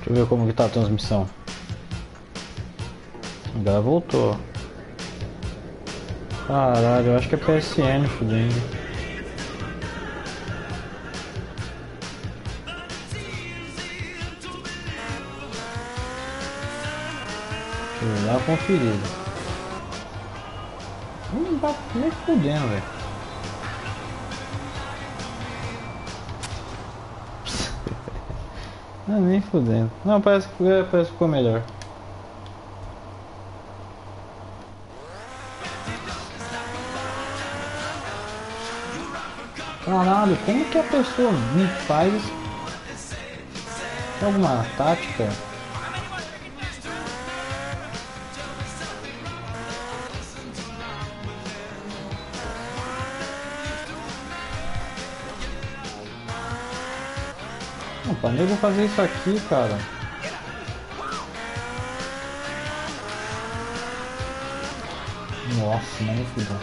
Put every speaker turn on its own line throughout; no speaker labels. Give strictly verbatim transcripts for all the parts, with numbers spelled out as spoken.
Deixa eu ver como que tá a transmissão. Agora voltou. Caralho, eu acho que é P S N fudendo. Deixa eu dar uma conferida. Não tá nem fudendo, velho. Não, nem fudendo. Não, parece que, é, parece que ficou melhor. Caralho, como que a pessoa me faz? Tem alguma tática? Não, pra nego fazer isso aqui, cara. Nossa, não me fudeu.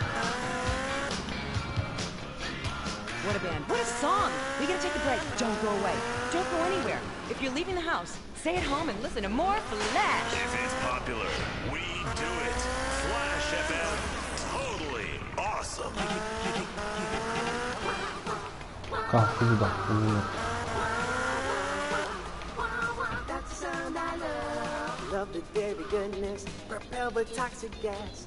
What a band. What a song. We gotta take a break. Don't go away. Don't go anywhere. If you're leaving the house, stay at home and listen to more Flash.
If it's popular, we do it. Flash F M. Totally awesome.
Cara, filho da puta.
Love the very goodness, propelled by toxic gas.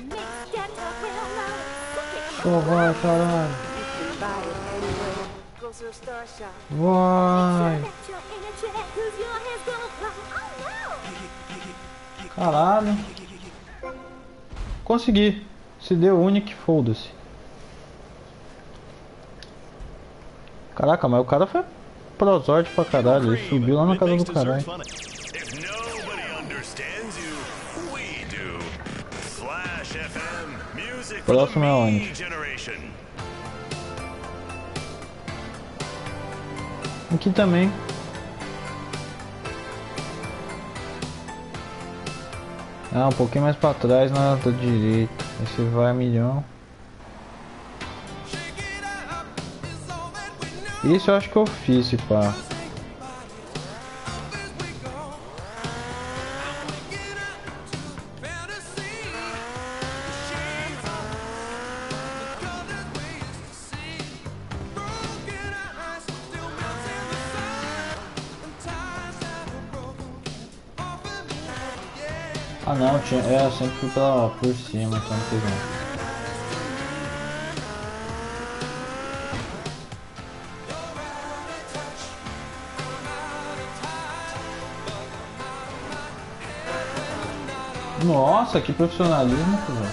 Só vai, caralho.
You can buy it anywhere. Grocery store shop.
Vai. Caralho. Consegui. Se deu Unique, foda-se. Caraca, mas o cara foi prozorde pra caralho. Ele subiu lá na casa do caralho.
If nobody understands you, we do. Flash F M. Music for the
Próximo é
me
onde?
generation.
Aqui também. Ah, um pouquinho mais pra trás na da direita. Esse vai a milhão. Isso eu acho que eu fiz, pá. Ah não, tinha, é, eu sempre fui pela, por cima, então não fiz não. Nossa, que profissionalismo, velho.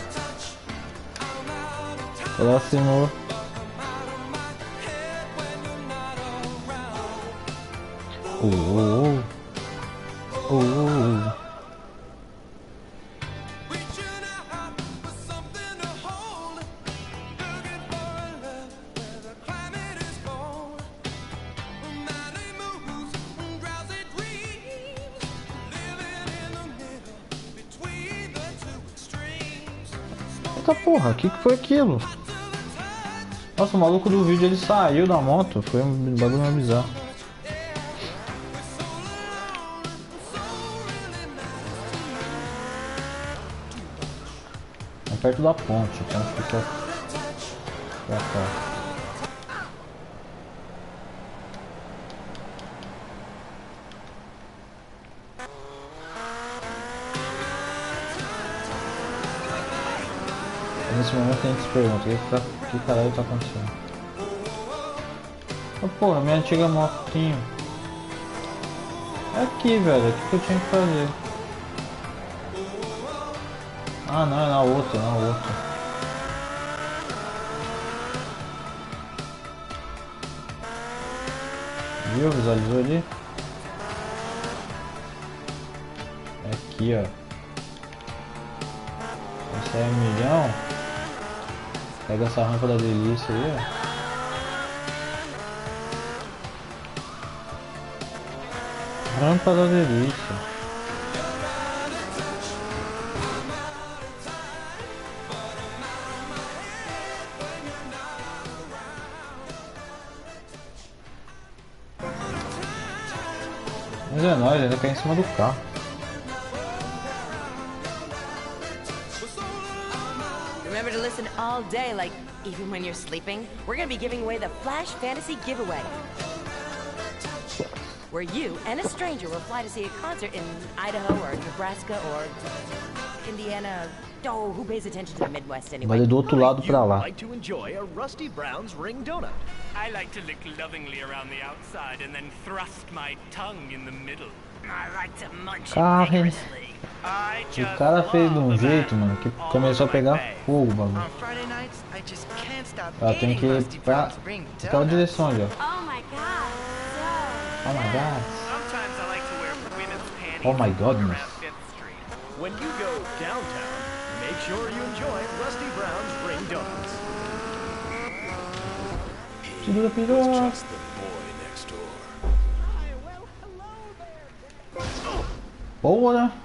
Próximo. Oh, oh, oh. Oh, oh. Eita porra, o que, que foi aquilo? Nossa, o maluco do vídeo ele saiu da moto, foi um bagulho meio bizarro. É perto da ponte, então fica pra cá. Nesse momento a gente se pergunta, o que, tá, que caralho tá acontecendo? Oh, porra, minha antiga motinho. É aqui, velho, é aqui que eu tinha que fazer. Ah não, é na outra, na outra. Viu? Visualizou ali? É aqui, ó. Esse é um milhão. Pega essa rampa da delícia aí, ó. Rampa da delícia. Mas é nóis, ainda cai em cima do carro.
Remember to listen all day, like even when you're sleeping. We're gonna be giving away the Flash Fantasy Giveaway, where you and a stranger will fly to see a concert in Idaho or Nebraska or Indiana. Oh, who pays attention to the Midwest anyway?
Vai do outro lado pra lá.
Like to enjoy a Rusty Brown's ring donut.
I like to lick lovingly around the outside and then thrust my tongue in the middle. I like to munch it
Cara,
vigorously. I
o
just
cara fez de um
love the
jeito,
man
mano, que
all
começou a
over my
pegar
face.
fogo o bagulho.
On Friday nights, I just can't stop
Ela tem
eating
que ir
Rusty
pra
Brown's ring
aquela
donuts.
direção ali, ó.
Oh my god, so
Oh my god.
Sometimes I like to wear women's panties
Oh my
and walk
goodness.
around Fifth Street.
When you go downtown, make sure you enjoy Rusty Brown's ring donuts.
Segura a piroca.
Just the boy next door.
Boa, né?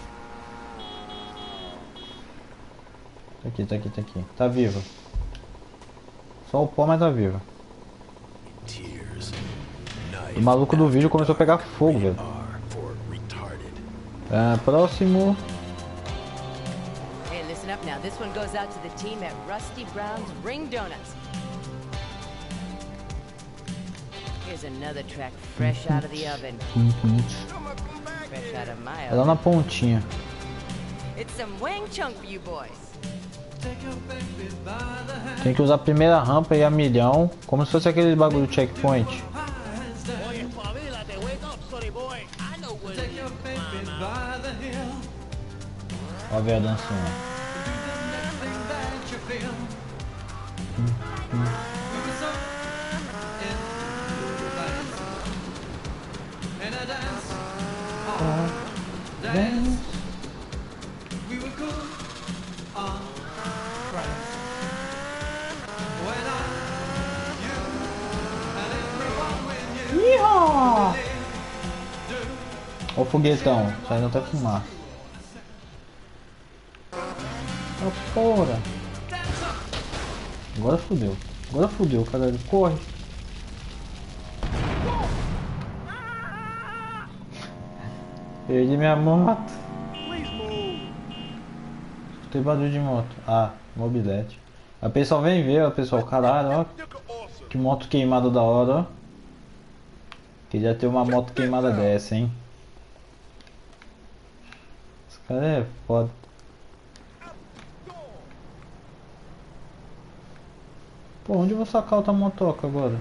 Tá aqui, tá aqui, tá aqui. Tá viva. Só o pó, mas tá viva.
Tears.
O maluco do vídeo começou a pegar fogo, velho.
R for retarded.
É, próximo.
Hey, listen up now. This one goes out to the team at Rusty Brown's Ring Donuts. Here's another track fresh out of the oven. Fresh out of my
É lá
oven.
na pontinha.
It's some Wang Chung for you boys.
Tem que usar a primeira rampa e a milhão, como se fosse aquele bagulho checkpoint. Ó, ver a dancinha. Ó o foguetão, saindo até fumaça. Ó, porra. Agora fudeu. Agora fudeu, caralho. Corre. Perdi minha moto. Tem barulho de moto. Ah, mobilete. A pessoal vem ver, ó, pessoal. Caralho, ó. Que moto queimada da hora, ó. Queria ter uma moto queimada dessa, hein. Esse cara é foda. Pô, onde eu vou sacar outra motoca agora?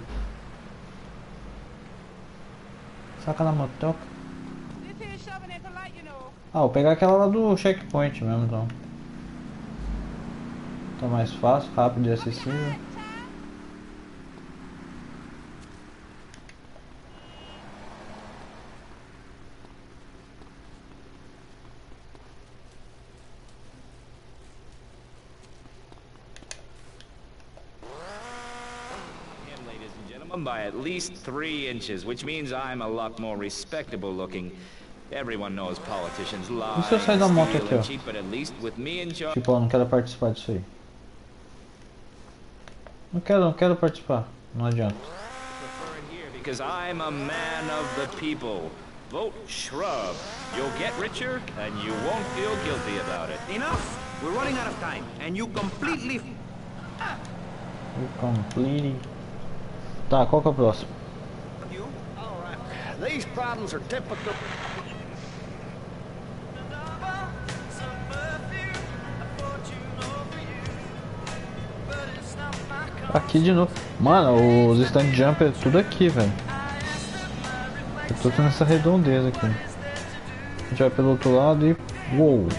Saca na motoca. Ah, vou pegar aquela lá do checkpoint mesmo, então. Tá mais fácil, rápido e acessível.
By at least three inches, which means I'm a lot more respectable looking. Everyone knows politicians lie,
E se eu sair da moto
steal
aqui, ó?
and cheat, but at least with me in charge.
Tipo, eu não quero participar disso aí. Não quero, não quero participar. Não adianta.
Because I'm a man of the people. Vote Shrub. You'll get richer and you won't feel guilty about it.
Enough! We're running out of time, and you completely...
O complete. Tá, qual que é o próximo?
These problems are typical.
Aqui de novo. Mano, os stand jump é tudo aqui, velho. Eu tô tendo essa redondeza aqui. A gente vai pelo outro lado e... Uou!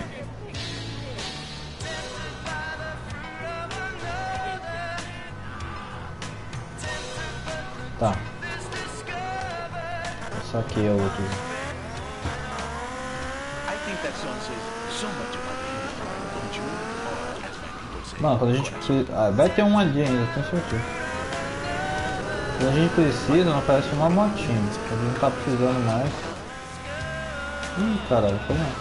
Tá. Só aqui é outro.
I think that song says so much about the hero, don't you? Or as my people say.
Mano, quando a gente precisa... Ah, vai ter um ali ainda, tenho certeza. Quando a gente precisa, não aparece uma motinha. A gente não tá precisando mais. Ih, caralho, foi não.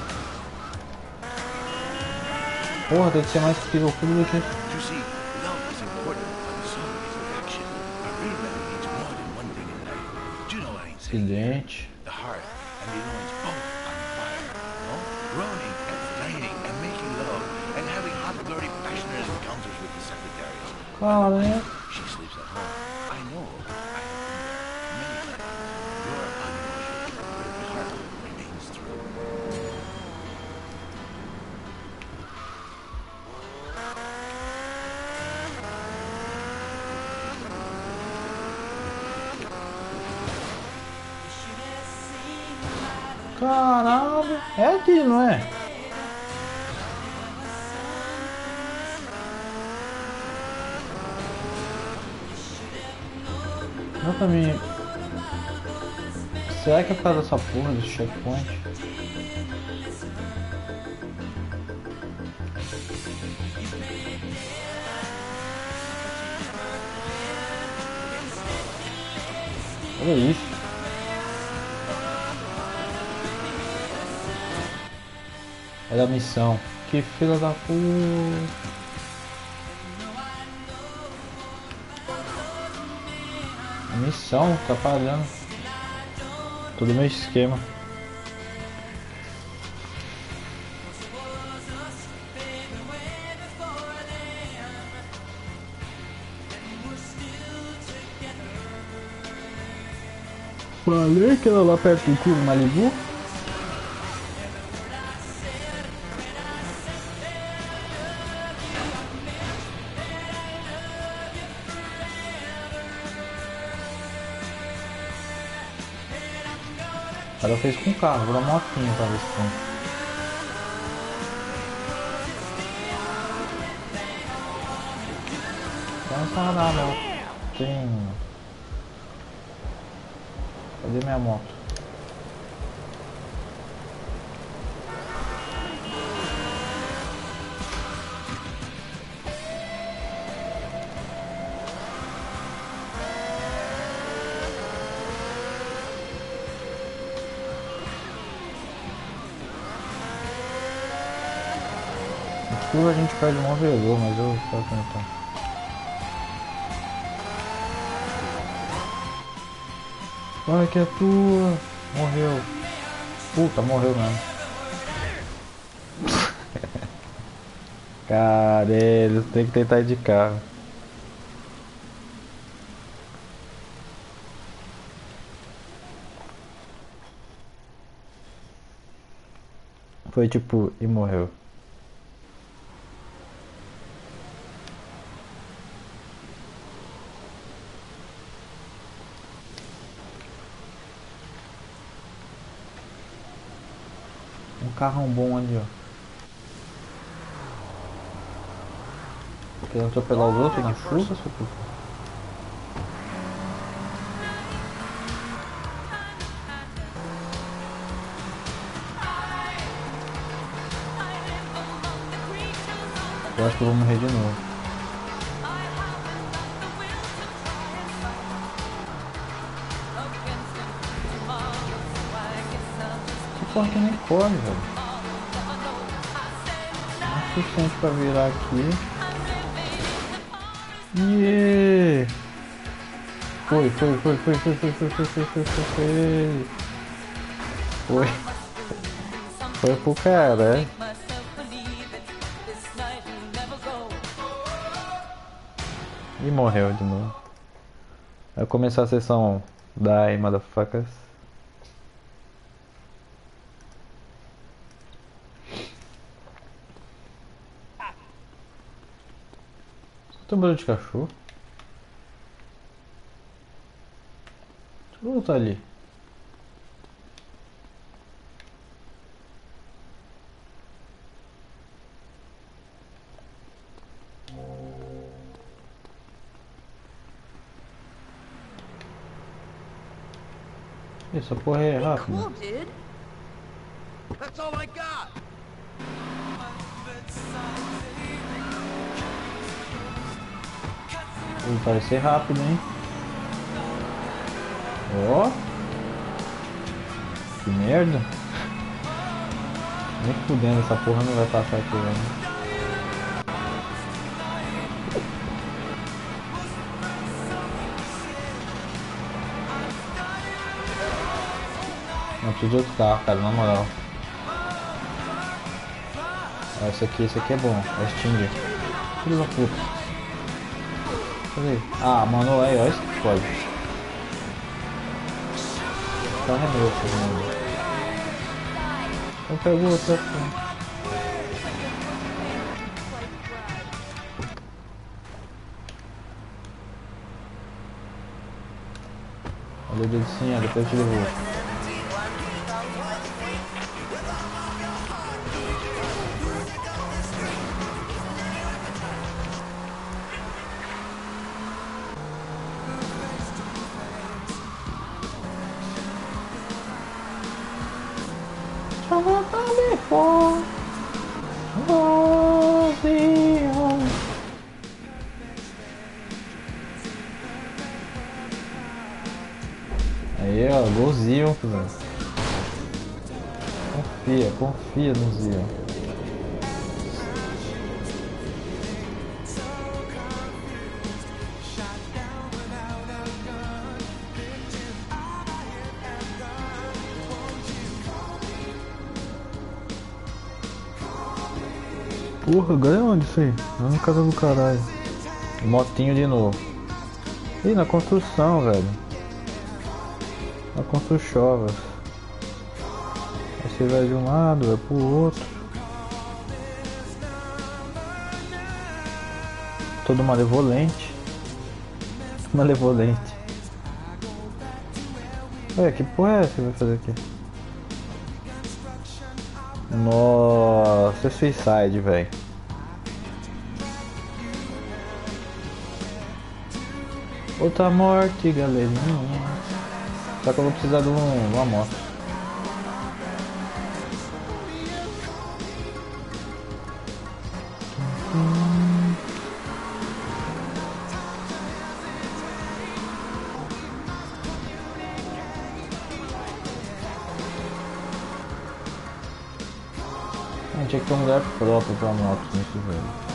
Porra, tem que ser mais pirocudo do que...
You see, love is important, but so is affection. A real love needs more than one thing in life. Do you know what I ain't saying?
Acidente.
The heart and
Cara, é.
She sleeps at home. I know. I have been there many times. Your unusual, but my heart remains true.
Caralho, é aqui, não é? Eu também. Será que é por causa dessa porra desse checkpoint? Olha isso. Olha a missão. Que filha da puta. Missão, tá parando. Todo meu esquema. Falei que ela lá perto do clube Malibu. Ela fez com o carro, vou dar uma motinha pra ver se tem. Vamos parar, meu. Tem. Cadê minha moto? A gente perde um movedor, mas eu vou tentar. Vai que é tua. Morreu. Puta, morreu mesmo. Cara, eles tem que tentar ir de carro. Foi tipo, e morreu. Um carrão bom ali, ó. Querendo atropelar os outros na chuva, seu puto. Eu acho que eu vou morrer de novo. Que porra que nem corre, velho. Não é suficiente pra virar aqui. Yeah. Foi, foi, foi, foi, foi, foi, foi, foi, foi, foi, foi, foi. Foi. Foi pro cara, é? E morreu de novo. Vai começar a sessão Die, motherfuckers. Tem um barulho de cachorro. Deixa eu voltar ali. Essa porra é rápida.
Cool, dude. That's all I got.
Vai parecer rápido, hein? Ó. Que merda. Nem fudendo, essa porra não vai passar aqui, velho. Não preciso de outro carro, cara, na moral. Ah, esse aqui, esse aqui é bom. É Stinger. Filho da puta. Cadê? Ah, mano, aí, ó, isso que pode. Tá meu, mano. Eu pego outra aqui. Olha o dedo, depois eu te devolvo. Aí, ó, golzinho, cuzão. Confia, confia no Zion. Porra, agora é onde isso aí? Lá na casa do caralho. Motinho de novo. Ih, na construção, velho. Na construção. Aí você vai de um lado, vai pro outro. Todo malevolente. Malevolente. Ué, que porra é essa que vai fazer aqui? Nossa, é Suicide, velho. Outra morte, galerinha. Só que eu vou precisar de um, uma moto. Ah, tinha que ter um lugar próprio pra moto nesse velho.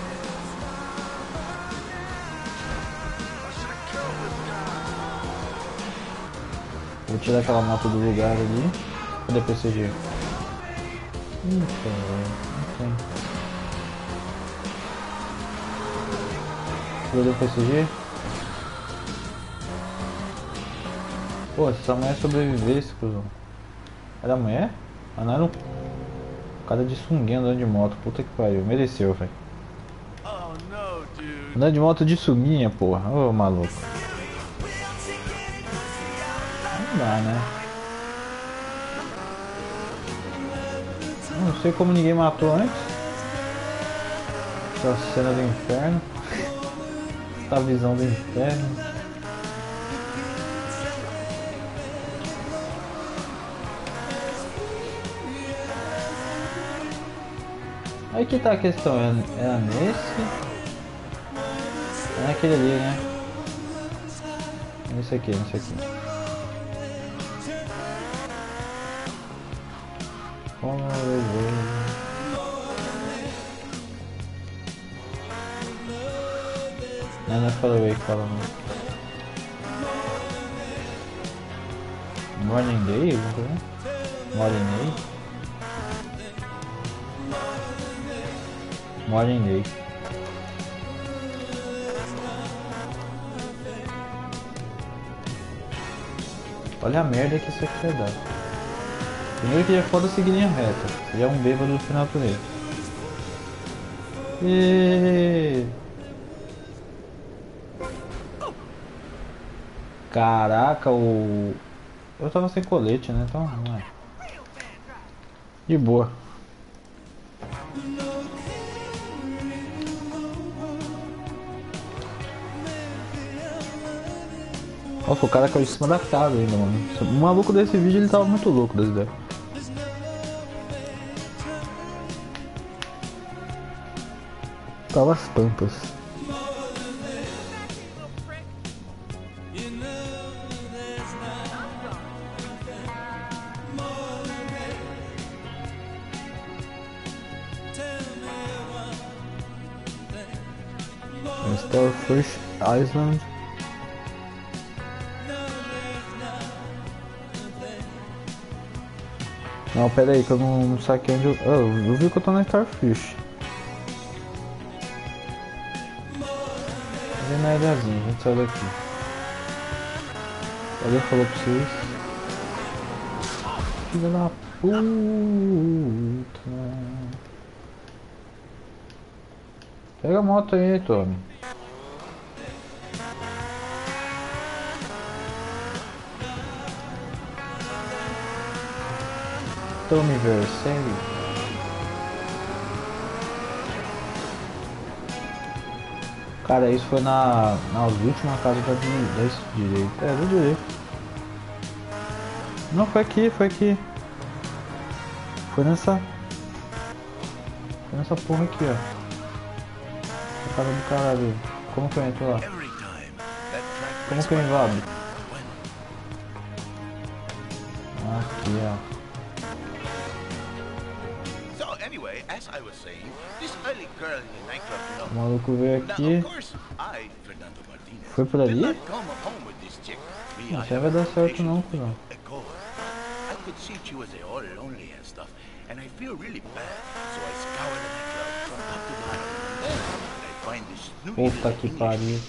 Vou tirar aquela moto do lugar ali. Cadê o P C G? Ih, caralho, não tem. Cadê o P C G? Pô, se essa mulher sobrevivesse, cuzão. Era a mulher? Ah, não era um cara de sunguinha andando de moto. Puta que pariu, mereceu, velho. Andando de moto de sunguinha, porra. Ô, maluco. Não dá, né? Não sei como ninguém matou antes. Essa cena do inferno. Essa visão do inferno. Aí que tá a questão, era nesse? É naquele ali, né? Nesse aqui, nesse aqui. Como eu vou... Não, não é Far Away que fala não. Morning Day? Alguma coisa? Morning Day? Morning Day. Olha a merda que isso aqui vai dar. Primeiro que já é foda seguir linha reta. Já é um bêbado do final por ele. E... Caraca, o... Eu tava sem colete, né? Então não é. De boa. Nossa, o cara caiu em cima da casa ainda, mano. O maluco desse vídeo, ele tava muito louco das ideias. Tava as pampas. Starfish Island. Não, pera aí que eu não, não saquei onde eu... Oh, eu vi que eu tô na Starfish. ali na ilhazinha, a gente sai daqui. Olha, falou pra vocês. Filha da puta. Pega a moto aí, Tommy. Tommy Vercelli. Cara, isso foi na, nas últimas casas da, da direita. É, do direito. Não, foi aqui, foi aqui. Foi nessa... Foi nessa porra aqui, ó. A casa do caralho. Como que eu entro lá? Como que eu invado? Aqui, ó. O maluco veio aqui. Foi por ali? Não, isso aí vai dar certo não, cuzão. Puta que pariu.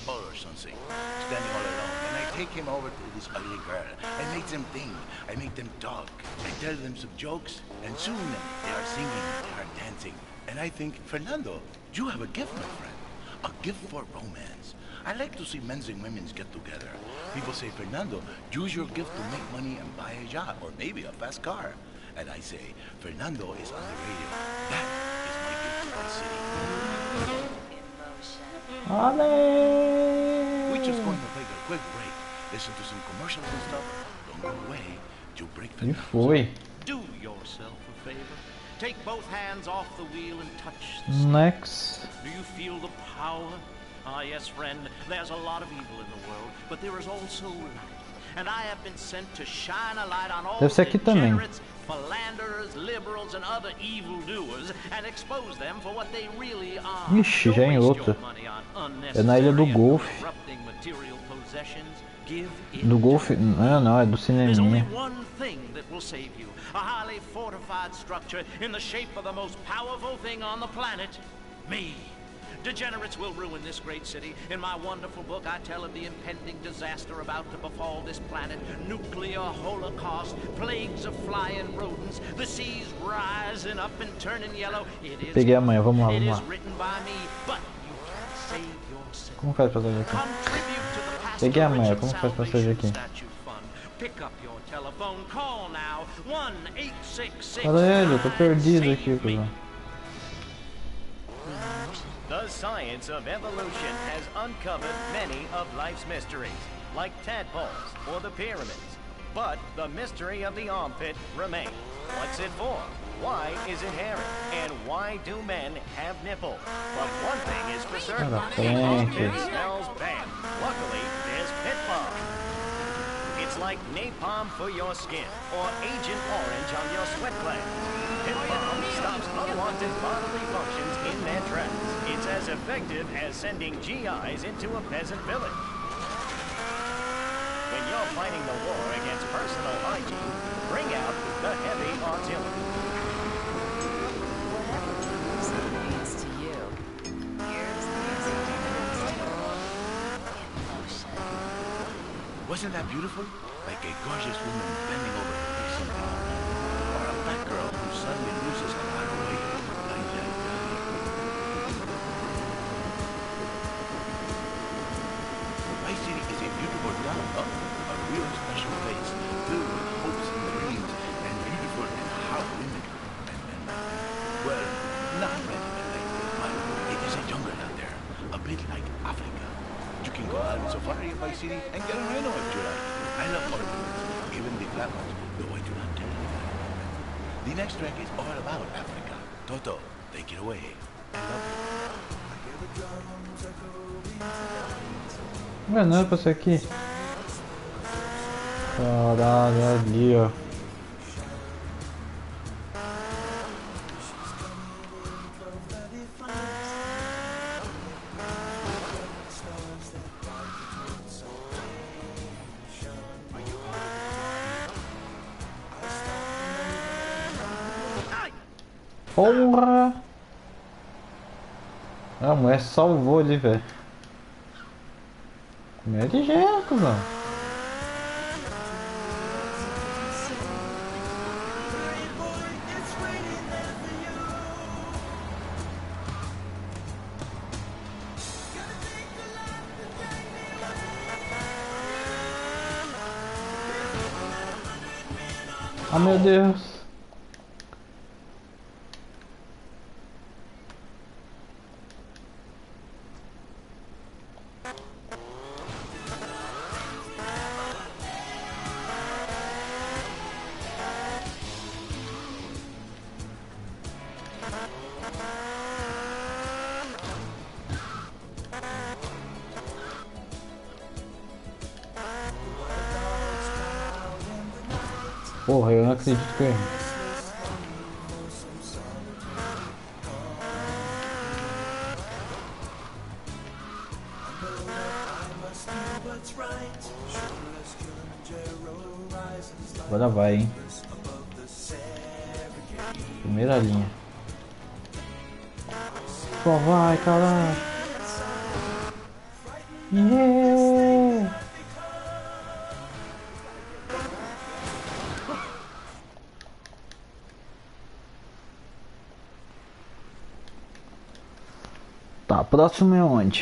Take him over to this ugly girl. I make them think. I make them talk. I tell them some jokes, and soon they are singing, they are dancing. And I think, Fernando, you have a gift, my friend. A gift for romance. I like to see men and women get together. People say, Fernando, use your gift to make money and buy a yacht, or maybe a fast car. And I say, Fernando is on the radio. That is my gift to my city.
Ale.
We're just going to take a quick break. Listen to some commercials and stuff. Don't go away. You break the
foi.
Do yourself a favor. Take both hands off the wheel and touch the
Next.
Do you feel the power? Ah, yes, friend. There's a lot of evil in the world, but there is also light. And I have been sent to shine a light on all degenerates, philanderers, liberals, and other evildoers, and expose them for what they really are.
Ixi, já em outra. É na Ilha do Golfe. Do Golfe? Não, não, é do cineminha.
A highly fortified structure in the shape of the most powerful thing on the planet, me. Degenerates will ruin this great city. In my wonderful book, I tell of the impending disaster about to befall this planet. Nuclear holocaust, plagues of flying rodents, the seas rising up and turning yellow. It is,
Peguei amanhã, vamos lá,
it
vamos
is
lá.
written by me, but you can save yourself.
Como faz pra sair aqui?
Contribute to the past
Peguei amanhã, como faz pra sair aqui?
Pick up your telephone, call now, one eight six six.
Caralho, eu tô perdido aqui, cuzão.
The science of evolution has uncovered many of life's mysteries, like tadpoles or the pyramids. But the mystery of the armpit remains. What's it for? Why is it hairy? And why do men have nipples? But one thing is for certain, the armpit smells bad. Luckily, there's Pit Balm. It's like napalm for your skin, or Agent Orange on your sweat glands. Pit Balm stops unwanted bodily functions in their tracks. It's as effective as sending G Is into a peasant village. When you're fighting the war against personal hygiene, bring out the heavy artillery.
Whatever music means to you, here's music in motion.
Wasn't that beautiful? Like a gorgeous woman bending over her facing down. Or a fat girl who suddenly loses a lot of weight. Ay, ay, ay. My city is a beautiful town, huh? A real special place, filled with hopes and dreams, and beautiful and hot women. And, and, well, not really like this, but it is a jungle out there, a bit like Africa. You can go out on safari in my city and get a rhino if you like. I love ornaments, even the flat ones, though I do not tell you that. The next track is all about Africa. Toto, take it away. I love you.
Ué, não era pra ser aqui? Caralho, é ali, ó. Porra! A mulher salvou ali, velho. Meu é ligeiro, cuzão. Ah, meu Deus. Porra, eu não acredito que eu errei. Agora vai, hein? Primeira linha. Só vai, caralho. Yeah! Tá, próximo é onde?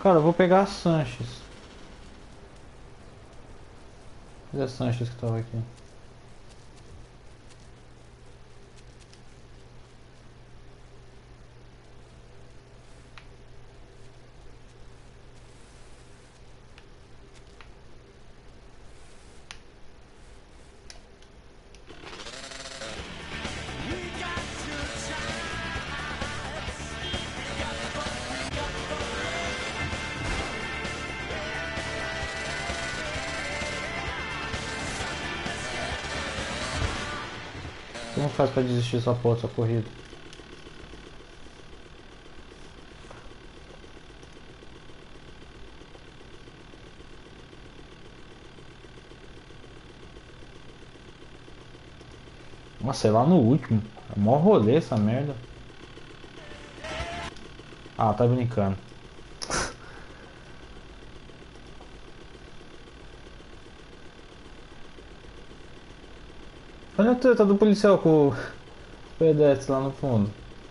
Cara, eu vou pegar a Sanches. Cadê a Sanches que tava aqui? Como faz pra desistir dessa porra dessa corrida? Nossa, sei lá no último. É mó rolê essa merda. Ah, tá brincando. Olha a treta do policial com o pedestre lá no fundo.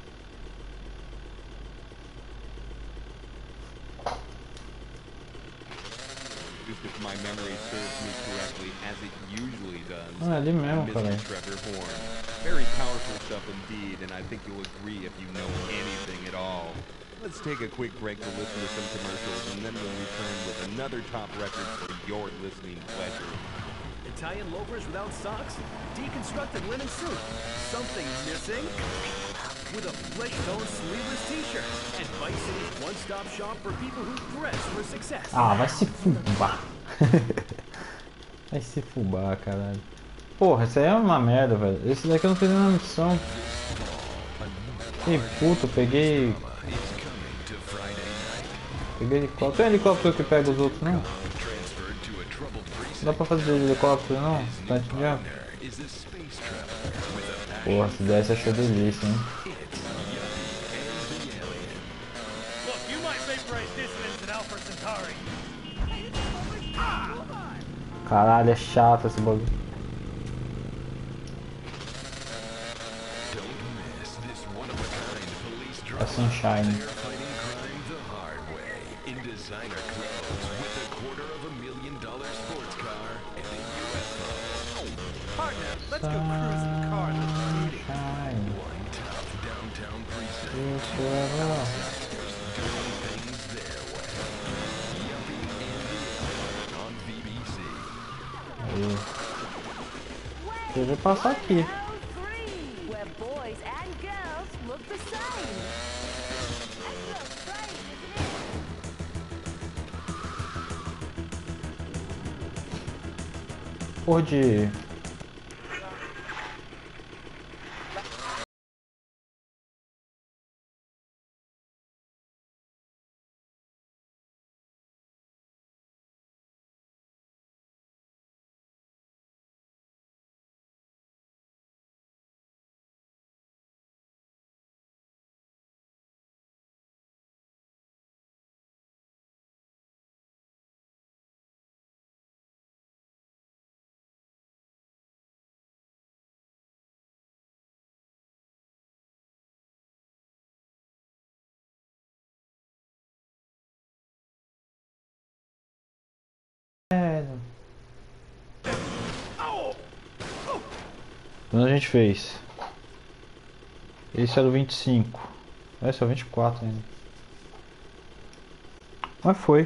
Ah, ali mesmo, cara.
Very powerful stuff indeed, and I think you'll agree if you know anything at all. Let's take a quick break to listen to some commercials, and then we'll return with another top record for your listening pleasure.
Italian loafers without socks? Deconstructed linen suit? Something missing? With a flesh-tone sleeveless t-shirt. And Vice City's one-stop shop for people who dress for success.
Ah, vai se fubar. Vai se fubar, caralho. Porra, isso aí é uma merda, velho. Esse daqui eu não fiz nenhuma missão. Que puto, peguei... Peguei helicóptero. Tem helicóptero que pega os outros, não? Não dá pra fazer de helicóptero, não? Stunt jump. Porra, se desse achou delícia, hein? Caralho, é chato esse bagulho. É Sunshine.
Let's go cruise in the car that's
Sunshine. Aí. Eu vou passar aqui. Por de Quando a gente fez? Esse era o vinte e cinco. Esse é o vinte e quatro ainda. Mas foi.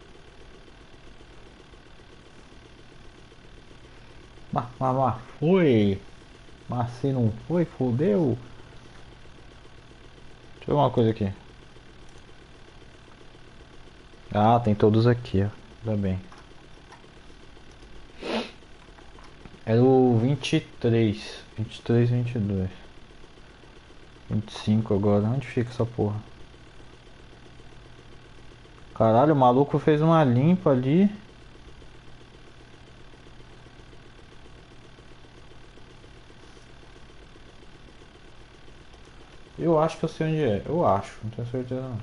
Mas, mas, mas foi. Mas se não foi, fodeu. Deixa eu ver uma coisa aqui. Ah, tem todos aqui, ó. Ainda bem. Era o vinte e três, vinte e três, vinte e dois, vinte e cinco agora. Onde fica essa porra? Caralho, o maluco fez uma limpa ali. Eu acho que eu sei onde é. Eu acho, não tenho certeza não.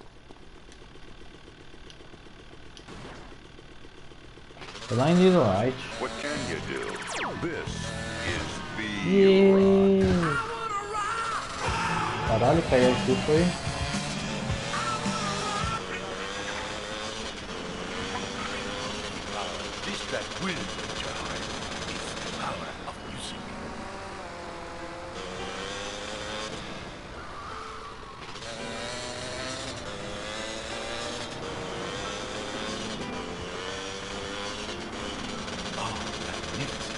É lá em Little Light.
What can you do? This is the
Yeah. Caralho, cair aqui foi.
that will reach your heart is the power of music. Oh, magnificent.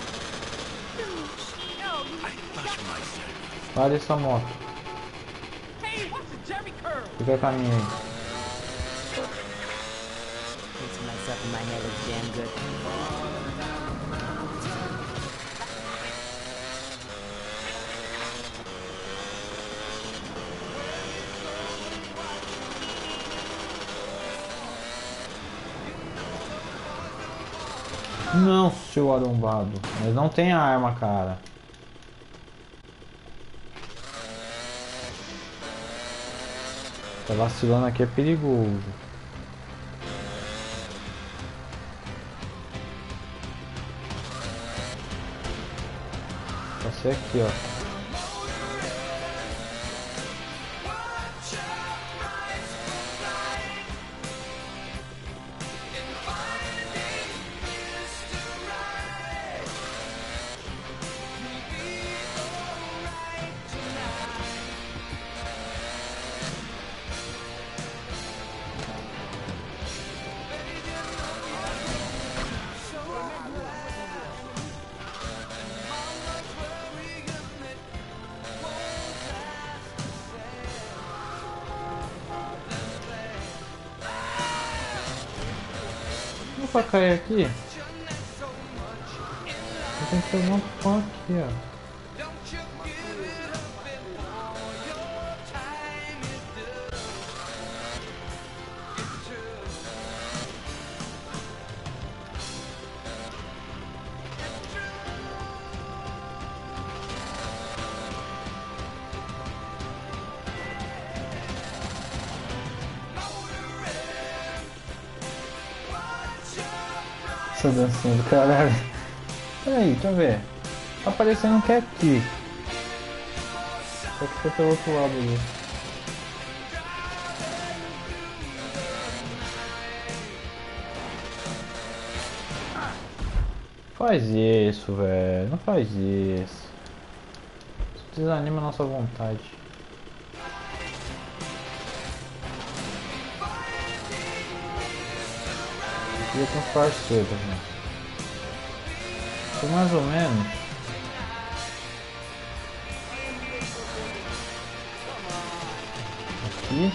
I touch myself.
Olha essa moto.
Hey, what's the Jerry curl?
Fica a caminho aí.
Fixing myself in my head is damn good.
Não, seu arrombado. Mas não tem arma, cara. Tá vacilando aqui, é perigoso. Vai ser aqui, ó. Pra cair aqui, eu tenho que fazer um pão aqui, ó. Essa dancinha do caralho. Peraí, deixa eu ver. Tá aparecendo que é aqui. Só que foi pelo outro lado ali. Faz isso, velho. Não faz isso. Isso desanima a nossa vontade. E com os parceiros, né? Então, mais ou menos. Aqui.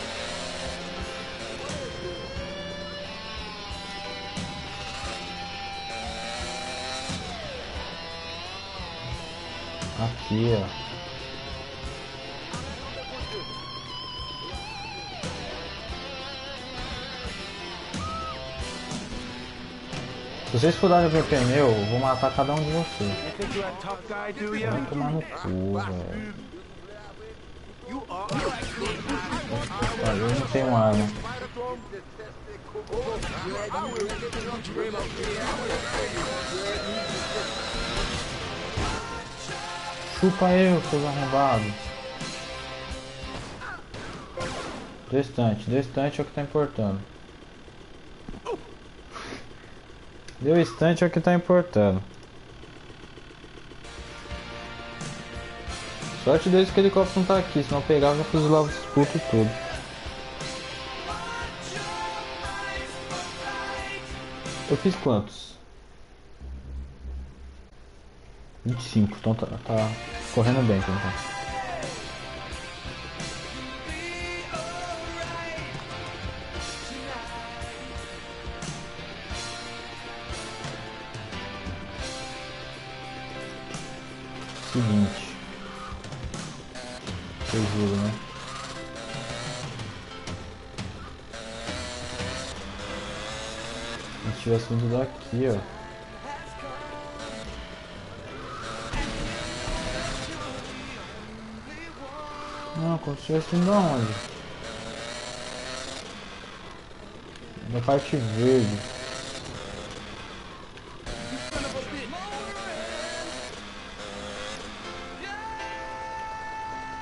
Aqui, ó. Se vocês furarem meu pneu, eu vou matar cada um de vocês. Vai tomar no cu, velho. Eu não tenho arma. Chupa eu, seus arrombados. Distante, distante é o que tá importando. Deu instante é o que tá importando. Sorte deles que o helicóptero não tá aqui, senão eu pegava e fuzilava esses putos tudo. Eu fiz quantos? vinte e cinco, então tá, tá correndo bem então. Seguinte, eu juro, né? A gente tivesse vindo daqui, ó. Não, como se tivesse vindo aonde? Da parte verde.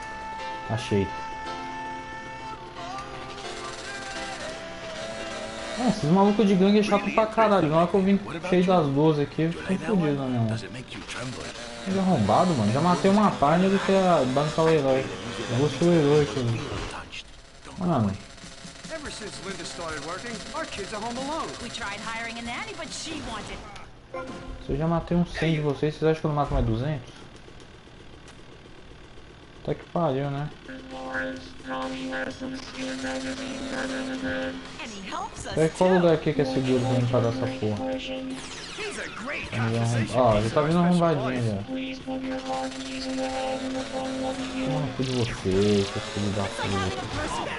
Achei. Ah, esses malucos de gangue é chato pra caralho. Na hora que eu vim cheio das doze aqui, eu fiquei fodido na minha mão. Ele é arrombado, mano. Já matei uma página do que a bancar o herói. Eu vou ser o herói aqui. Mano.
Ever since Linda started working, our kids are home alone.
We tried hiring a nanny, but she wanted.
Se eu já matei uns cem de vocês, vocês acham que eu não mato mais duzentos? Tá que pariu, né? Peraí, qual lugar aqui que é seguro pra mim parar essa porra? Ó, já tá vindo arrombadinha já. Mano, cu de vocês, seus filhos da puta.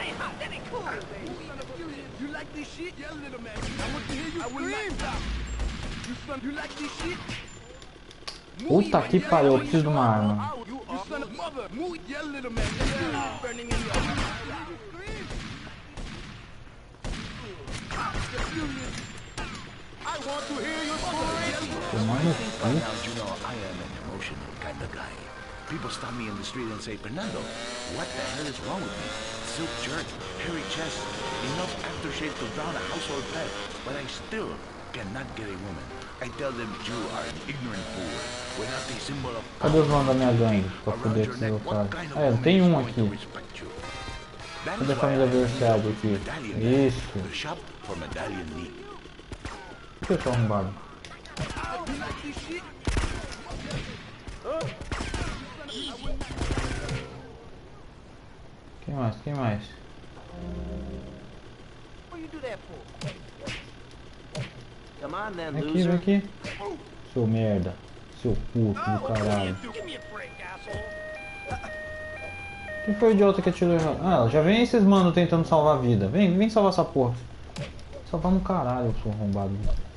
Puta que pariu, eu preciso de uma arma. Tomando
People stop me in the street and say, Fernando, what the hell is wrong with me? Silk shirt, hairy chest, enough aftershave to drown a household pet, but I still cannot get a woman. I tell them you are an ignorant fool, without the symbol of
cadê os nomes da minha gangue? Pra poder esses otários. Ah, é, tem um aqui. Cadê a família Versailles aqui? Isso. Por que eu tô arrombado? Quem mais? Quem mais? Vem aqui, vem aqui. Seu merda. Seu puto do caralho. Quem foi o idiota que atirou errado? Ah, já vem esses manos tentando salvar a vida. Vem, vem salvar essa porra. Salvar no caralho, eu sou arrombado.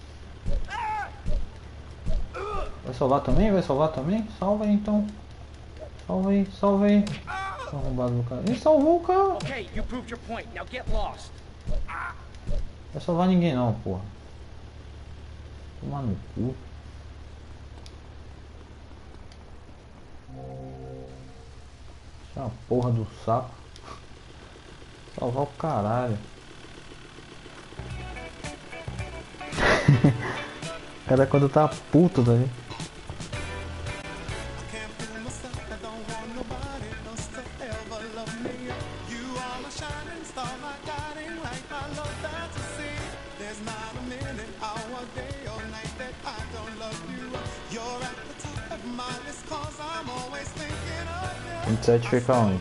Vai salvar também? Vai salvar também? Salva aí então. Salva aí, salva aí. Sou arrombado do cara. Ele salvou o cara. Vai salvar ninguém não, porra. Tomar no cu. Essa porra do sapo. Salvar o caralho. Cara, quando tá puto daí. vinte e sete fica onde?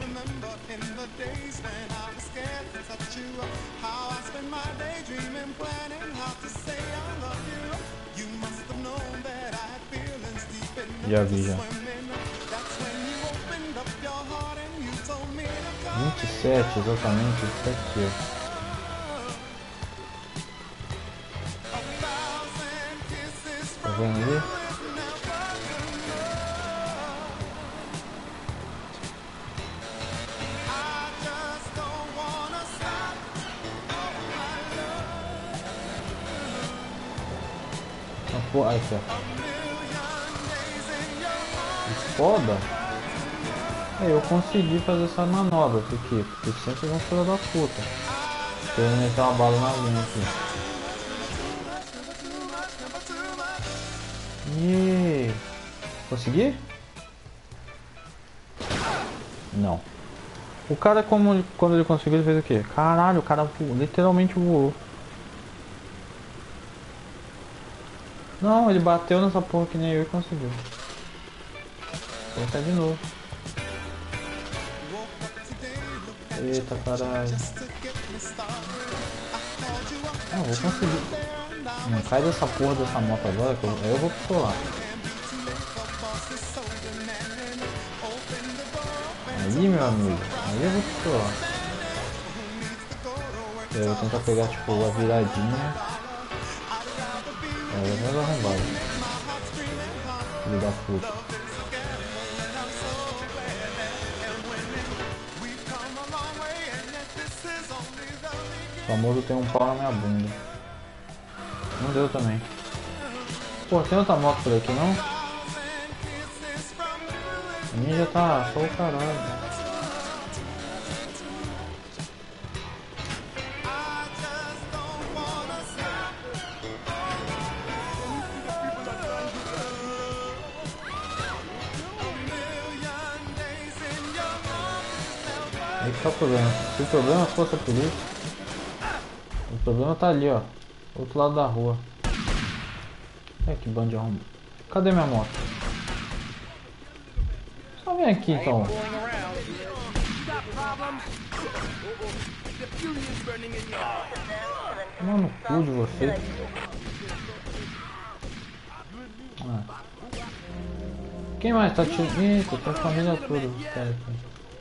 Já vi já. vinte e sete exatamente, isso aqui. Tá vendo ali? Ai, cara. Que foda. É, eu consegui fazer essa manobra aqui, porque sempre vão filho da puta. Querendo meter uma bala na linha aqui. E consegui? Não. O cara, como quando ele conseguiu, ele fez o quê? Caralho, o cara voou, literalmente voou. Não, ele bateu nessa porra que nem eu e conseguiu. Vou tentar de novo. Eita caralho. Não, vou conseguir. Não cai dessa porra dessa moto agora, que eu, eu vou pistolar. Aí, meu amigo, aí eu vou pistolar. Eu vou tentar pegar tipo a viradinha. É, é mais arrombado. Filho da puta. O famoso tem um pau na minha bunda. Não deu também. Pô, tem outra moto por aqui não? A minha já tá só o caralho. Aí que tá o problema. Se o problema fosse a polícia, o problema tá ali, ó. Outro lado da rua. É que bando de arrumado. Cadê minha moto? Só vem aqui então. Mano, no cu de você. Ah. Quem mais tá tirando? Eita, tem a família toda dos caras aqui.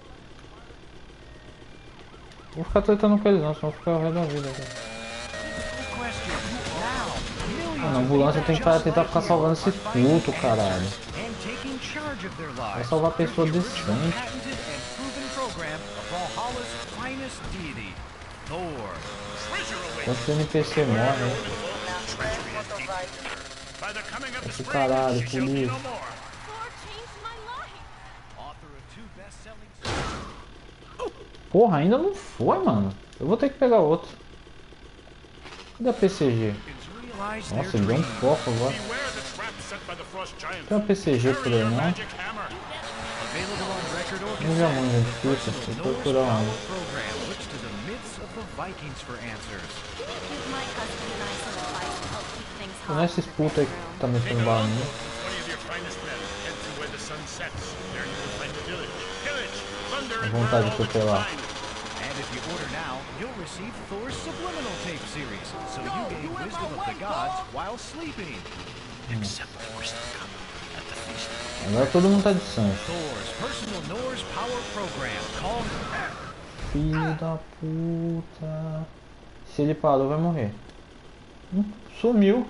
Vou ficar tretando com eles não, senão vou ficar ao resto da vida aqui. Mano, a ambulância tem que parar, tentar ficar salvando esse puto, caralho. Vai salvar a pessoa decente. Quantos N P C morrem? Esse caralho, polícia. Porra, ainda não foi, mano. Eu vou ter que pegar outro. Cadê a P C G? Nossa, ele deu um foco agora. Tem uma P C G por aí, não? Não vi a mão, gente. Puta, vou procurar onde. Não é esses putos aí que tá metendo bala em mim. A vontade de atropelar.
And if you order now, you'll receive Thor's subliminal tape series, so you gain wisdom of the gods while sleeping.
Except for still coming at the feast.
Agora todo mundo tá de sangue.
Thor's personal Norse power program called...
Filho da puta. Se ele parou, vai morrer. Hum, sumiu.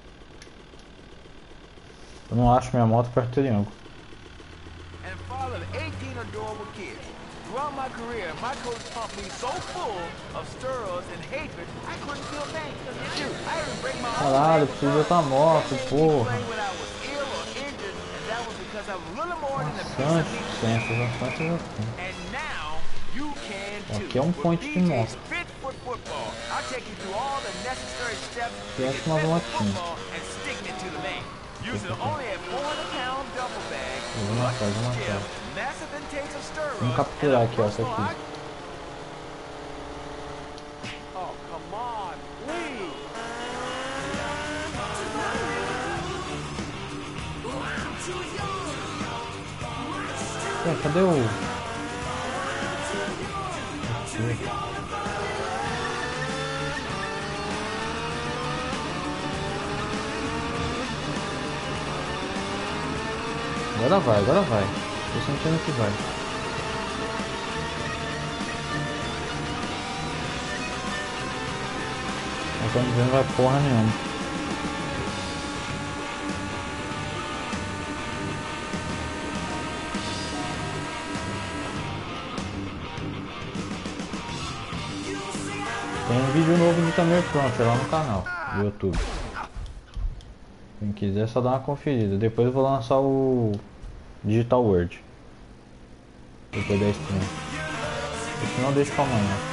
Eu não acho minha moto perto do triângulo.
And father of eighteen adorable kids. Throughout my career, my coach pumped me so full of steroids and hatred, I couldn't feel pain. Shoot, I even break my own
Caralho, preciso de outra moto, porra.
when I was ill or injured, and that was because I was little more than a piece
Bastante
of meat.
tempo, bastante tempo.
And now you can too.
Aqui é um point de moto.
Fit for football. I'll take you through all the necessary steps to
E
get
essa é uma
fit for
motinha.
football and stick it to the man. Using only a four hundred pound duffel bag,
Eu vou matar, eu vou
gym,
matar.
massive intakes of steroids,
Vamos capturar aqui, ó, essa aqui.
Oh, come on, please.
Ué, cadê o... Aqui. Agora vai, agora vai. Tô sentindo que vai. Mas quando vem não vai porra nenhuma. Tem um vídeo novo de Tamer Pronto lá no canal do YouTube. Quem quiser é só dar uma conferida. Depois eu vou lançar o Digital Word. Depois da stream. Se não, deixa pra amanhã.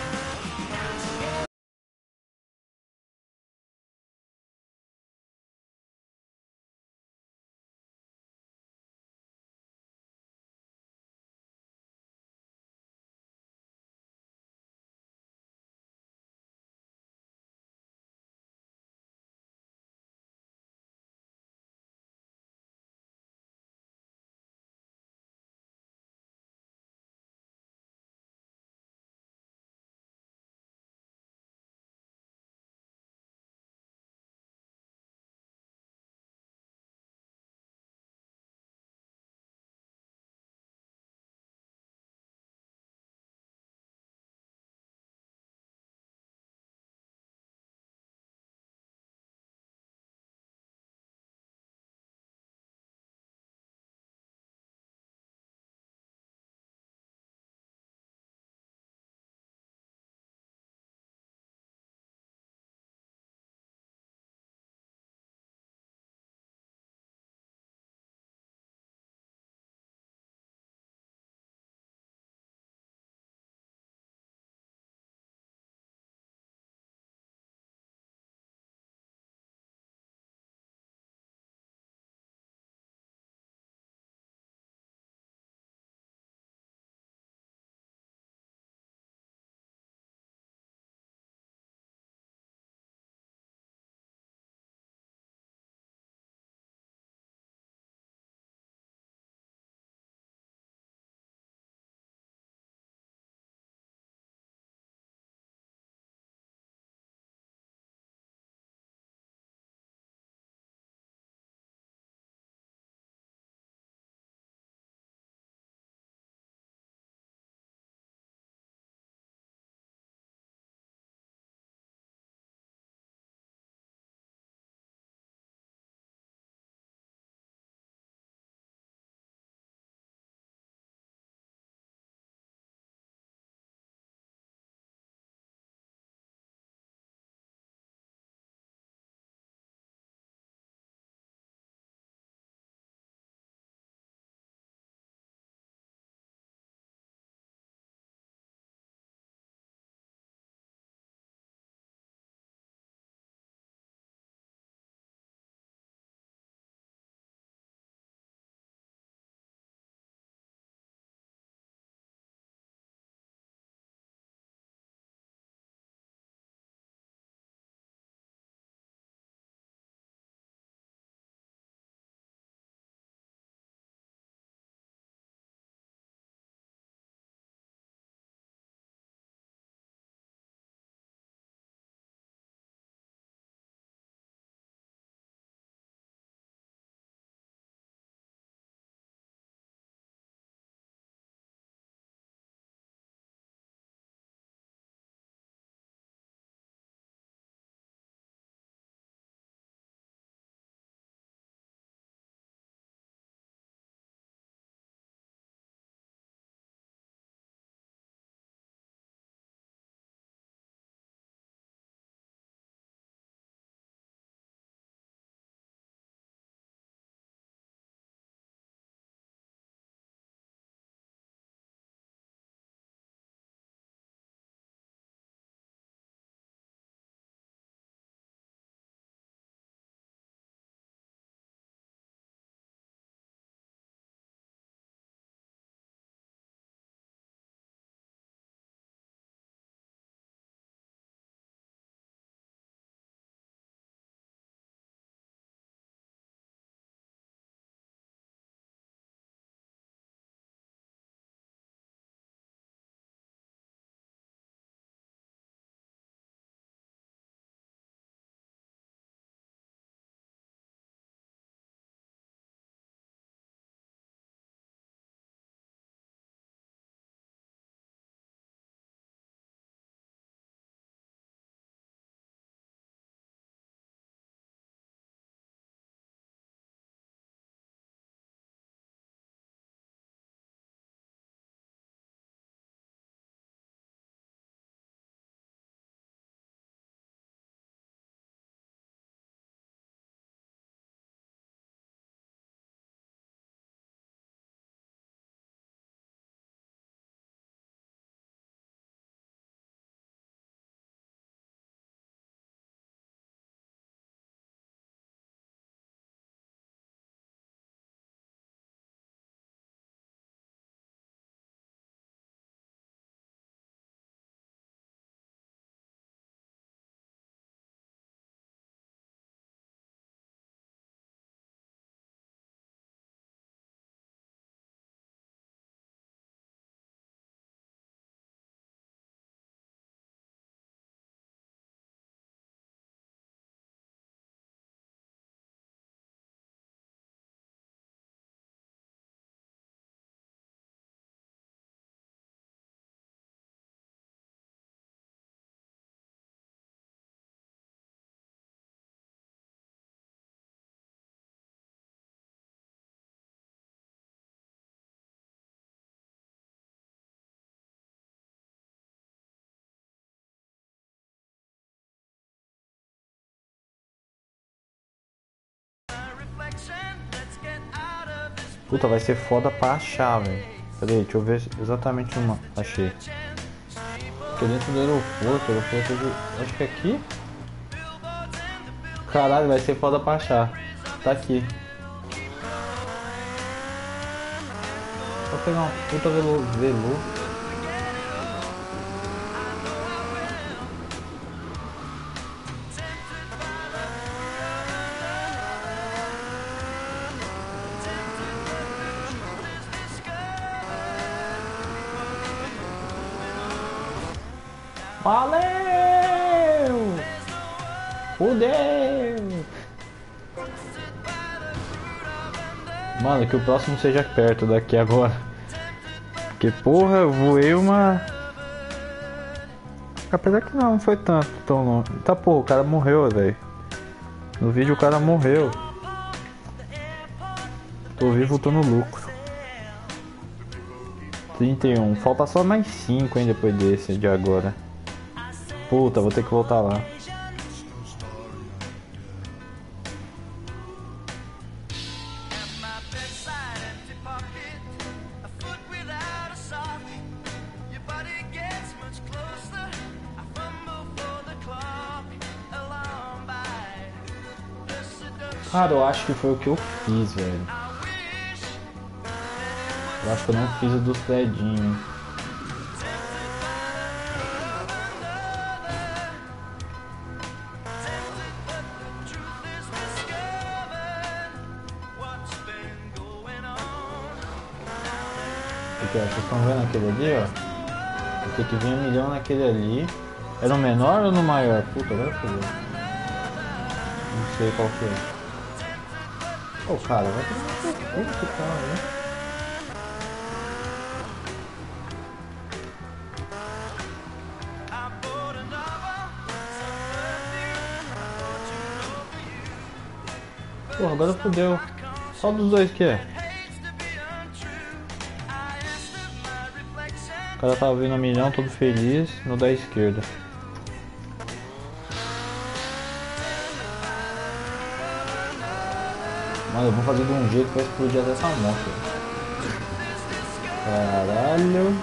Puta, vai ser foda pra achar, velho. Peraí, deixa eu ver exatamente uma. Achei. Aqui dentro do aeroporto, aeroporto de... acho que é aqui. Caralho, vai ser foda pra achar. Tá aqui. Vou pegar uma puta velu... velu. Valeu! Fudeu! Mano, que o próximo seja perto daqui agora. Porque porra, eu voei uma... Apesar que não, não foi tanto, tão longe. Tá porra, o cara morreu, velho. No vídeo o cara morreu. Tô vivo, tô no lucro. trinta e um, falta só mais cinco, hein, depois desse de agora. Puta, vou ter que voltar lá. Cara, eu acho que foi o que eu fiz, velho. Eu acho que eu não fiz o dos predinhos. Aqui, ó, vocês estão vendo aquele ali, ó? Tem que vir um milhão naquele ali. É no menor ou no maior? Puta, agora fodeu. Não sei qual que é. Ô, cara, vai ter um pouco, cara, né? Porra, agora fodeu. Só dos dois que é. O cara tava vindo a milhão, todo feliz, no da esquerda. Mano, eu vou fazer de um jeito que vai explodir até essa moto. Caralho.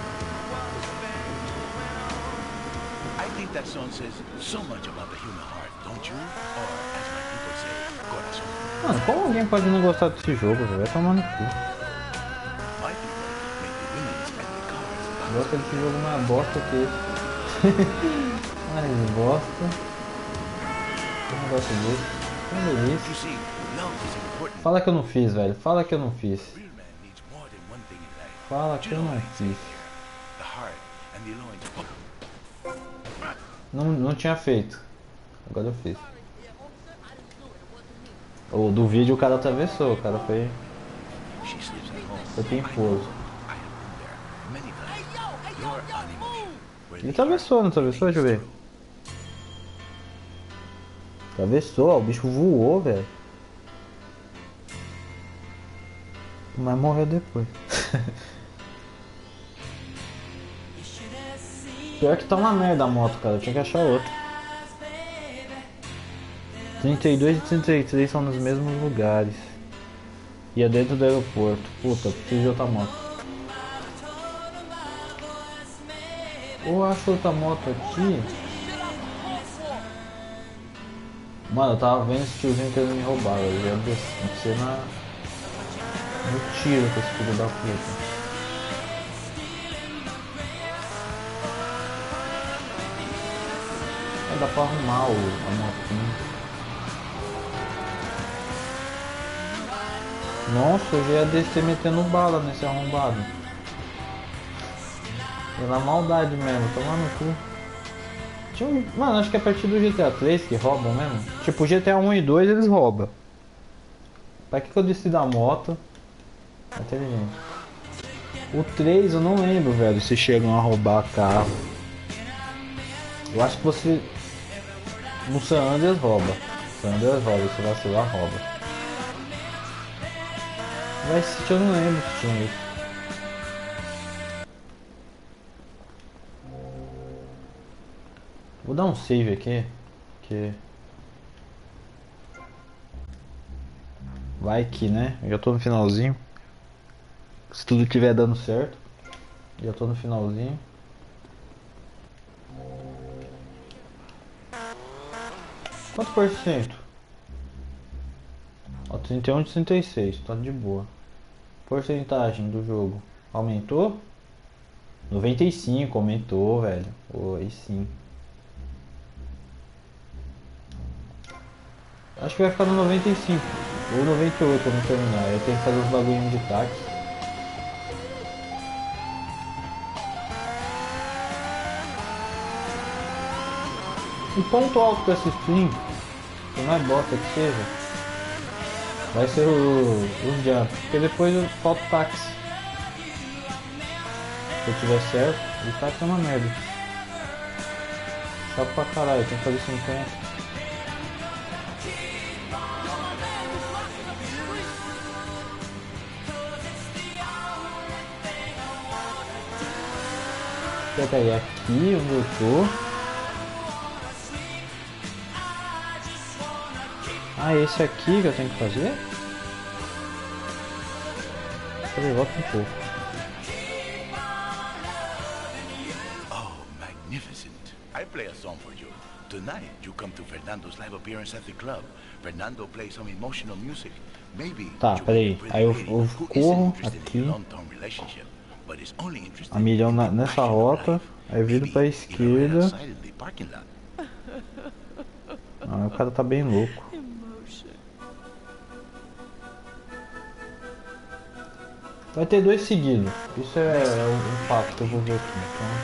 I think that song says so much about the human heart, don't you? Or as my people say, corazón.
Mano, como alguém pode não gostar desse jogo, velho? Vai tomar no cu. Gosta desse jogo mais bosta que esse. Mais bosta. Eu não gosto desse. Que delícia. Fala que eu não fiz, velho. Fala que eu não fiz. Fala que eu não fiz. Não, não tinha feito. Agora eu fiz. O do vídeo o cara atravessou. O cara foi... Foi pimposo. Ele atravessou, não atravessou? Deixa eu ver. Atravessou, ó, o bicho voou, velho. Mas morreu depois. Pior que tá uma merda a moto, cara. Eu tinha que achar outra. trinta e dois e trinta e três são nos mesmos lugares. E é dentro do aeroporto. Puta, preciso de outra moto. Ou acho outra moto aqui. Mano, eu tava vendo esse tiozinho querendo me roubar. Eu ia descer na... no tiro com esse filho da puta. Aí dá pra arrumar o, a motinha. Nossa, eu já ia descer metendo bala nesse arrombado. Pela maldade mesmo, tomar no cu. Tinha um... Mano, acho que é a partir do G T A três que roubam mesmo. Tipo, G T A um e dois eles roubam. Pra que que eu desci da moto? Inteligente. O três eu não lembro, velho, se chegam a roubar carro. Eu acho que você... No San Andreas rouba. San Andreas rouba, se vacilar rouba. Vai se eu não lembro se tinha isso. Vou dar um save aqui, que vai que, né? Eu já tô no finalzinho. Se tudo estiver dando certo. Já tô no finalzinho. Quanto por cento? Ó, trinta e um de trinta e seis, tá de boa. Porcentagem do jogo aumentou? noventa e cinco, aumentou, velho. Oi, sim. Acho que vai ficar no noventa e cinco ou noventa e oito quando terminar. Eu tenho que fazer os bagulhinhos de táxi. O ponto alto dessa stream, por mais bosta que seja, vai ser o, os jumps, porque depois eu falta o táxi. Se eu tiver certo, o táxi é uma merda. Chato pra caralho, tem que fazer cinquenta. Peraí, aqui onde eu tô. Ah, esse aqui que eu tenho que fazer? Peraí, volta um pouco.
Oh, magnificent. I play a song for you. Tonight, you come to Fernando's live appearance at the club. Fernando plays some emotional music. Maybe
tá, peraí. Aí eu, eu corro aqui. A milhão na, nessa rota. Aí viro pra esquerda. Ah, o cara tá bem louco. Vai ter dois seguidos. Isso é, é um fato que eu vou ver aqui.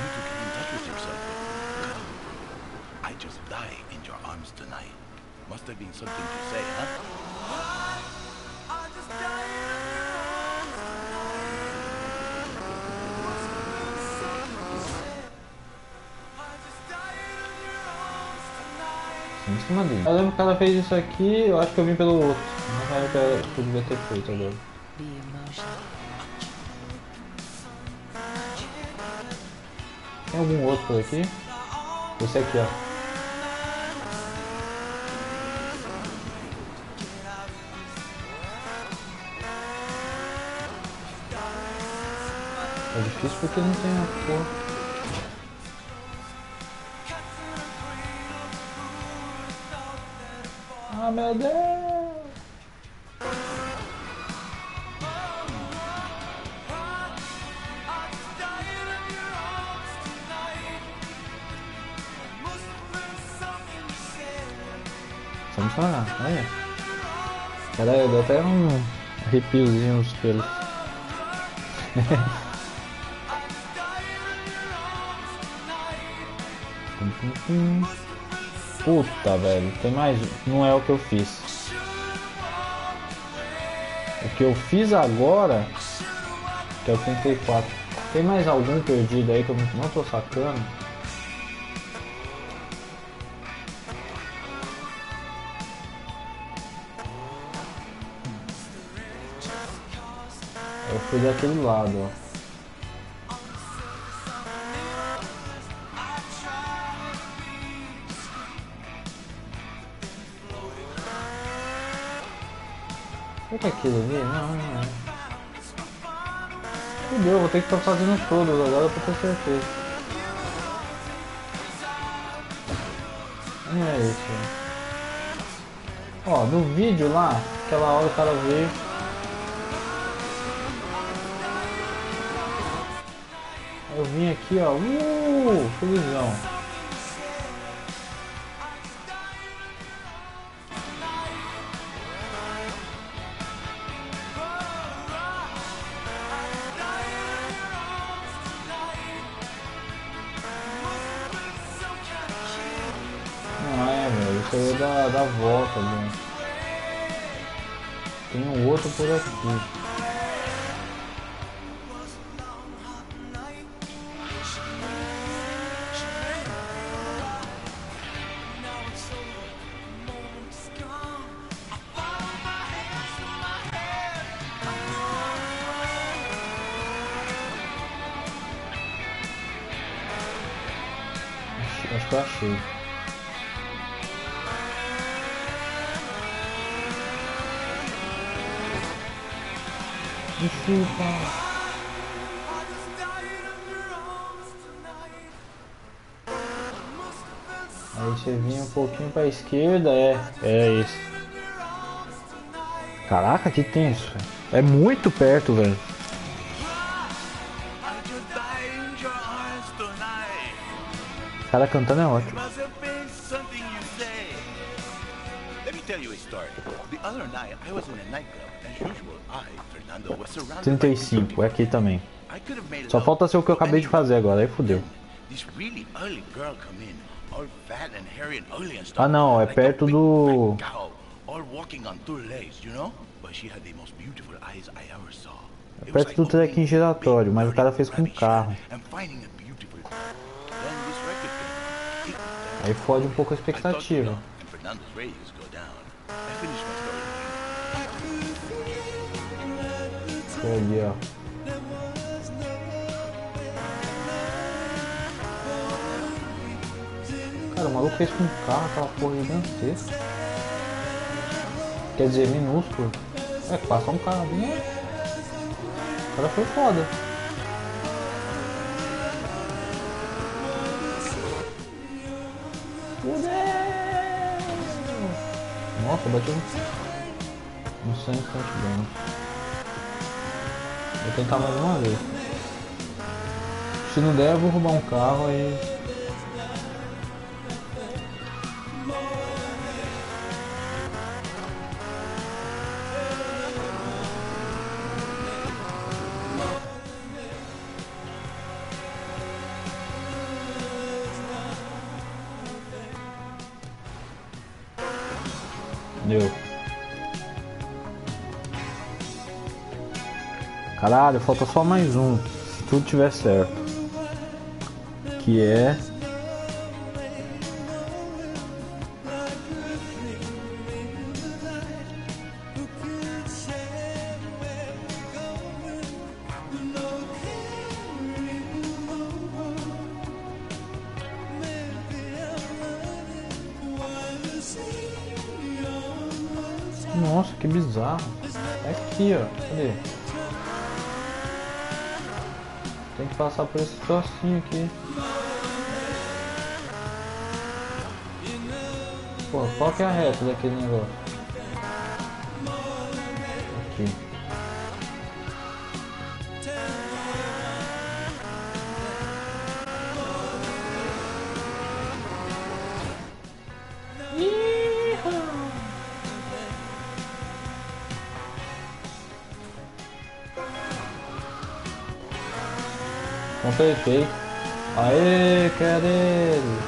Então, em cima dele. Eu lembro que o cara fez isso aqui, eu acho que eu vim pelo outro. Não era o que eu devia ter feito agora. Tem algum outro por aqui? Esse aqui, ó. É difícil porque não tem a cor. Ah, meu Deus! Vamos lá, olha. Caralho, deu até um arrepiozinho nos pelos. Puta, velho, tem mais. Não é o que eu fiz. O que eu fiz agora, que é o trinta e quatro. Tem mais algum perdido aí que eu não tô sacando? Eu fui daquele lado, ó. Será que é aquilo ali? Não, não é. Fudeu, vou ter que estar fazendo todos agora pra ter certeza. Não é isso. Ó, no vídeo lá, aquela hora o cara veio. Eu vim aqui, ó, uh, felizão. Não é, velho, isso aí é da, da volta, né? Tem um outro por aqui. Acho que eu achei. Me chupa. Aí você vinha um pouquinho pra esquerda, é, é isso. Caraca, que tenso. É muito perto, velho. O cara cantando é ótimo. trinta e cinco, é aqui também. Só falta ser o que eu acabei de fazer agora, aí fodeu. Ah não, é perto do... É perto do trekking giratório, mas o cara fez com carro. Aí fode um pouco a expectativa. Foi ali, ó. Cara, o maluco fez com carro aquela porra gigantesca. Quer dizer, minúsculo. É, passa um carro ali. O cara foi foda. Nossa, bateu no cem instante bem. Vou tentar mais uma vez. Se não der, eu vou roubar um carro aí. Deu. Caralho, falta só mais um. Se tudo tiver certo. Que é... Nossa, que bizarro. É aqui, ó. Cadê? Tem que passar por esse trocinho aqui. Pô, qual que é a reta daquele negócio? Aqui. Completei. Aê, querido!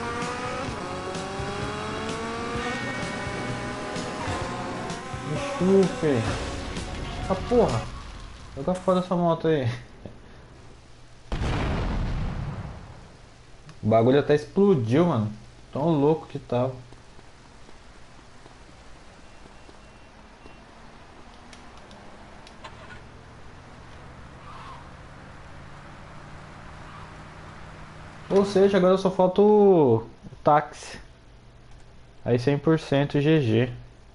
Me chupe! Ah, porra! Joga fora essa moto aí. O bagulho até explodiu, mano. Tão louco que tava. Ou seja, agora só falta o, o táxi. Aí cem por cento G G.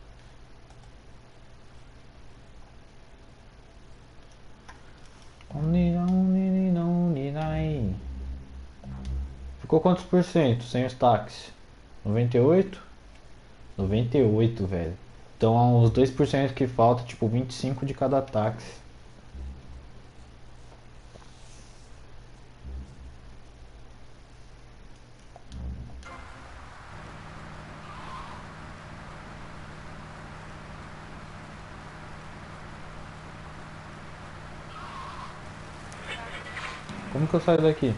Ficou quantos por cento sem os táxis? noventa e oito? noventa e oito, velho. Então os dois por cento que falta, tipo vinte e cinco de cada táxi. Como que eu saio daqui?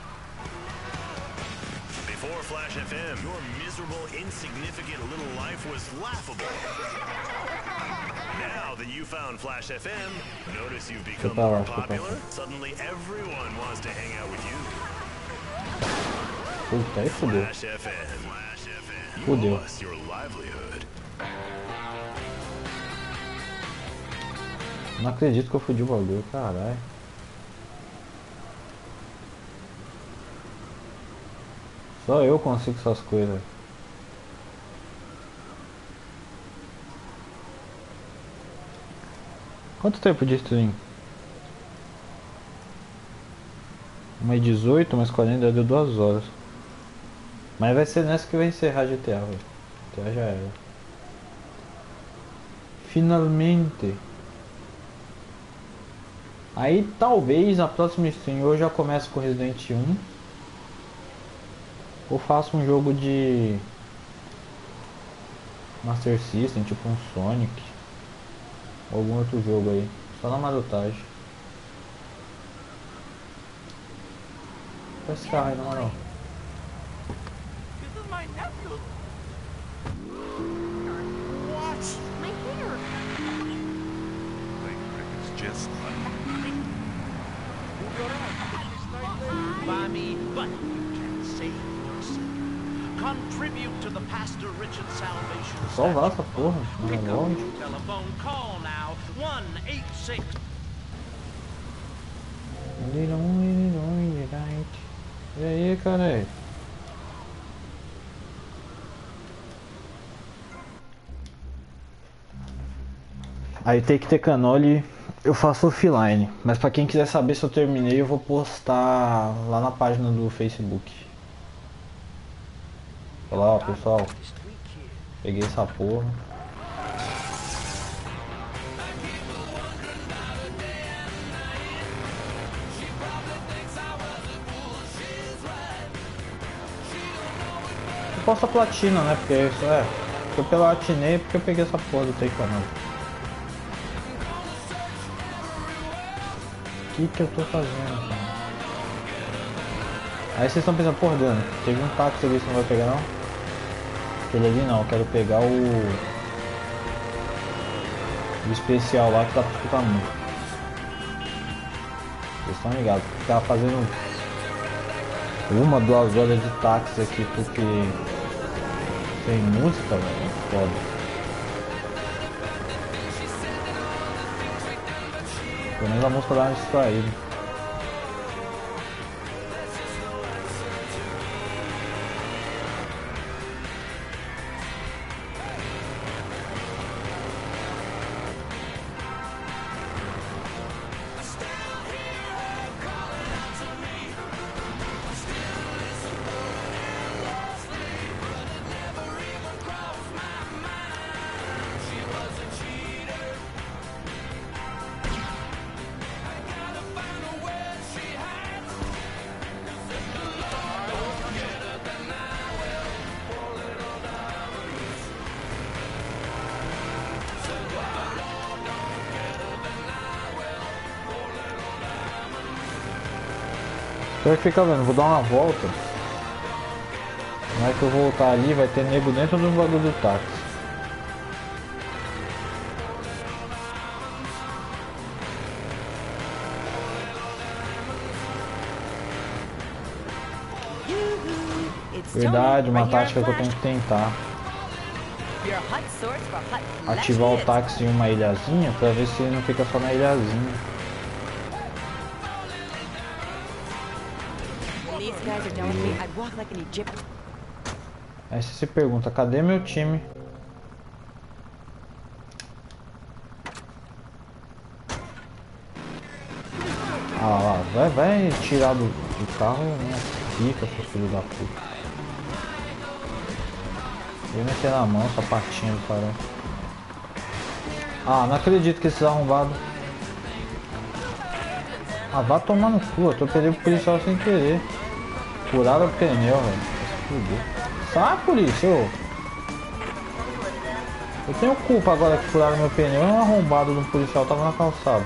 Before Flash F M, your miserable, insignificant little life was laughable. Now that you found Flash F M, notice you've become more popular. Suddenly everyone wants to hang out with you.
Puta, aí fudeu.
Flash F M. You
Fudeu.
lost your livelihood.
Não acredito que eu fudi o bagulho, caralho. Só eu consigo essas coisas. Quanto tempo de stream? uma e dezoito mais quarenta deu duas horas. Mas vai ser nessa que vai encerrar G T A, velho. G T A já era. Finalmente. Aí talvez a próxima stream eu já comece com Resident um. Ou faço um jogo de Master System, tipo um Sonic. Ou algum outro jogo aí. Só na marotagem. Olha esse carro aí, na moral.
This is my nephew.
What? My hair.
It's just
By me, but you can save yourself. Contribute to the Pastor Richard Salvation.
Salvar essa porra, não é longe.
Telephone call now. one eight six.
E aí, cara? Aí tem que ter canole, eu faço offline. Mas pra quem quiser saber se eu terminei, eu vou postar lá na página do Facebook. Olha lá, ó, pessoal. Peguei essa porra. Eu posso a platina, né? Porque isso é. Eu platinei porque eu peguei essa porra do Taekwondo. O que que eu tô fazendo, cara? Aí vocês estão pensando, porra, Dano, teve um táxi ali que você não vai pegar não? Aquele ali não, eu quero pegar o... o especial lá que dá pra escutar muito. Vocês estão ligados, ficar fazendo uma, duas horas de táxi aqui porque tem música, velho, é foda. Pelo menos a música dá uma distraída. Pior que fica vendo, vou dar uma volta. Na hora que eu voltar ali, vai ter nego dentro do bagulho do táxi. Verdade, uma tática que eu tenho que tentar. Ativar o táxi em uma ilhazinha pra ver se ele não fica só na ilhazinha. Aí você se pergunta, cadê meu time? Ah lá, vai, vai tirar do, do carro, né? Fica, seu filho da puta. Vou meter na mão, sapatinho do caralho. Ah, não acredito que esses arrombados. Ah, vá tomar no cu, eu tô perdendo o policial sem querer. Furaram o pneu, velho. Sai, polícia, ô. Eu tenho culpa agora que furaram meu pneu. Um arrombado do policial tava na calçada.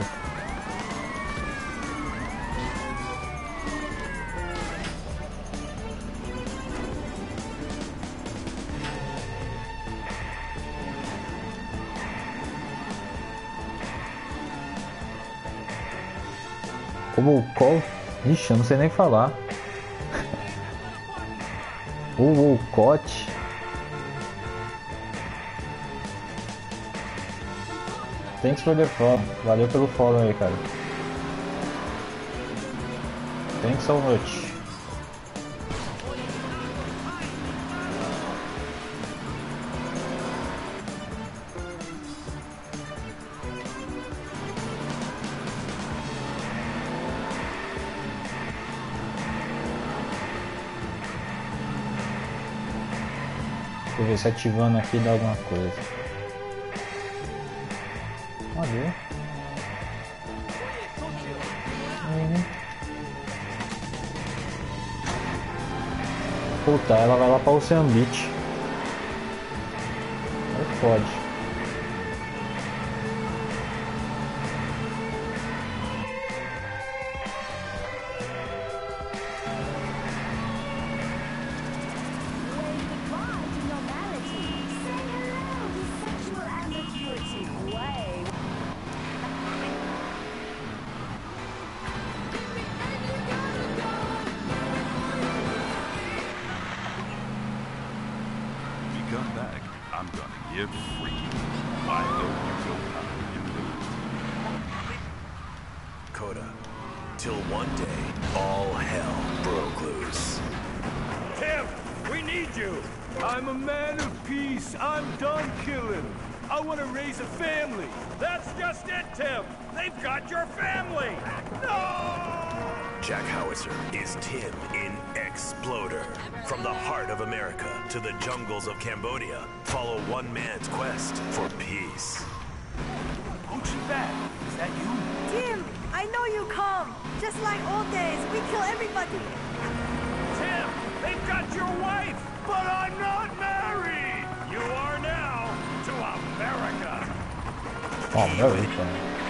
Como o qual? Ixi, eu não sei nem falar. O Wolcott. Thanks for the follow. Valeu pelo follow aí, cara. Thanks so much. Deixa eu ver se ativando aqui dá alguma coisa. Olha. Uhum. Puta, ela vai lá pra Ocean Beach. Aí pode.
Jack Howitzer is Tim in Exploder. From the heart of America to the jungles of Cambodia, follow one man's quest for peace.
Hoochie Bat, is that you?
Tim, I know you come. Just like old days, we kill everybody.
Tim, they've got your wife, but I'm not married. You are now to America.
Oh, America.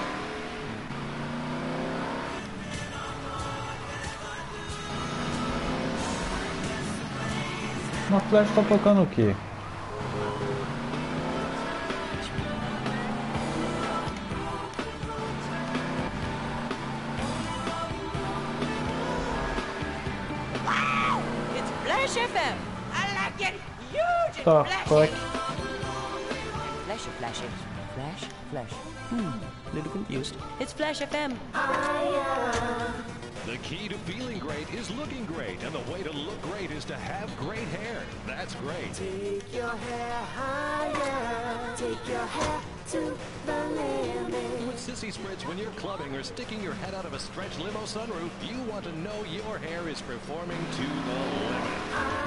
Uma flash tá tocando o quê?
Wow! It's Flash F M. I like it huge and
Tá,
flashy.
qual é que...
Flashy, flashy. Flash, flash. Hmm, little confused. It's Flash F M.
The key to feeling great is looking great, and the way to look great is to have great hair. That's great.
Take your hair higher. Take your hair to the limit.
With Sissy Spritz, when you're clubbing or sticking your head out of a stretch limo sunroof, you want to know your hair is performing to the limit.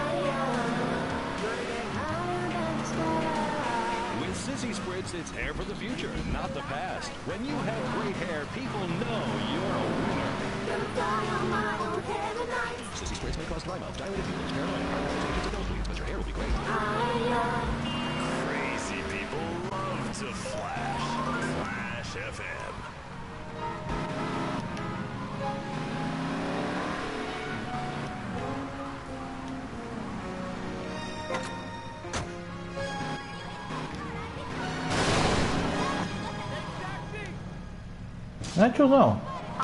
With Sissy Spritz, it's hair for the future, not the past. When you have great hair, people know you're a winner. Sissy Spritz may cause dry mouth, dilated pupils, paranoia, heart palpitations, and nosebleeds, but your hair will be great.
Crazy people love to flash. Flash F M.
Né, tiozão?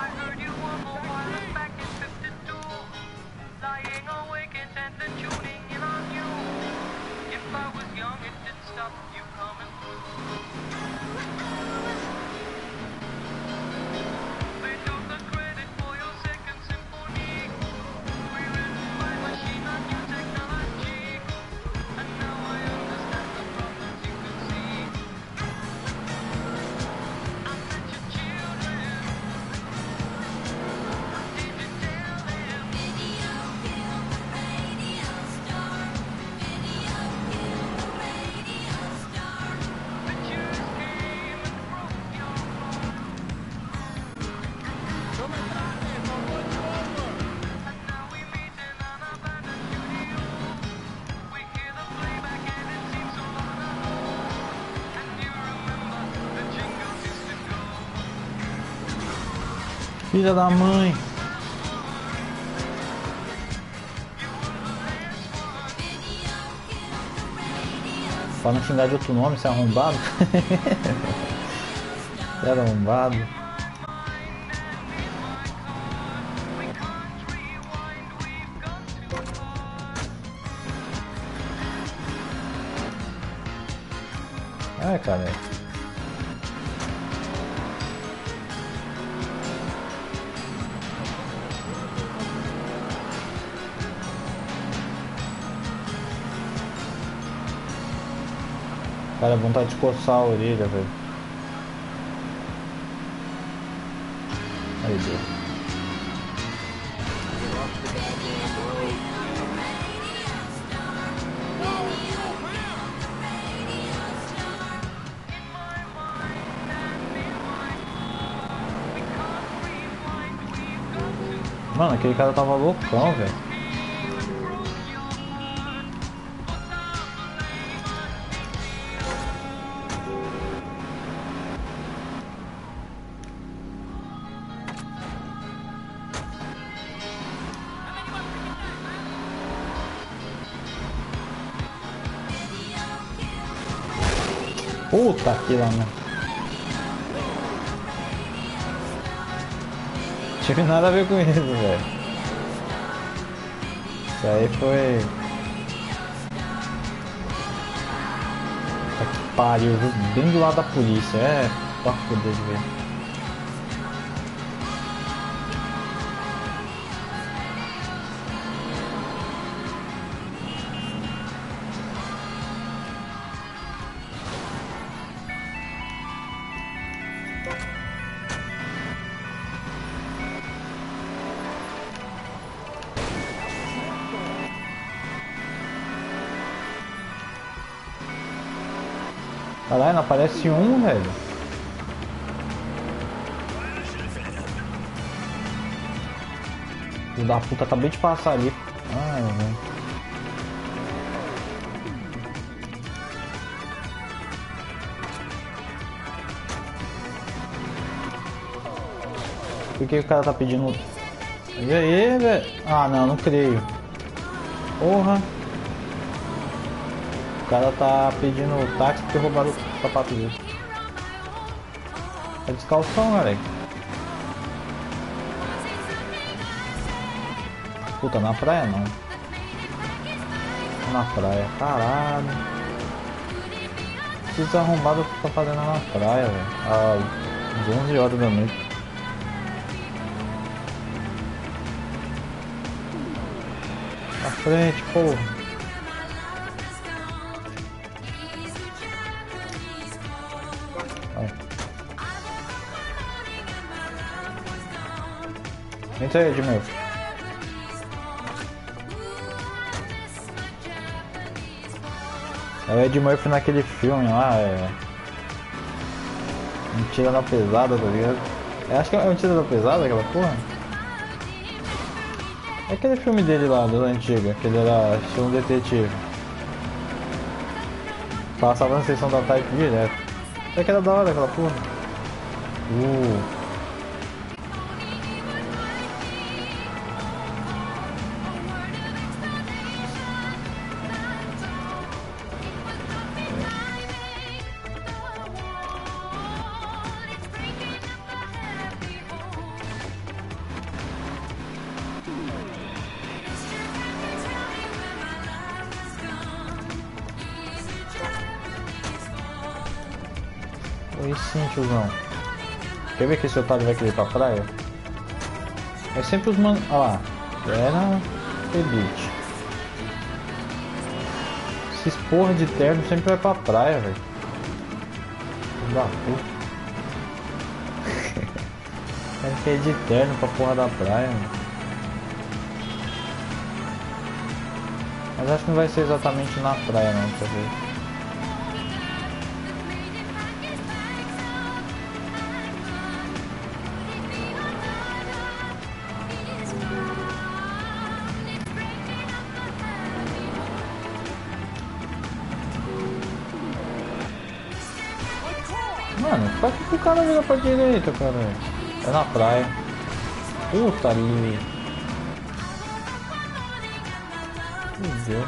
Filha da mãe. Pra não xingar de outro nome, você é arrombado. Você era arrombado. Ai, cara. Cara, vontade de coçar a orelha, velho. Aí, Deus. Mano, aquele cara tava loucão, velho. Puta que lá, né? Não tive nada a ver com isso, velho. Isso aí foi... Puta que pariu, viu? Bem do lado da polícia. É, pra foder de ver. Caralho, não aparece um, velho. Filho da puta, acabei de passar ali. Ai, velho. Por que o cara tá pedindo... E aí, velho? Ah, não, não creio. Porra. O cara tá pedindo táxi porque roubaram o sapato dele. É descalção, galera. Puta, na praia não. Na praia, caralho. Esses arrombados que tá fazendo na praia, velho. Às onze horas da noite. Na frente, porra. Entra aí, Edmil. É o Ed Murphy naquele filme lá, é... Mentira na pesada, tá ligado? Eu acho que é Mentira na pesada, aquela porra. É aquele filme dele lá, da antiga, que ele era estilo um detetive. Passava na sessão da tarde direto. É que era da hora aquela porra. Uh... Oi sim, tiozão. Quer ver que esse otário vai querer ir pra praia? É sempre os man... Olha lá. Era Elite. Esses porra de terno sempre vai pra praia, velho. Da puta. Ele quer ir de terno pra porra da praia, mano. Mas acho que não vai ser exatamente na praia não, deixa eu ver. Mano, pra que o cara vira pra direita, cara? É na praia. Puta ali. Meu Deus.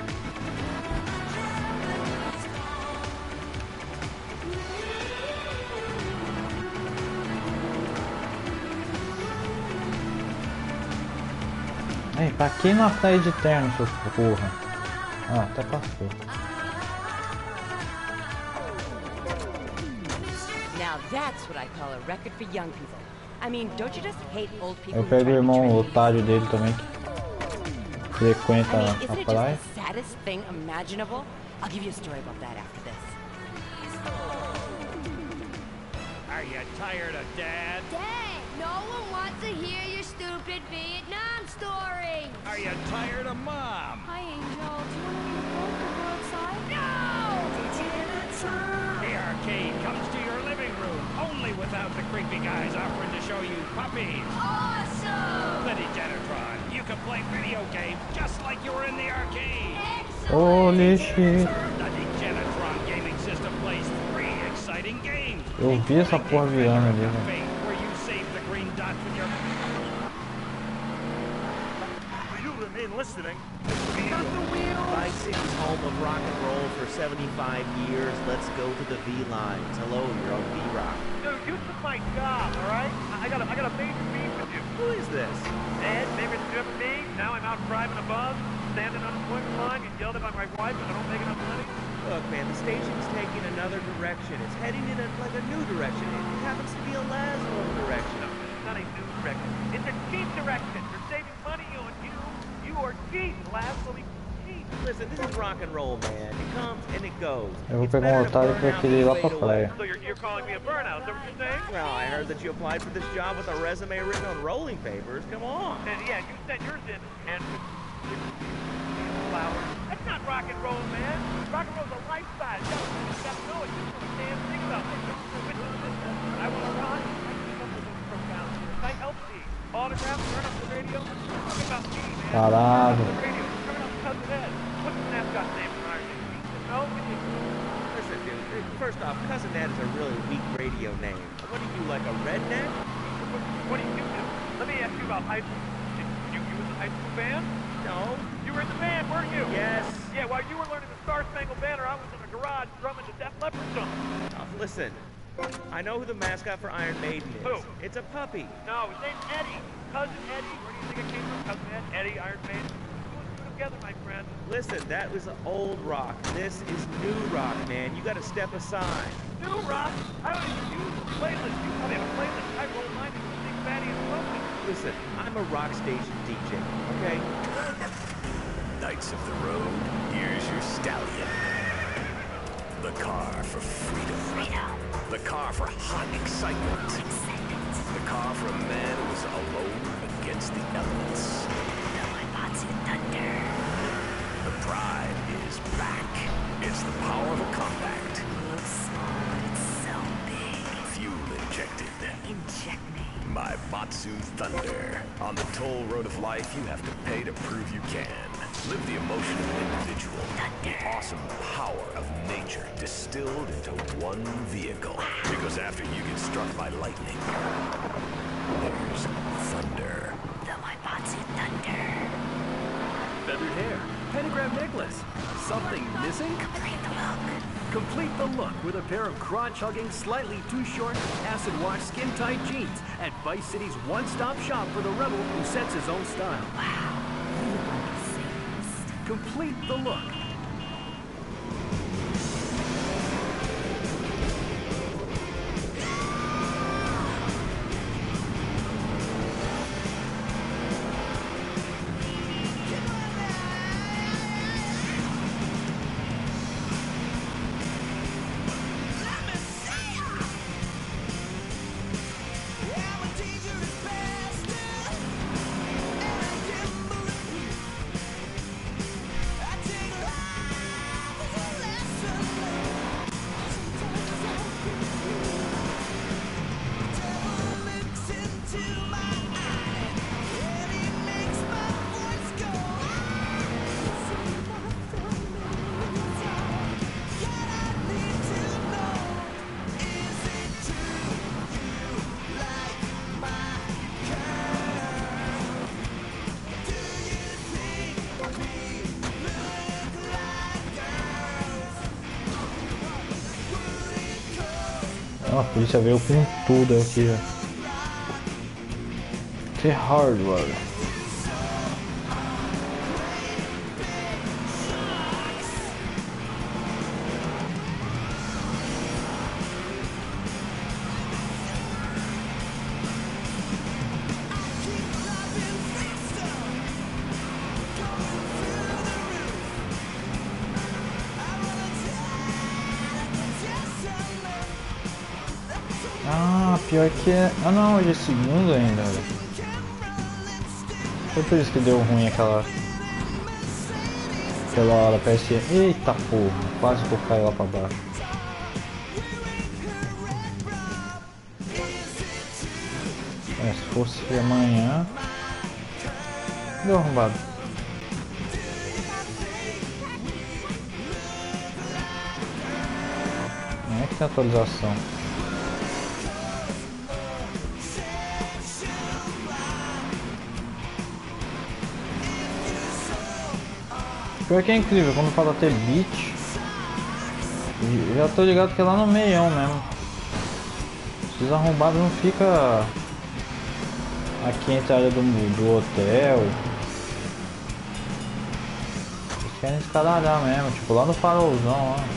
Ei, pra quem na praia de terno, seu porra? Ah, até passou.
That's what I call a record for young people. I mean, don't you just hate old people?
Eu pego o irmão otário dele também que frequenta
I mean,
a
isn't it
praia.
just the saddest thing imaginable? I'll give you a story about that after this.
Are you tired of Dad?
Dad, no one wants to hear your stupid Vietnam story.
Are you tired of Mom?
Hi, Angel. Do you want to read a book or go outside? No!
The arcade comes to your living room, only without the creepy guys offering to show you puppies.
Awesome!
Let it
play video games just like you were in the arcade.
Holy shit.
The Degenitron gaming system plays three exciting games.
Eu vi essa porra virando ali, velho.
Where you save the green dot with your...
Will you remain listening?
Vice City's home of rock and roll for seventy-five years. Let's go to the V lines. Hello, you're on V-Rock.
Dude, you took my job, all right? I got a, I got a major beef with you.
Who is this?
Ed, maybe it's you me. Now I'm out driving above, standing on the unemployment line, get yelled at by my wife because I don't make enough money.
Look, man, the station's taking another direction. It's heading in a, like a new direction. It happens to be a Laszlo direction.
No, it's not a new direction. It's a cheap direction. They're saving money on you. You are cheap, Laszlo.
Listen, this is rock and roll, man. It comes and it goes.
Eu vou pegar um otário pra querer ir lá pra praia.
So you're, you're calling me a burnout, is that what you're saying?
Well, I heard that you applied for this job with a resume written on rolling papers. Come on.
And yeah, you sent yours in, and flowers. That's not rock and roll, man. Rock and roll's a lifestyle. You gotta know it. You just want to damn thing about it. I want to rock. I can come with those profound. I help me. Autographs, turn up the radio. Talk about me, man.
Caralho.
Turn up Cousin Ed. What's the mascot's name from Iron Man? No?
Listen, dude, first off, Cousin Ed is a really weak radio name. What are you, like a redneck?
What, what do you do? Let me ask you about high school. Did you, you was in the high school band?
No.
You were in the band, weren't you?
Yes.
Yeah, while you were learning the Star Spangled Banner, I was in the garage drumming the Def Leppard song.
Uh, listen, I know who the mascot for Iron Maiden is.
Who?
It's a puppy.
No, his name's Eddie. Cousin Eddie. Where do you think it came from? Cousin Ed? Eddie, Iron Maiden. Together, my friend.
Listen, that was old rock. This is new rock, man. You gotta step aside.
New rock? I don't even use a playlist. You probably have a playlist. I roll mine into Big Fatty and Smoking.
Listen, I'm a rock station D J, okay?
Knights of the road, here's your stallion. The car for freedom. Freedom. The car for hot excitement. Excitement. The car for a man who is alone against the elements. Thunder. The pride is back. It's the power of a compact. It looks small, but it's so big. Fuel injected. Inject me. My Batsu Thunder. On the toll road of life, you have to pay to prove you can. Live the emotion of an individual. Thunder. The awesome power of nature distilled into one vehicle. Because after you get struck by lightning, there's thunder. The My Batsu Thunder.
Feathered hair, pentagram necklace. Something missing?
Complete the look.
Complete the look with a pair of crotch-hugging, slightly too short, acid-wash, skin-tight jeans at Vice City's one-stop shop for the rebel who sets his own style.
Wow, you look like a Satanist.
Complete the look.
A polícia veio com tudo aqui, ó. Que hardware. Ah, pior que é... Ah não, hoje é segundo ainda. Foi por isso que deu ruim aquela... Aquela hora, parece... Eita porra, quase que eu caio lá pra baixo. É, se fosse amanhã... Deu arrombado. Não é que tem atualização. Pior que é incrível, quando fala ter beat, eu já tô ligado que é lá no meião mesmo. Esses arrombados não fica aqui entre a área do, do hotel. Eles querem escalhar mesmo, tipo lá no farolzão lá.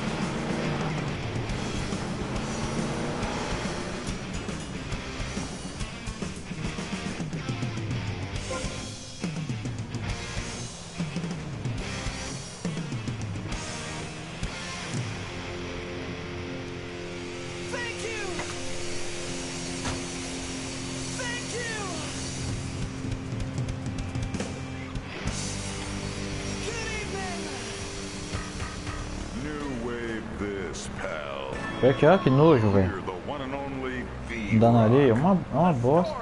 Pior que, ó, que nojo, velho. Da na areia, é uma, é uma bosta.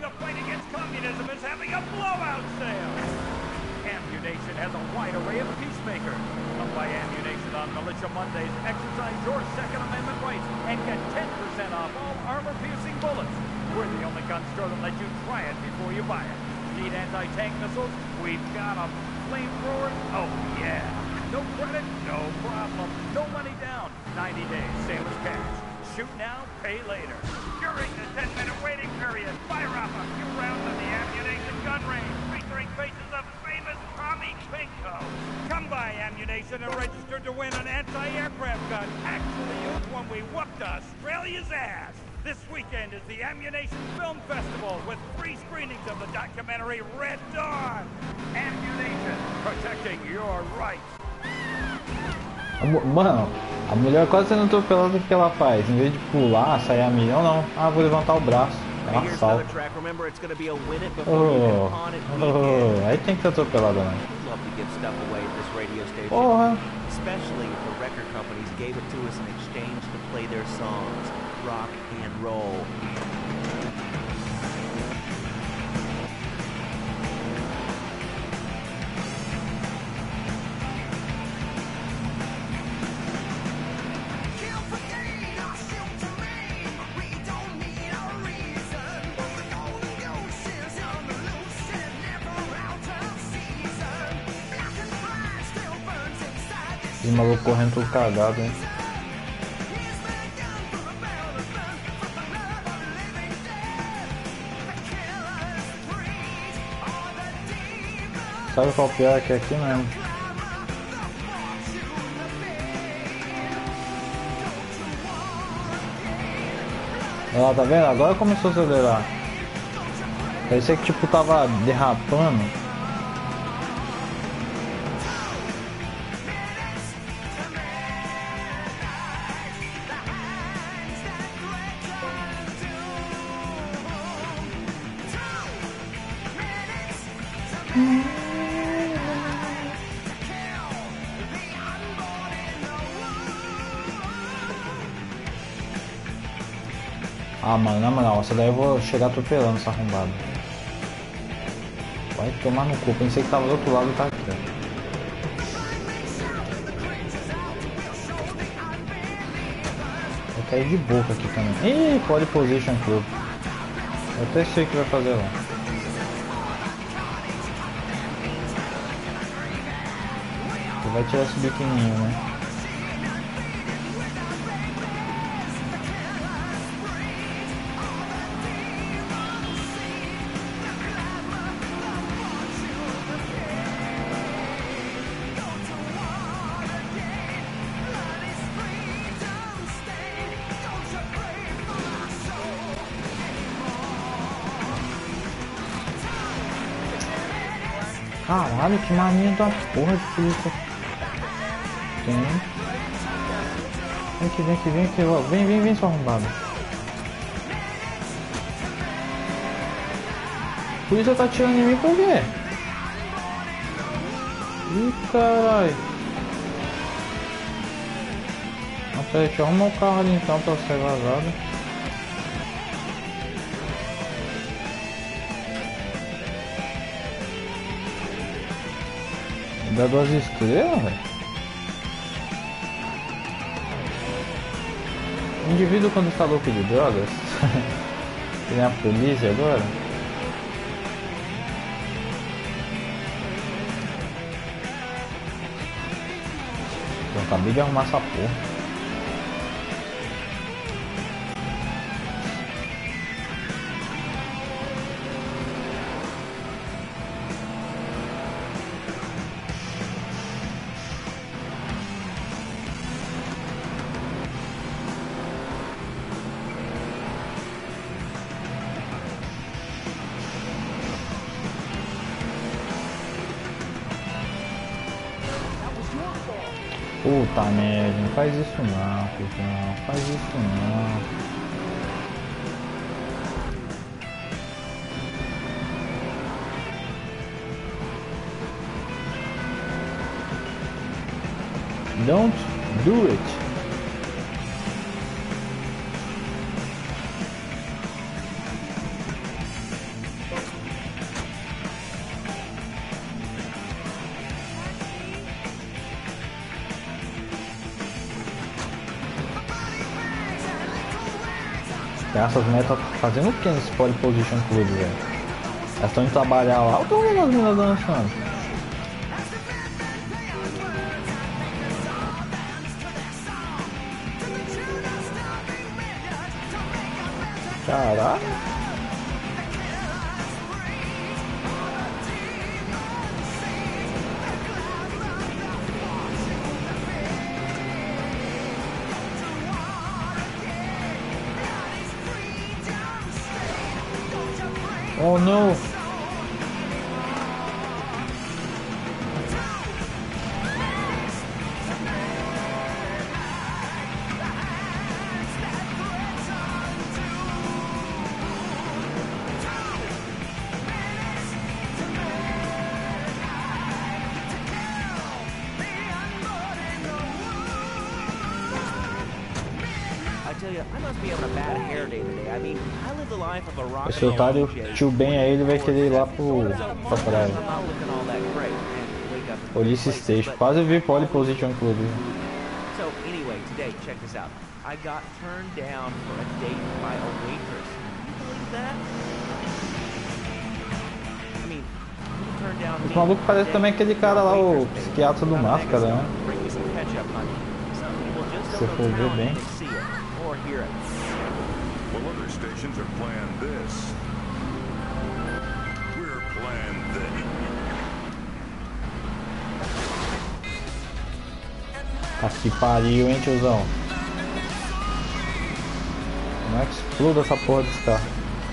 Ammunition has a wide array of peacemaker. Come by Ammunition on Militia Mondays, exercise your Second Amendment rights, and get ten percent off all armor-piercing bullets. We're the only gun store that lets you try it before you buy it. Need anti-tank missiles? We've got them. Flamethrowers? Oh yeah. No credit? No problem. No money down. ninety days, same as cash. Shoot now, pay later. During the ten minute waiting period, fire off a few rounds of the Ammunition gun range, featuring faces of famous Tommy Pinko. Come by Ammunition and register to win an anti-aircraft gun actually used when we whooped Australia's ass. This weekend is the Ammunition Film Festival with free screenings of the documentary Red Dawn. Ammunition, protecting your rights.
Mano, a mulher quase sendo atropelada, o que ela faz? Em vez de pular, sair a milhão, não. Ah, vou levantar o braço. Ela salta. Oh, oh, aí tem que ser atropelada, né? Porra!
Especially if the record companies gave it to us in exchange to play their songs, rock and roll.
Os malucos correndo tudo cagado, hein? Sabe qual pior é que é aqui mesmo? Olha lá, tá vendo? Agora começou a acelerar. Parecia que tipo tava derrapando. Ah, mano, na moral, essa daí eu vou chegar atropelando essa arrombada. Vai tomar no cu, pensei que tava do outro lado e tá aqui, ó. Vou cair de boca aqui também. Ih, pole position club. Eu até sei o que vai fazer lá. Ele vai tirar esse biquininho, né? Caralho, que mania da porra de polícia. Tem. Vem aqui, vem aqui, vem aqui. Vem, vem, vem, seu arrombado. A polícia tá atirando em mim por quê? Ih, caralho. Não, peraí, deixa eu arrumar o carro ali então pra ser vazado. Dá duas estrelas, velho. O indivíduo quando está louco de drogas. Tem a polícia agora. Eu acabei de arrumar essa porra. Puta merda, não faz isso não, Cusão, faz isso não. Don't do it. Essas metas fazendo o que nesse Pole Position Club, velho? Elas estão indo trabalhar lá ou estão vendo as meninas dançando? Caralho! Oh no! Esse otário, tio Ben aí, ele vai querer ir lá pro, pra praia. Police Station, quase vi Pole Position Club.
So anyway, today, check this out. I got turned down for a date by a waitress. Can you believe that? I mean, who turned down
Esse maluco parece também aquele cara lá, o psiquiatra do Máscara, né? Se for ver bem.
Well, other stations are playing this. We're playing this.
Tá que pariu, hein, tiozão? Como é que exploda essa porra desse carro?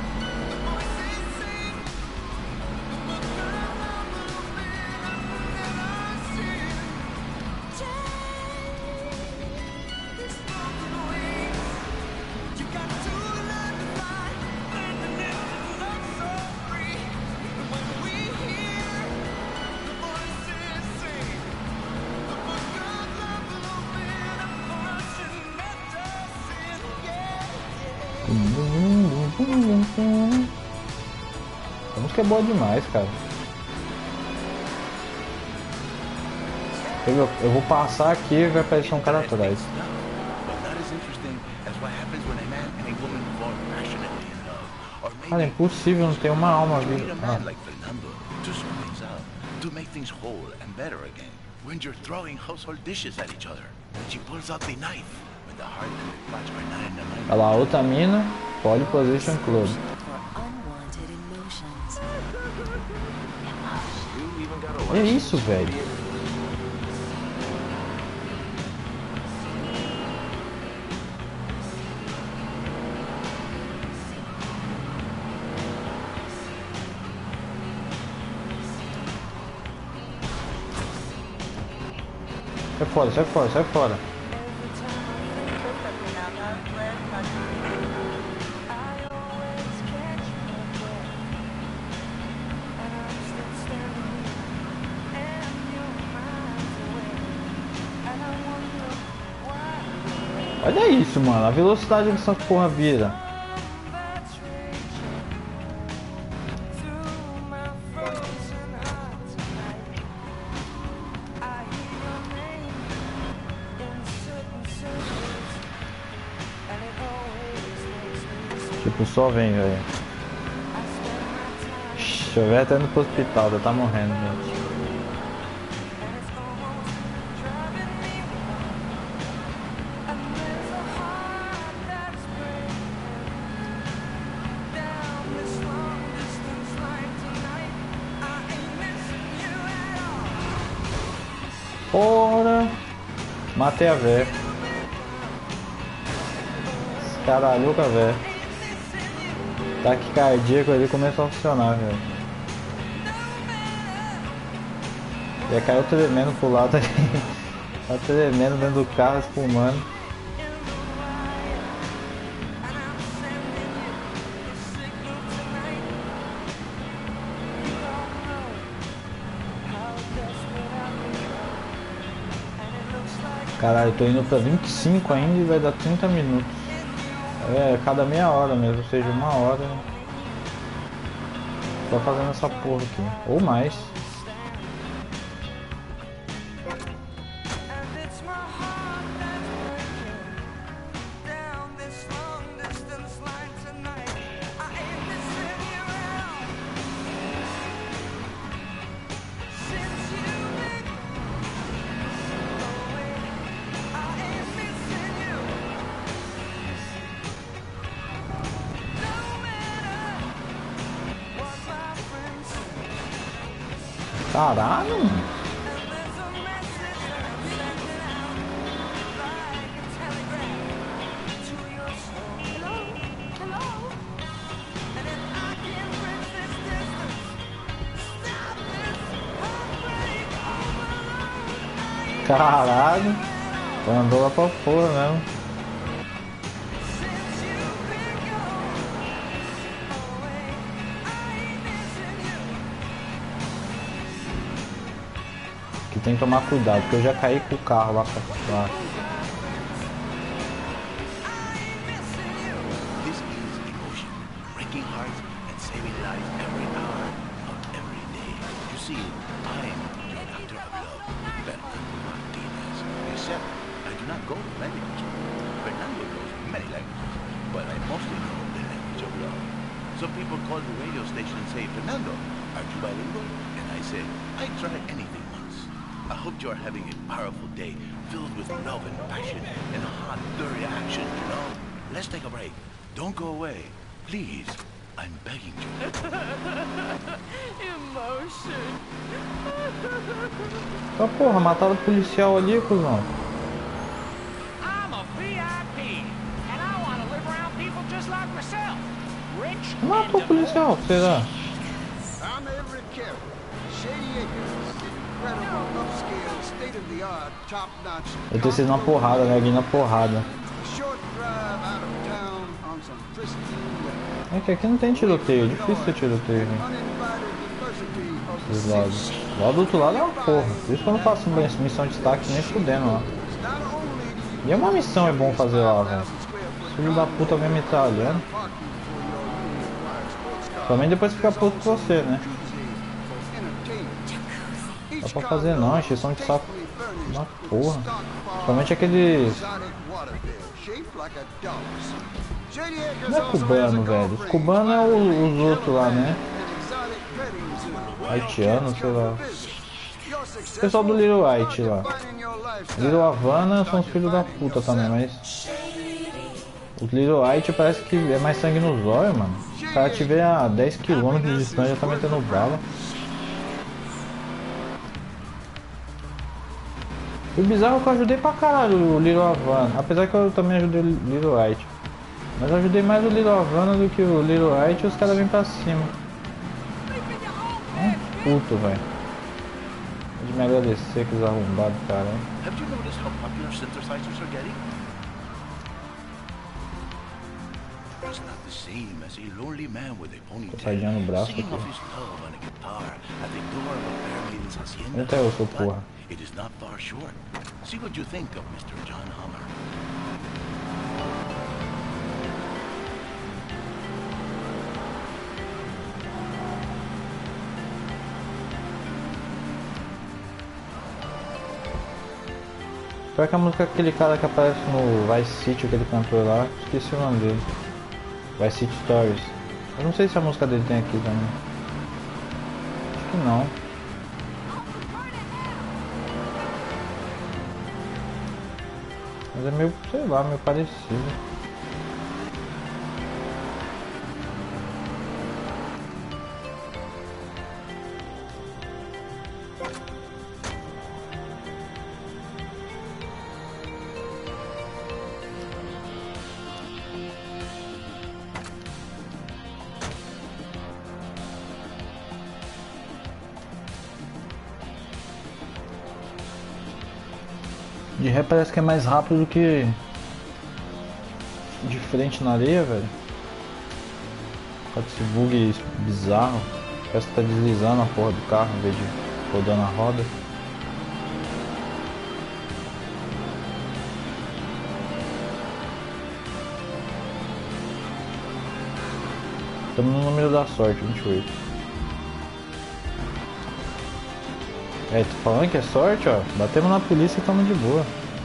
A música é boa demais, cara. Eu, eu vou passar aqui e vai aparecer um cara atrás. Cara, é impossível não ter uma alma viva. Ah. Olha lá, outra mina, Pole Position Club. É isso, velho. Sai fora, sai fora, sai fora. Olha isso, mano, a velocidade dessa porra vira. Tipo, só vem, velho. Deixa eu ver até indo pro hospital, já tá morrendo, gente. Porra! Matei a véia. Caralho, a véia. Ataque cardíaco ali começou a funcionar, velho. Já caiu tremendo pro lado ali. Tá tremendo dentro do carro, espumando. Caralho, eu tô indo pra vinte e cinco ainda e vai dar trinta minutos. É, cada meia hora mesmo, ou seja, uma hora. Tô fazendo essa porra aqui. Ou mais. Caralho! Caralho! Andou lá pra fora mesmo. Tem que tomar cuidado, porque eu já caí com o carro lá pra lá.
This is emotion, breaking hearts and saving lives every hour of every day. You see, I'm your doctor of love, Bertrand Martinez. Except I do not go to medical school. Fernando knows many languages, but I mostly know the language of love. Some people call the radio station and say, Fernando, are you bilingual? And I say, I try anything once. I hope you are having a powerful day, filled with love and passion and hot, dirty action, you know? Let's take a break. Don't go away. Please. I'm begging you.
Emotion.
Ah, porra, mataram o policial ali, cuzão.
I'm a V I P, and I want to live around people just like myself. Rich.
Matou o policial, será?
I'm Everett Carey. Shady Acres. Incredible, upscale, state-of-the-art, top-notch.
Eu tô sendo na porrada, né? Alguém na porrada.
Short drive out of town on some pristine.
É que aqui não tem tiroteio, é difícil ter tiroteio, né? Dos lados. Lá do outro lado é uma porra. Por isso que eu não faço missão de destaque nem fudendo lá. E é uma missão é bom fazer lá, velho. Filho da puta vem me tralhando. Também depois fica puto com você, né? Dá pra fazer não, encheção de saco. Uma porra. Somente aqueles. Não é cubano, velho. Os cubanos é os, os outros lá, né? Haitiano, sei lá. O pessoal do Little White lá. Little Havana são os filhos da puta também, mas. Os Little White parece que é mais sangue nos olhos, mano. Se o cara tiver a dez quilômetros de distância já tá metendo bala. O bizarro é que eu ajudei pra caralho o Little Havana, apesar que eu também ajudei o Little White. Mas eu ajudei mais o Little Havana do que o Little White e os caras vêm pra cima. Hum, puto, velho. De me agradecer que os arrombados, cara.
Have you noticed how popular synthesizers are getting? It's not the same as a lonely man with a ponytail singing of his love on a guitar at the door of a fair maiden's hacienda.
Até eu sou porra.
It is not far short. See what you think of Mister John Hammer.
Pior que a música é aquele cara que aparece no Vice City, aquele cantor lá, esqueci o nome dele. Vice City Stories. Eu não sei se a música dele tem aqui também. Acho que não. Mas é meio, sei lá, meio parecido. De ré parece que é mais rápido do que de frente na areia, velho. Com esse bug bizarro. Parece que tá deslizando a porra do carro em vez de rodando a roda. Estamos no número da sorte, vinte e oito. É, tô falando que é sorte, ó. Batemos na polícia e estamos de boa.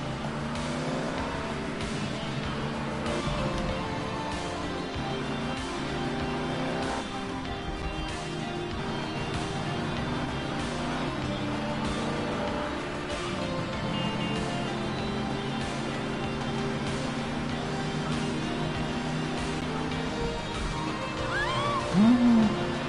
Hum.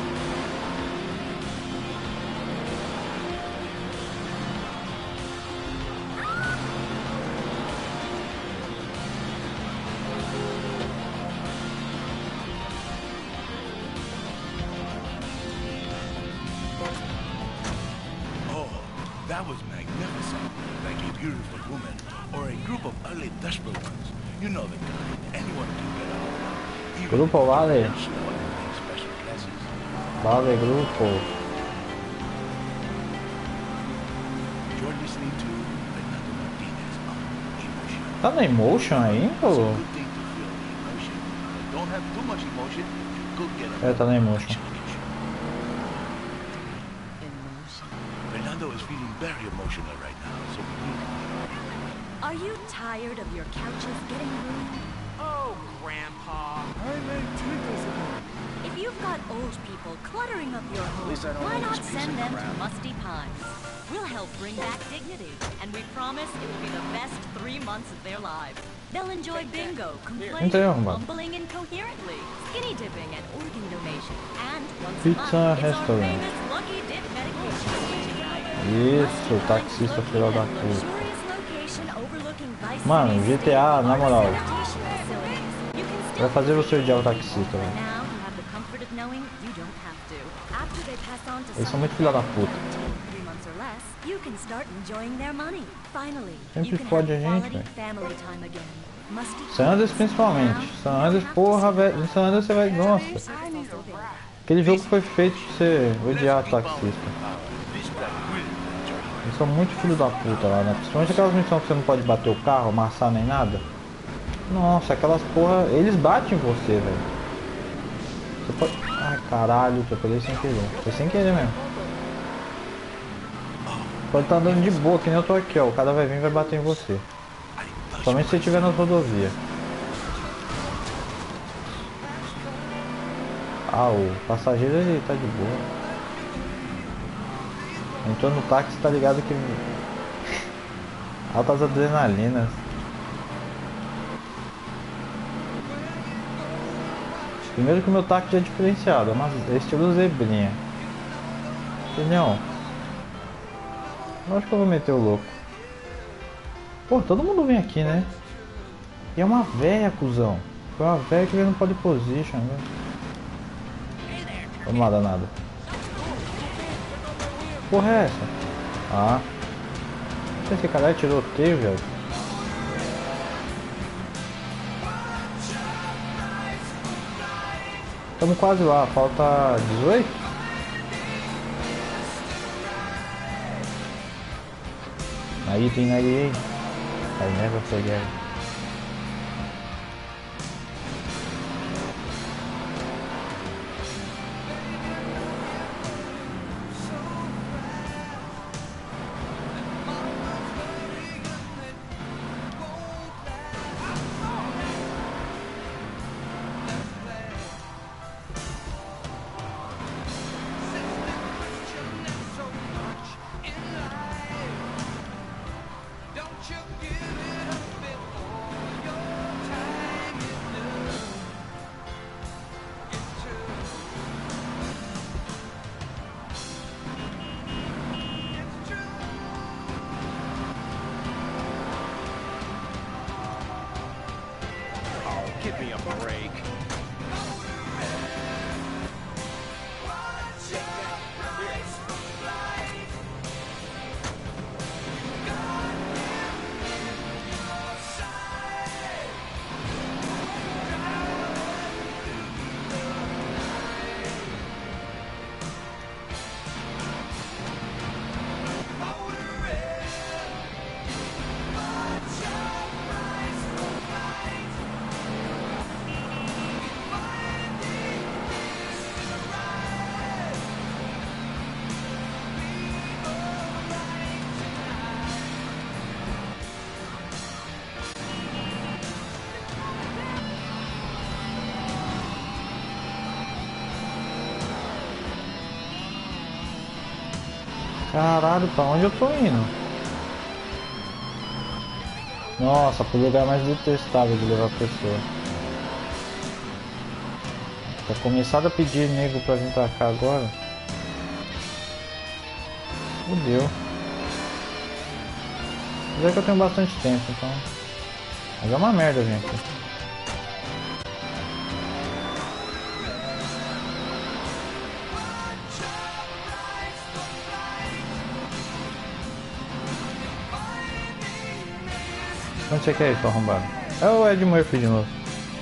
That was magnificent. Like a beautiful woman, or a group of ugly, desperate ones. You know the kind. Anyone can get out. Even
Grupo Vale.
special classes.
Vale Grupo.
You're listening to Fernando Martinez on Emotion.
Tá na Emotion ainda,
It's a
ou?
good thing to feel the emotion. Don't have too much emotion. You could get a
É, tá na Emotion.
Fernando is feeling very emotional right now, so please.
Are you tired of your couches getting ruined?
Oh, Grandpa.
I made tickets again. If you've got old people cluttering up your home,
least I don't
why not
always
send
piece
them
of
to
crap.
Musty Pines? We'll help bring back dignity, and we promise it will be the best three months of their lives. They'll enjoy bingo, complaining,
Então, mano.
mumbling incoherently, skinny dipping, and organ donation. And once
Pizza
a month, it's our
restaurant.
famous Lucky Dip medication.
Isso, taxista filho da puta.
Luxurious location overlooking Vice
Mano,
City's
G T A, na moral,
sanitation facilities. You can still
vai fazer você odiar o taxista, velho.
now you have the comfort of knowing you don't have to. After they pass on to
Eles são
someone
muito filha da puta.
three months or less, you can start enjoying their money. Finally,
Sempre
you can
fode a
have
gente,
quality
velho.
family time again. Musty
San Andreas principalmente. San Andreas, porra, velho. Em San Andreas você vai. Nossa. Aquele jogo foi feito pra você odiar o taxista. Eles são muito filho da puta lá, né? Principalmente aquelas missões que você não pode bater o carro, amassar nem nada. Nossa, aquelas porra. Eles batem em você, velho. Você pode. Ai caralho, eu peguei sem querer. Foi sem querer mesmo. Pode estar andando de boa, que nem eu tô aqui, ó. O cara vai vir e vai bater em você. Somente se você estiver nas rodovias. Ah, o passageiro ele tá de boa. Entrou no táxi, tá ligado que... Altas adrenalinas. Primeiro que o meu táxi é diferenciado, é, uma... é estilo zebrinha. Entendeu? Eu acho que eu vou meter o louco. Pô, todo mundo vem aqui, né? E é uma véia, cuzão. Foi uma véia que veio no pole position, né? Vamos lá, danado. Porra é essa? Ah. Esse cara é tiroteio, velho. Estamos quase lá, falta dezoito? ninety, ninety-eight. I never forget. Caralho, pra onde eu tô indo? Nossa, pro lugar mais detestável de levar a pessoa. Tá começado a pedir nego pra vir pra cá agora. Fudeu. Mas é que eu tenho bastante tempo, então. Mas é uma merda, gente. Onde você quer ir, seu arrombado? É o Ed Murphy de novo.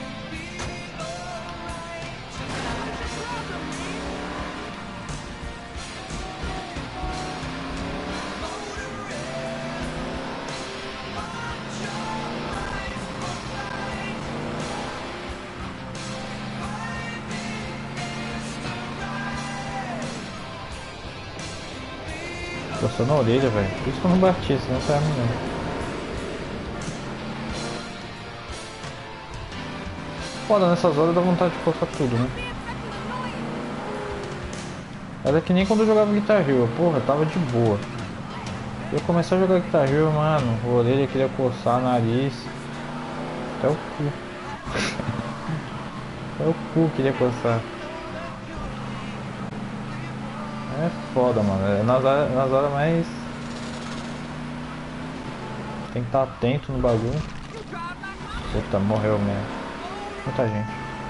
Passou na orelha, velho. Por isso que eu não bati, senão sai a menina. Foda, nessas horas dá vontade de coçar tudo, né? Era que nem quando eu jogava Guitar Hero, porra, tava de boa. Eu comecei a jogar Guitar Hero, mano, a orelha queria coçar, nariz. Até o cu. Até o cu queria coçar. É foda, mano, é nas horas, nas horas mais... Tem que estar atento no bagulho. Puta, morreu mesmo. Muita gente.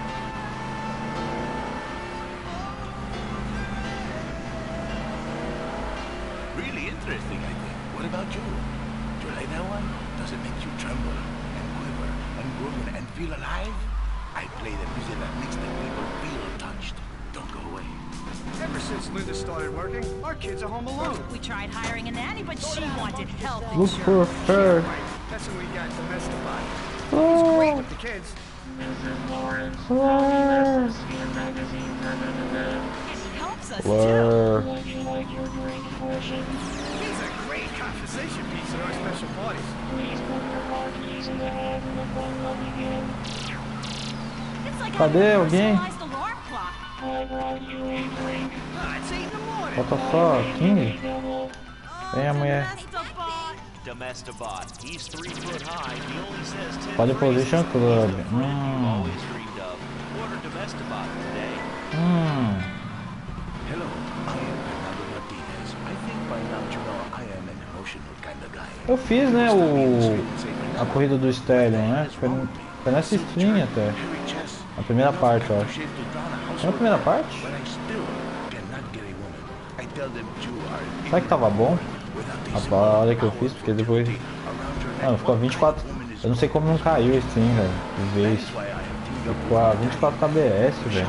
Really interesting, I think. What about you? Do you like that one? Does it make you tremble and quiver and groan and feel alive? I play the music that makes the people feel touched. Don't go away.
Ever since Linda started working, our kids are home alone.
We tried hiring a nanny, but she wanted health
Look
insurance.
for her.
That's when we got domestified.
Oh.
It's great with the kids.
Where? Where?
He's a great conversation piece at our special parties.
Cadê alguém? Falta só quinze. Vem a mulher.
Domestobot. He's three foot high. He only says ten
Body Position Club. Hum.
always dreamed of. Order Domestobot today.
Hum.
Hello, I am Fernando Martinez. I think by now you know I am an emotional kind of guy.
Eu fiz, né, o... a corrida do Stallion, né? Foi, foi nessa stream até. A primeira parte, eu acho. Foi a primeira parte? Será que tava bom? A hora que eu fiz, porque depois... Mano, ficou a vinte e quatro... Eu não sei como não caiu esse stream, velho. De vez. Ficou a vinte e quatro K B S, velho.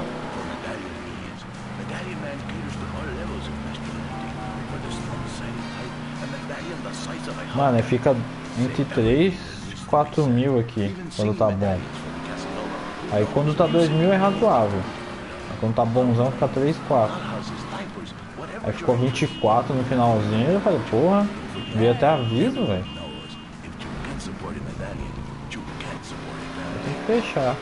Mano, fica entre três e quatro mil aqui, quando tá bom. Aí quando tá dois mil é razoável. Aí quando tá bonzão fica três, quatro. Aí ficou vinte e quatro no finalzinho e eu falei, porra, veio até aviso, velho. Tem que fechar.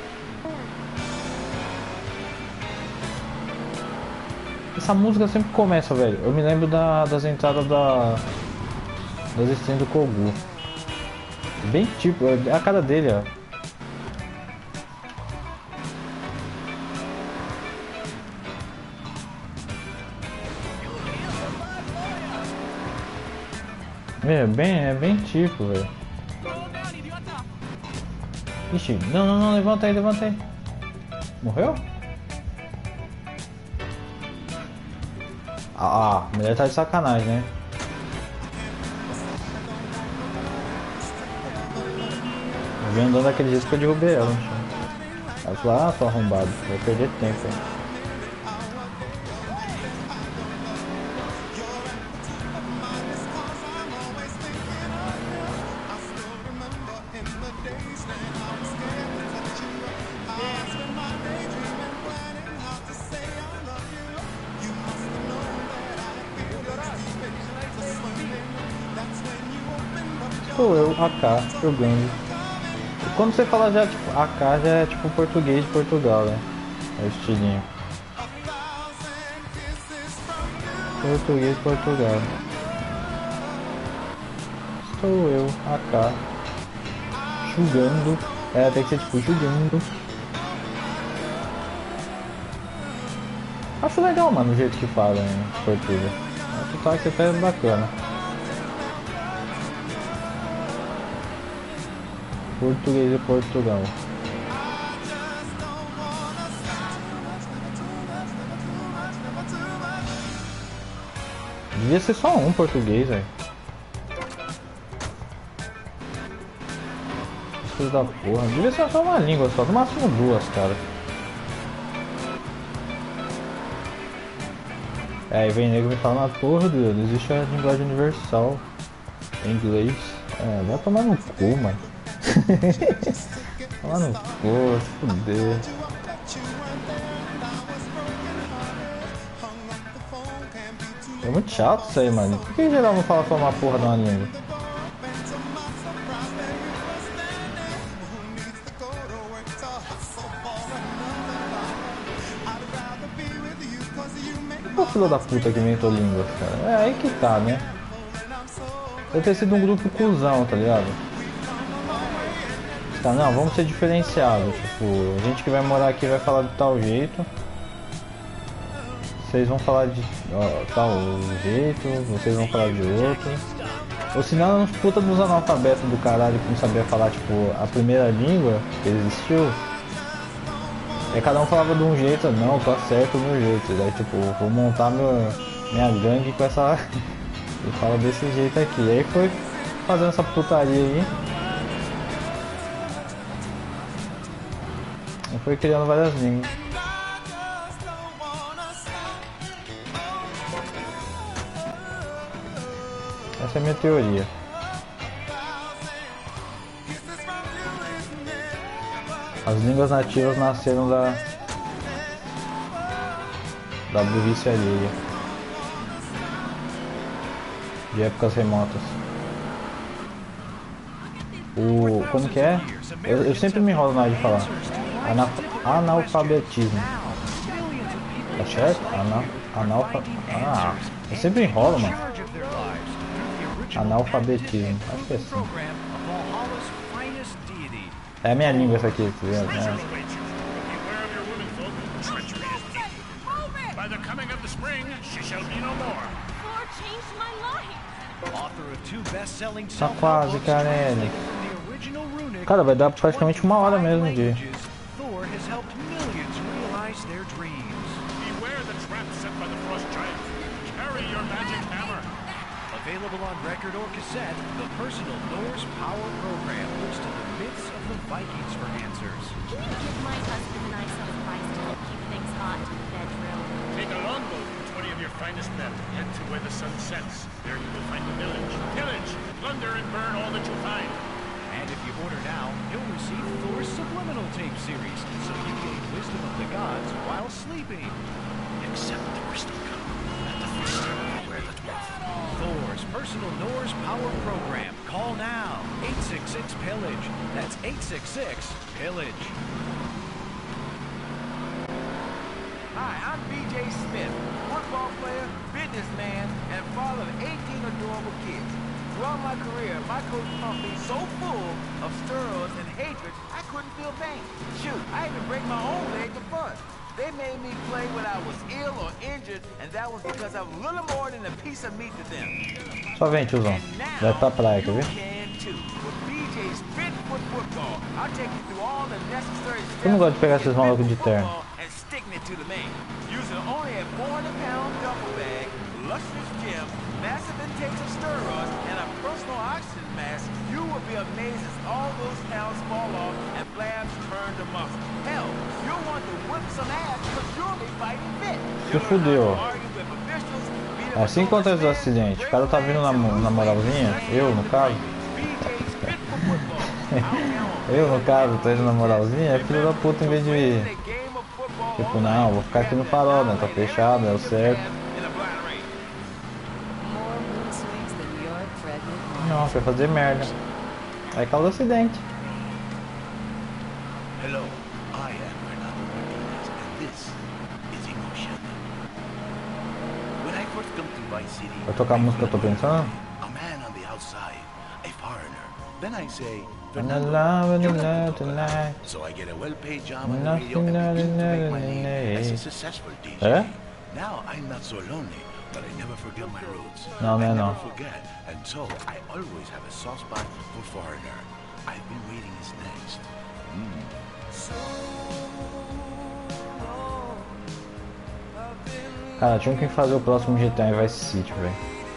Essa música sempre começa, velho. Eu me lembro da, das entradas da... das streams do Kogu. Bem tipo, é a cara dele, ó. É bem, é bem tipo, velho. Ixi, não, não, não, levanta aí, levanta aí. Morreu? Ah, a mulher tá de sacanagem, né? Eu vim andando daquele jeito que eu derrubei ela no chão. Ela falou, ah, tô arrombado, vou perder tempo aí. Sou eu, A K, jogando. E quando você fala já, tipo, A K já é tipo português de Portugal, né? É o estilinho. Português de Portugal. estou eu, A K, julgando. É, tem que ser tipo, julgando. Acho legal, mano, o jeito que fala em português. O sotaque até é bacana. Português de Portugal. Devia ser só um português, velho. Filho da porra. Devia ser só uma língua só, no máximo duas, cara. É, aí vem nego me fala, mas porra, Deus, existe a linguagem universal em inglês. É, vai tomar no cu, mano. Tomar no cu, se fuder. É muito chato isso aí, mano. Por que em geral não fala só uma porra de uma língua? Qual filho da puta que inventou línguas, cara? É aí que tá, né? Deve ter sido um grupo cuzão, tá ligado? Tá, não, vamos ser diferenciados. Tipo, a gente que vai morar aqui vai falar de tal jeito. Vocês vão falar de ó, tal jeito, vocês vão falar de outro. Ou senão, uns puta dos analfabetos do caralho que não sabia falar, tipo, a primeira língua que existiu. Aí cada um falava de um jeito, não, tá certo do meu jeito. Daí, tipo, vou montar meu, minha gangue com essa. E fala desse jeito aqui. Aí foi fazendo essa putaria aí. E foi criando várias línguas. Essa é a minha teoria. As línguas nativas nasceram da da burrice alheia, de épocas remotas. O como que é? Eu, eu sempre me enrolo na hora de falar. Ana, analfabetismo. Tá certo? Ana, analfa, ah, eu sempre enrolo, mano. Analfabetismo. Acho que é assim. É a minha língua essa aqui, tá vendo? É. Tá quase, Karen. Cara, vai dar praticamente uma hora mesmo de.
Available on record or cassette, the personal Norse Power Program looks to the myths of the Vikings for answers.
Can you give my husband and I some advice to help keep things hot in the bedroom?
Take a longboat and twenty of your finest men. Head to where the sun sets. There you will find a village. Pillage, plunder, and burn all that you find.
And if you order now, you'll receive Thor's Subliminal Tape Series, so you gain wisdom of the gods while sleeping.
Except the wisdom come at the feast where the dwarf.
Thor's personal Norse Power Program. Call now. eight six six pillage. That's eight six six pillage.
Hi, I'm B J Smith, football player, businessman, and father of eighteen adorable kids. Throughout my career, my coach pumped me so full of steroids and hatred, I couldn't feel pain. Shoot, I even break my own leg to fun. They made me play when I was ill or injured, and that was because I was little more than a piece of meat to them.
Só vem, tiozão. Vai pra praia, quer ver? Eu não gosto de pegar esses malucos de terno.
Using only a four hundred pound duffel bag, lustrous gym, massive intakes of steroids, and a personal oxygen mask, you will be amazed as all those pounds fall off and blabs turn to muscle. Hell, you'll want to whip some ass because you'll be fighting fit.
Se fudeu. Assim que acontece o acidente, o cara tá vindo na, na moralzinha, eu no caso. Eu no caso, tô indo na moralzinha, é filho da puta em vez de. Tipo, não, vou ficar aqui no farol, né? Tá fechado, é o certo. Não, foi fazer merda. Aí causa acidente.
Hello, I am Renato Martinez, and this is Emotion. When I first come to Vice City,
Vai tocar a música que eu tô pensando?
a man on the outside, I Then I say,
Vanilla, vanilla tonight.
so I get a well-paid job on the radio and begin to make my name as a successful D J.
É?
Now I'm not so lonely, but I never forget my roots.
Não, não é
I
não.
never forget, and so I always have a soft spot for Foreigner. I've been waiting his next. Mm.
Cara, tinha que fazer o próximo G T A em Vice City, velho.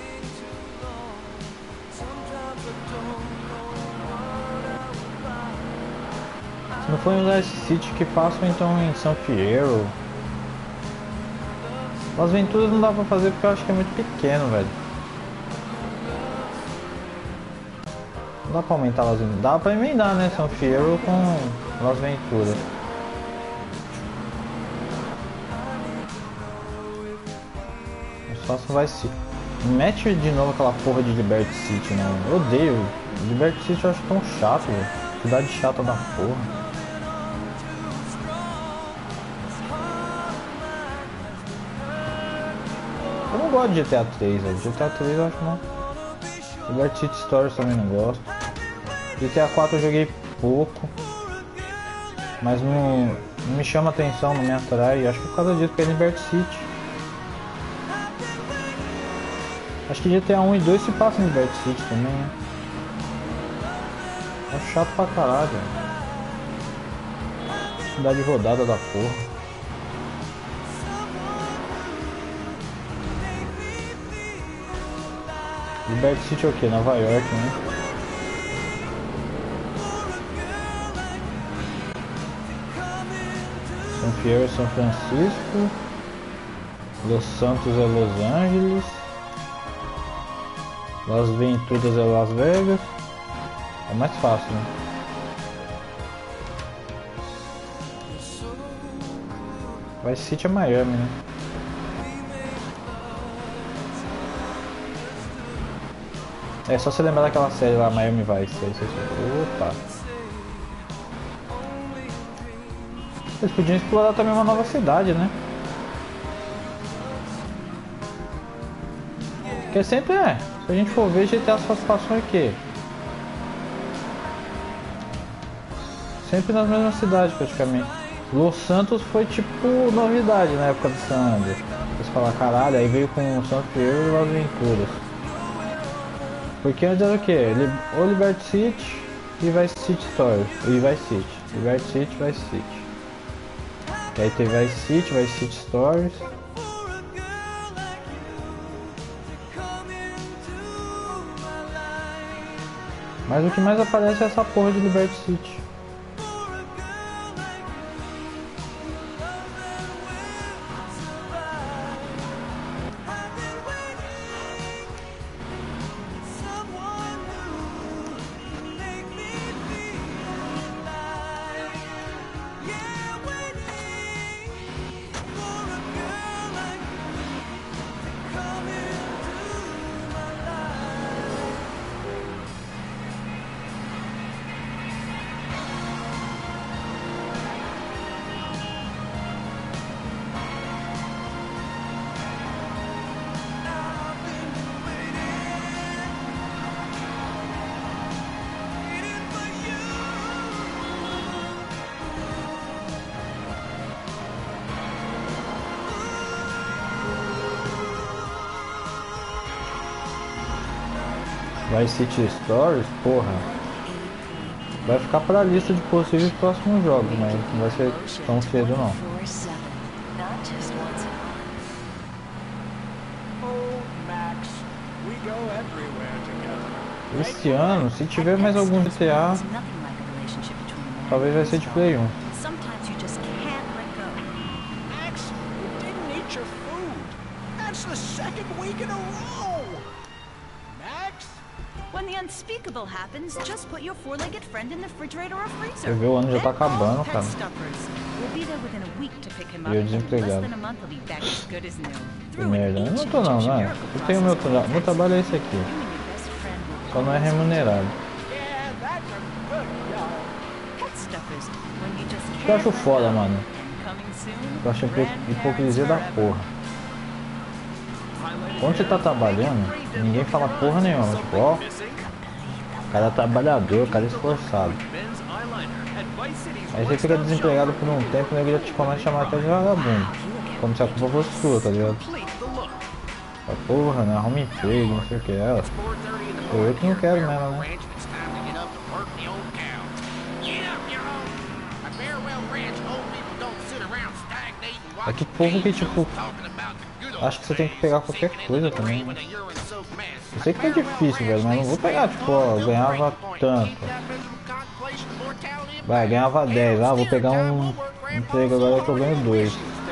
Se não for em Vice City, que façam então em San Fierro. Las Venturas não dá pra fazer porque eu acho que é muito pequeno, velho. Não dá pra aumentar Las Venturas. Dá pra emendar, né? San Fierro com Las Venturas. Faço Vice City. Mete de novo aquela porra de Liberty City, né? Eu odeio. Liberty City eu acho tão chato, velho. Cidade chata da porra. Eu não gosto de G T A três, velho. G T A três eu acho não. Liberty City Stories também não gosto. G T A quatro eu joguei pouco. Mas não, não me chama atenção, não me atrai. Acho que por causa disso, porque é Liberty City. Acho que G T A um e dois se passam em Liberty City também, né? É chato pra caralho. Cidade rodada da porra. Liberty City é o que? Nova York, né? San Fierro é São Francisco. Los Santos é Los Angeles. Las Venturas é Las Vegas. É mais fácil, né? Vice City é Miami, né? É só você lembrar daquela série lá, Miami Vice. Aí você... Opa! Eles podiam explorar também uma nova cidade, né? Porque sempre é. Se a gente for ver, G T A só passou aqui. Sempre nas mesmas cidades, praticamente. Los Santos foi tipo novidade na época do San Andreas. Vocês falam, caralho, aí veio com o San Fierro e Las Venturas. Porque antes era o que? Ou Liberty City e Vice City Stories. E Vice City. Liberty City, Vice City. E aí teve Vice City, Vice City Stories. Mas o que mais aparece é essa porra de Liberty City. Vice City Stories, porra, vai ficar para a lista de possíveis próximos jogos, mas não vai ser tão cedo não. Esse ano, se tiver mais algum G T A, talvez vai ser de Play um.
When the unspeakable happens, just put your four-legged friend in the refrigerator or freezer.
Você vê, o ano já tá acabando, cara. E eu desempregado. Que merda, eu não tô não, né? Eu tenho meu trabalho, meu trabalho é esse aqui. Só não é remunerado. O que eu acho foda, mano? Eu acho hipocrisia da porra. Quando você tá trabalhando, ninguém fala porra nenhuma. Tipo, ó, Cara trabalhador, cara esforçado. Aí você fica desempregado por um tempo, né? Ele te começa a chamar até de vagabundo. Como se a culpa fosse sua, tá ligado? A porra, né? Arruma emprego, não sei o que é. Eu, eu que não quero mesmo, né? É que povo que tipo, acho que você tem que pegar qualquer coisa também, né? Eu sei que é difícil, velho, mas não vou pegar, tipo, ó, eu ganhava tanto. Vai, ganhava dez, ah, vou pegar um emprego agora que eu ganho dois.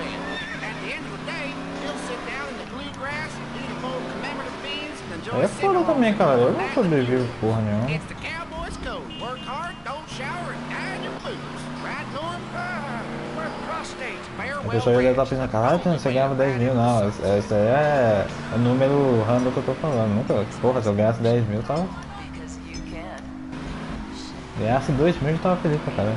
Aí é foda também, cara, eu não sobrevivo porra nenhuma. A pessoa já deve estar pensando, caralho, você ganhava dez mil, não, isso aí é o número random que eu tô falando, nunca, porra, se eu ganhasse dez mil, eu tava... Ganhasse dois mil, eu tava feliz pra caralho.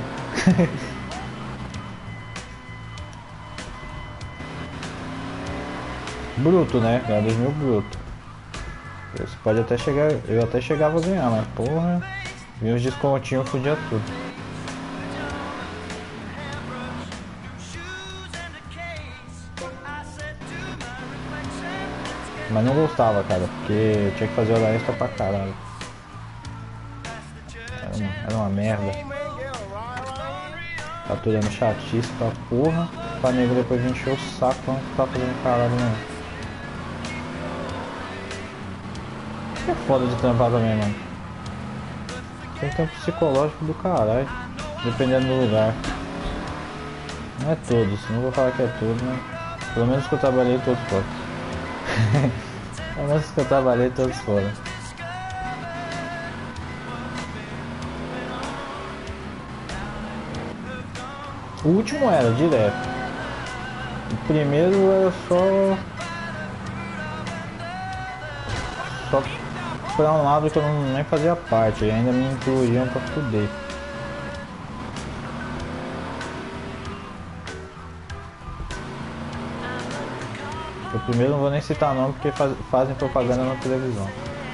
Bruto, né, ganhar dois mil bruto. Você pode até chegar, eu até chegava a ganhar, mas porra, vinha os descontinhos, fodia tudo. Mas não gostava, cara, porque eu tinha que fazer hora extra pra caralho. Era uma, era uma merda. Faturando chatice pra porra, pra nego depois encher o saco quando tá fazendo caralho mesmo. Que é foda de trampar também, mano. Tem que ter um psicológico do caralho, dependendo do lugar. Não é todos, não vou falar que é todos, mas pelo menos que eu trabalhei todos foram. Pelo menos que eu trabalhei todos foram. O último era direto. O primeiro era só só pra um lado que eu não, nem fazia parte, e ainda me incluíam pra fuder. O primeiro não vou nem citar nome porque faz, fazem propaganda na televisão.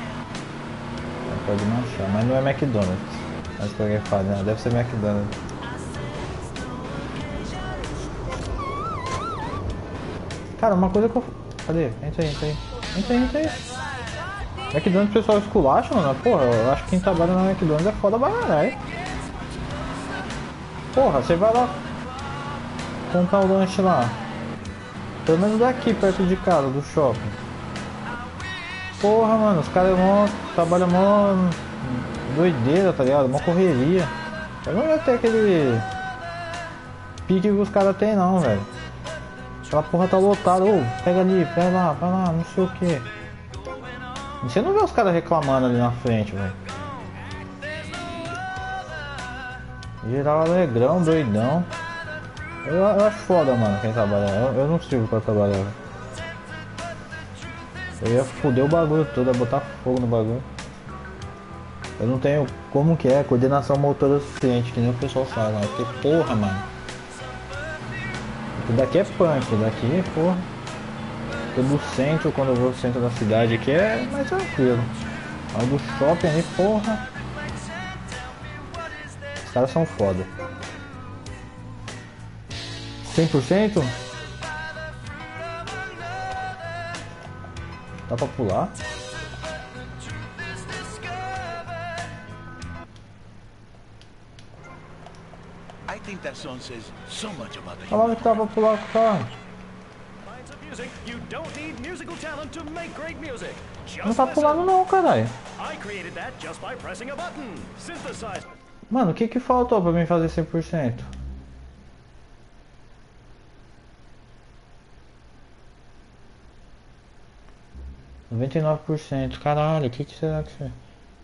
Pode manchar, mas não é McDonald's. Mas que alguém fala, né? Deve ser McDonald's. Cara, uma coisa que eu... Cadê? Entra aí, entra aí. Entra aí, entra aí. McDonald's o pessoal esculacha, mano. Porra, eu acho que quem trabalha na McDonald's é foda pra caralho. Porra, você vai lá comprar o lanche lá. Pelo menos daqui, perto de casa, do shopping. Porra, mano, os caras mó, trabalham mó doideira, tá ligado? Mó correria. Eu não ia ter aquele pique que os caras tem não, velho. Aquela porra tá lotada, ô, pega ali, pega lá, vai lá, não sei o que. Você não vê os caras reclamando ali na frente, velho. Geral alegrão, doidão. Eu, eu acho foda, mano, quem trabalha. Eu, eu não sirvo pra trabalhar, velho. Eu ia foder o bagulho todo, ia botar fogo no bagulho. Eu não tenho como que é, coordenação motora suficiente, que nem o pessoal fala. Porque porra, mano. Porque daqui é punk, daqui, porra. Porque do centro, quando eu vou pro centro da cidade aqui é mais tranquilo. Mas do shopping ali, porra. Os caras são foda. cem por cento? Dá pra pular?
I think that song says so much about the
Falaram que dá pra pular com o carro. Não tá pulando não, caralho. Mano, o que que faltou pra mim fazer cem por cento? noventa e nove por cento, caralho, o que que será que é?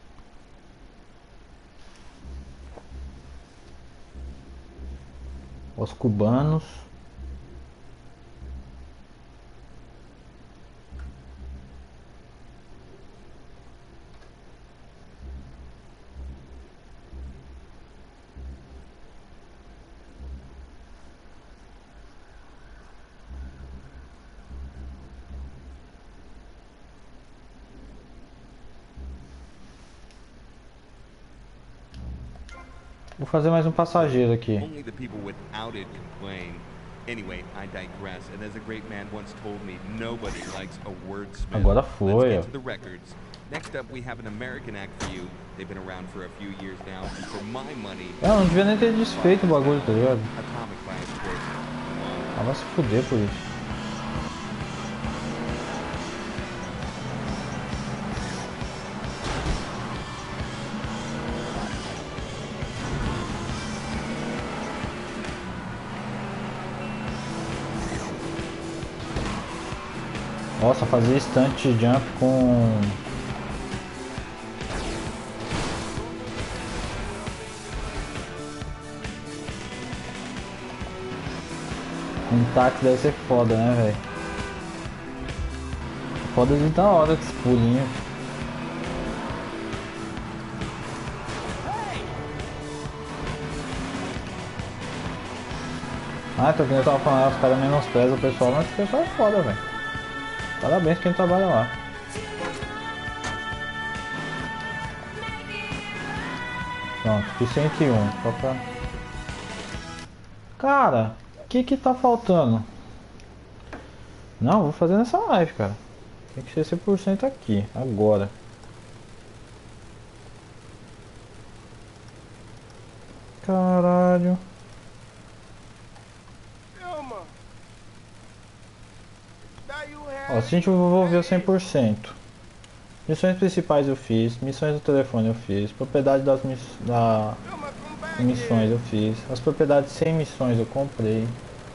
Os cubanos. Vou fazer mais um passageiro aqui.
Only the people without it complain. Anyway, I digress. And as a great man once told me, nobody likes a wordsmith.
Agora foi,
Let's
ó.
get to the records. Next up, we have an American act for you. They've been around for a few years now, and for my money...
Eu não devia nem ter desfeito o bagulho, tá ligado?
Atomic by its course.
Ah, vai se fuder por isso. Nossa, fazer stunt jump com... com táxi deve ser foda, né, velho? Foda de da hora com esse pulinho. Ah, tô que eu tava falando, os caras menosprezam o pessoal, mas o pessoal é foda, velho. Parabéns quem trabalha lá. Pronto, fiz cento e um. Só pra... Cara, o que que tá faltando? Não, vou fazer nessa live, cara. Tem que ser cem por cento aqui, agora. Caralho. Ó, se a gente envolveu cem por cento. Missões principais eu fiz, missões do telefone eu fiz, propriedade das miss da... missões eu fiz, as propriedades sem missões eu comprei.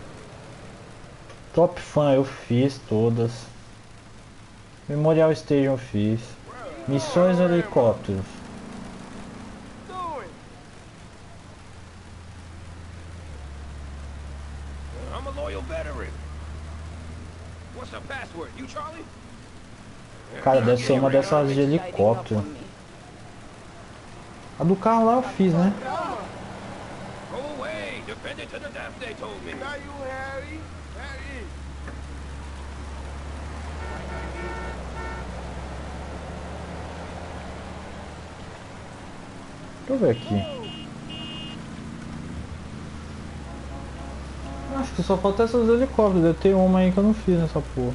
Top Fan eu fiz todas. Memorial Station eu fiz. Missões no helicópteros.
I'm a loyal veteran. What's the password? You Charlie?
Cara, deve ser uma dessas de helicóptero. A do carro lá eu fiz, né?
Go away. Defend it to the death, they told me. Now you Harry. Harry.
Deixa eu ver aqui. Acho que só falta essas helicópteros. Deve ter uma aí que eu não fiz nessa porra.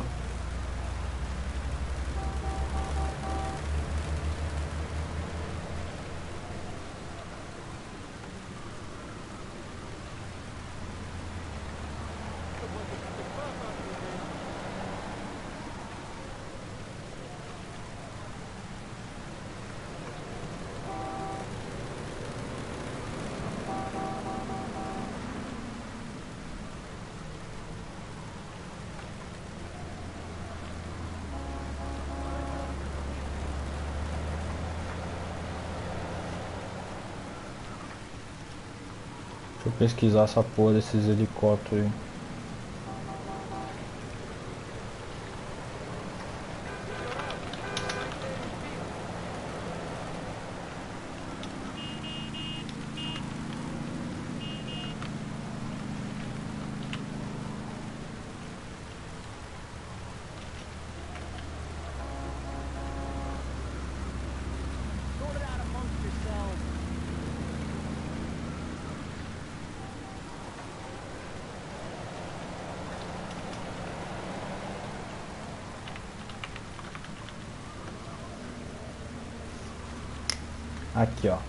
Deixa eu pesquisar essa porra desses helicópteros aí. Aqui, ó.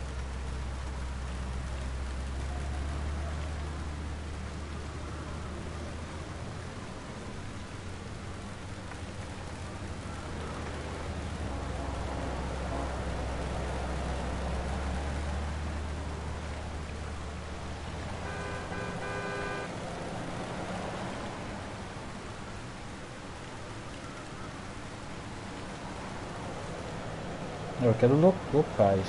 Eu quero lo locais.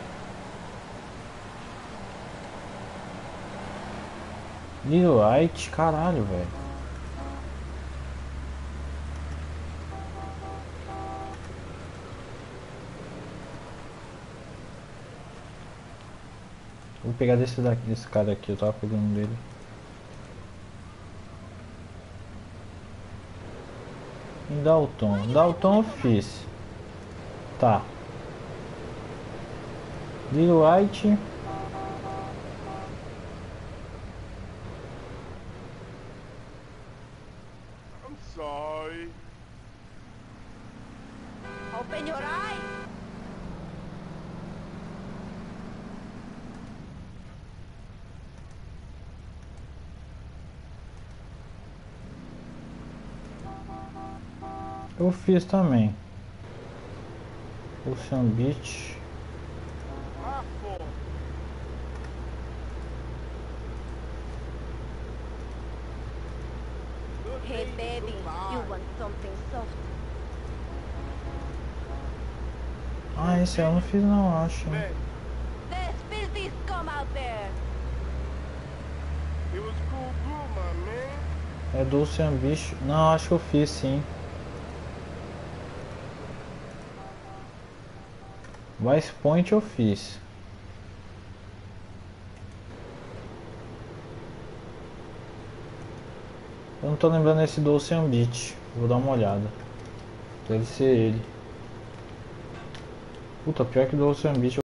Little Light, caralho, velho. Vou pegar desse daqui, desse cara aqui, eu tava pegando dele. Em Dalton, Dalton eu fiz. Tá. Little Light.
I'm sorry.
Open your eyes.
Eu fiz também. Ocean Beach.
Hey baby, you want something soft?
Ah, esse eu não fiz não, acho.
There's filthy scum out there.
It was cool blue, my man.
É do Ocean Beach. Não, acho que eu fiz sim. Vice Point eu fiz. Eu não tô lembrando esse do Ocean Beach. Vou dar uma olhada. Deve ser ele. Puta, pior que do Ocean Beach.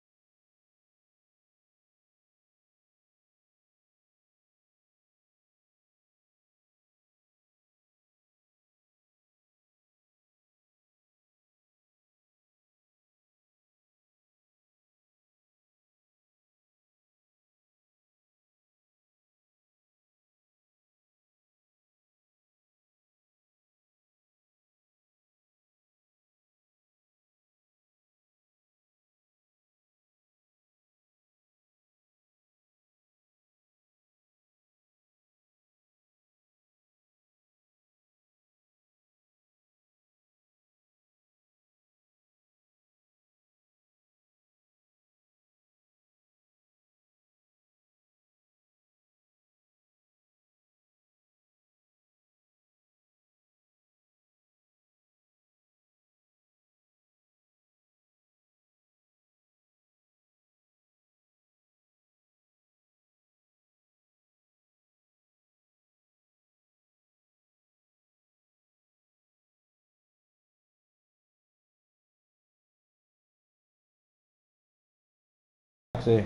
Sei.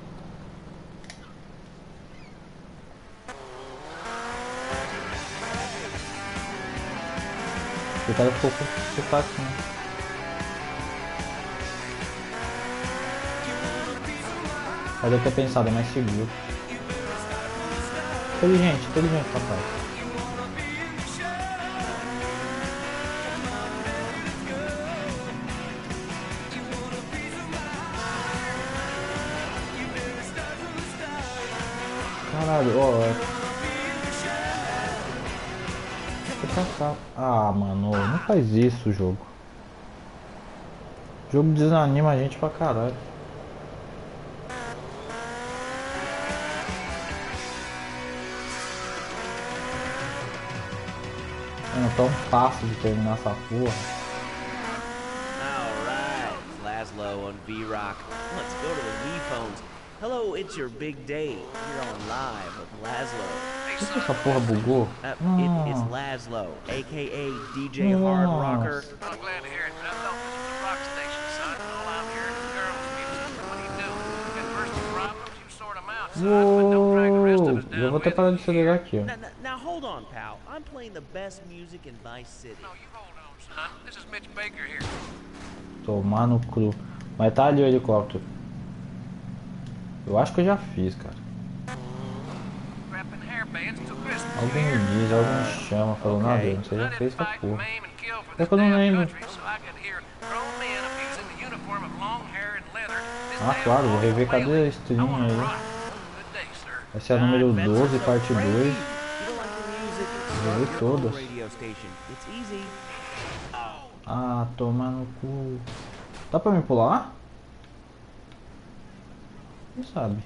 O cara ficou com sotaque, né? Eu deve ter pensado, é mais seguro. Inteligente, inteligente, papai. Caralho, ó. Ah, mano, não faz isso o jogo. O jogo desanima a gente pra caralho. Eu não tô um passo de terminar essa porra.
Alright, Laszlo on V-Rock. Let's go to the V-Phones. Hello, it's your big day. You're on live with Laszlo.
Por que essa porra bugou?
Uh,
Ah.
it, it's Laszlo, aka D J Hard Rocker.
I'm glad to hear it, but I thought this was a rock station, son. All I'm hearing is girls' music. What do you do? Got personal problems? You sort them out, son. But don't drag the rest of us
Uou,
down
eu vou até
with
parar
you.
de acelerar aqui, ó.
Now, now, now hold on, pal. I'm playing the best music in Vice City.
No, you hold on, son. This is Mitch Baker here.
Tomar no cru. Mas tá ali o helicóptero. Eu acho que eu já fiz, cara. Alguém me diz, alguém me chama, falou nada, não sei, já fez essa porra. É que eu não lembro. Ah, claro, vou rever, cadê a stream aí? Essa é a número doze, parte dois. Vou ver todas. Ah, tomar no cu. Dá pra me pular? Não sabe.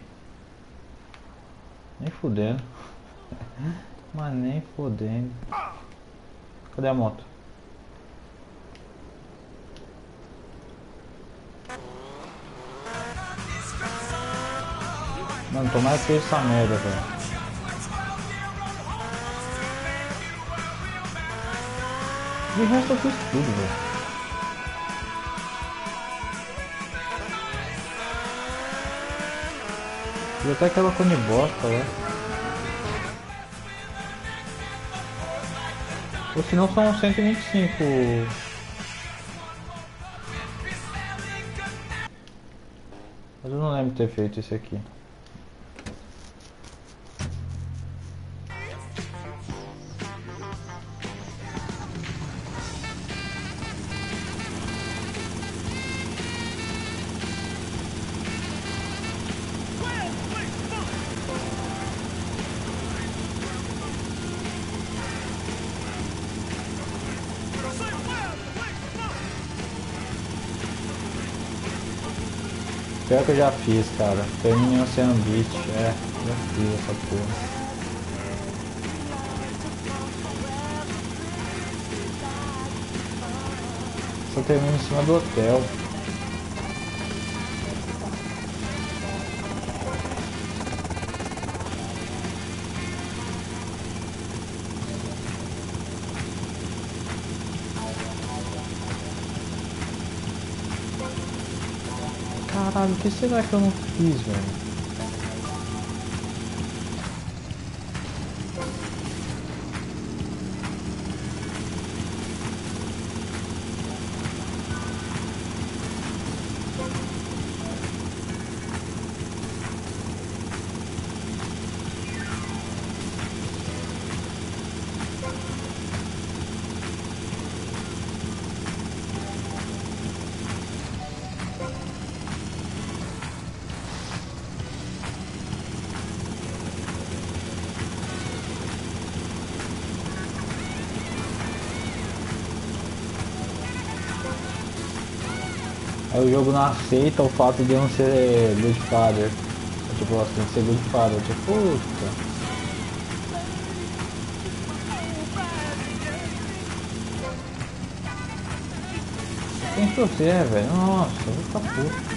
Nem fudendo. Mas nem fudendo. Cadê a moto? Mano, tomara que essa merda, velho. De resto eu fiz tudo, velho. E até aquela cone bosta lá. Ou se não são cento e vinte e cinco. Mas eu não lembro de ter feito isso aqui. Pior que eu já fiz, cara. Terminei o Oceano Beach. É, já fiz essa porra. Só termino em cima do hotel. Caralho, o que será que eu não fiz, velho? Aí o jogo não aceita o fato de eu não ser Good Father. Tipo, eu tem que ser Good Father. Tipo, puta. Quem que você é, velho? Nossa, eu vou ficar puto.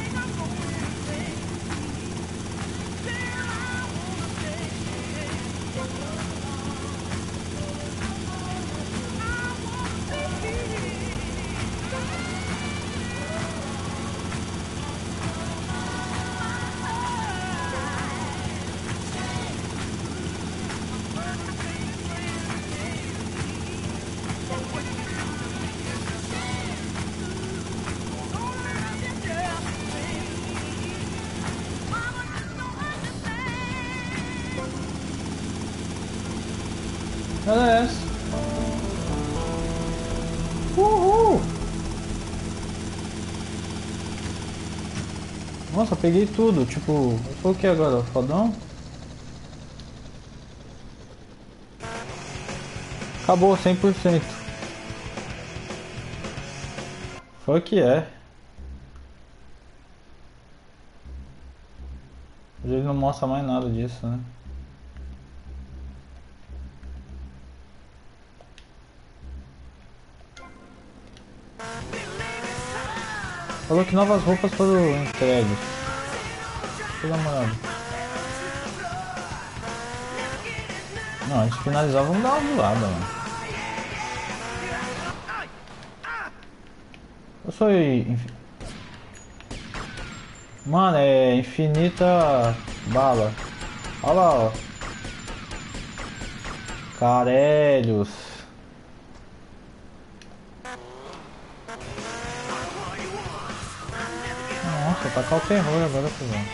Olha essa. Uhul! Nossa, peguei tudo. Tipo, eu sou o que agora? Fodão? Acabou cem por cento. Foi o que é. Hoje ele não mostra mais nada disso, né? Falou que novas roupas foram entregues. Deixa eu dar uma olhada. Não, antes de finalizar, vamos dar uma voada, mano. Eu sou... Inf... Mano, é infinita bala. Olha lá, ó. Carelhos. Nossa, tacar o terror agora, pessoal.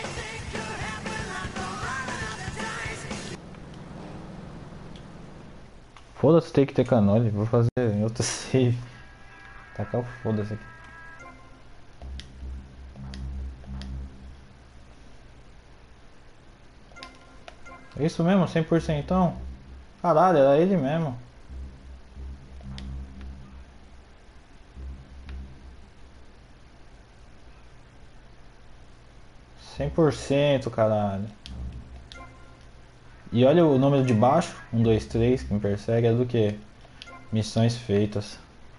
Foda-se, tem que ter canole. Vou fazer em outro save. Tacar o foda-se aqui. É isso mesmo? cem por cento então? Caralho, era ele mesmo. cem por cento, caralho. E olha o número de baixo, um, dois, três, que me persegue, é do que? Missões feitas.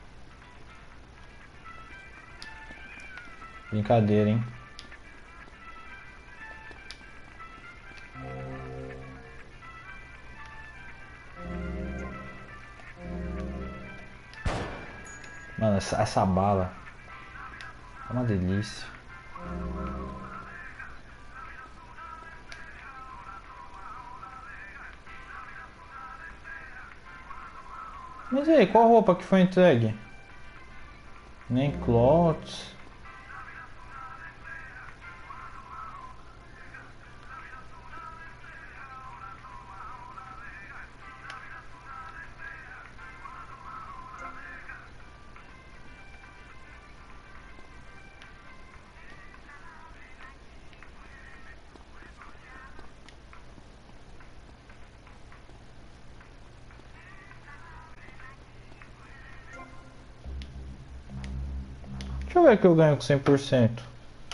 Brincadeira, hein? Mano, essa, essa bala é uma delícia. Mas e aí, qual roupa que foi entregue? Nem clothes. Deixa eu ver que eu ganho com cem por cento.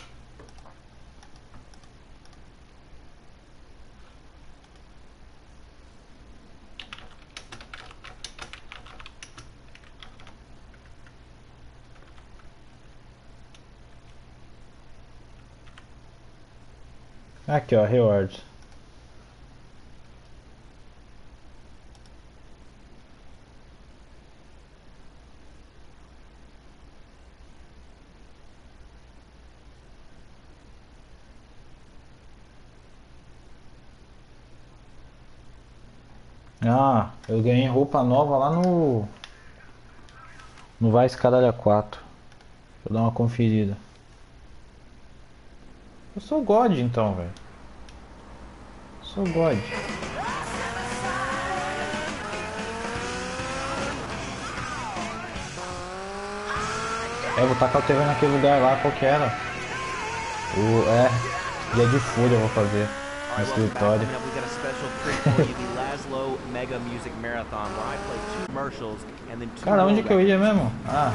Aqui ó, rewards. Ah, eu ganhei roupa nova lá no no Vice Caralho quatro. Deixa eu dar uma conferida. Eu sou God então, velho. Sou God. É, vou tacar o T V naquele lugar lá, qual que era? O, é, dia de fúria eu vou fazer no escritório. Cara, onde que eu ia mesmo? Ah.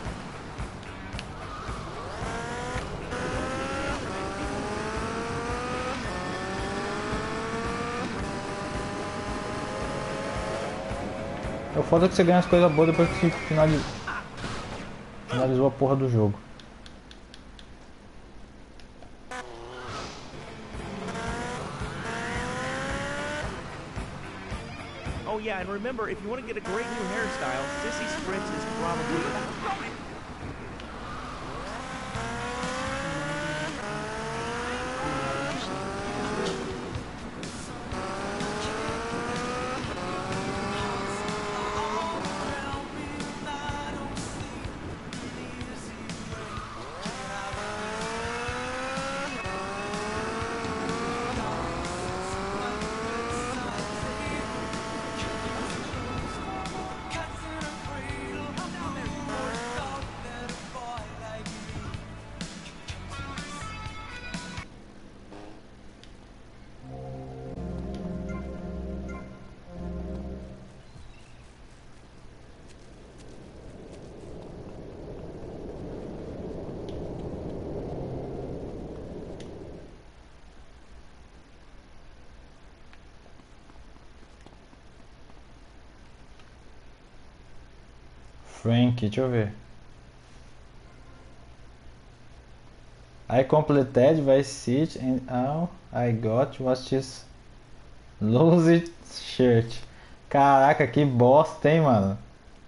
É o foda que você ganha as coisas boas depois que você finaliza, finalizou a porra do jogo.
Oh yeah, and remember, if you want to get a great new hairstyle, Sissy Spritz is probably...
Frank, deixa eu ver. I completed Vice City and all I got was this lousy shirt. Caraca, que bosta, hein, mano?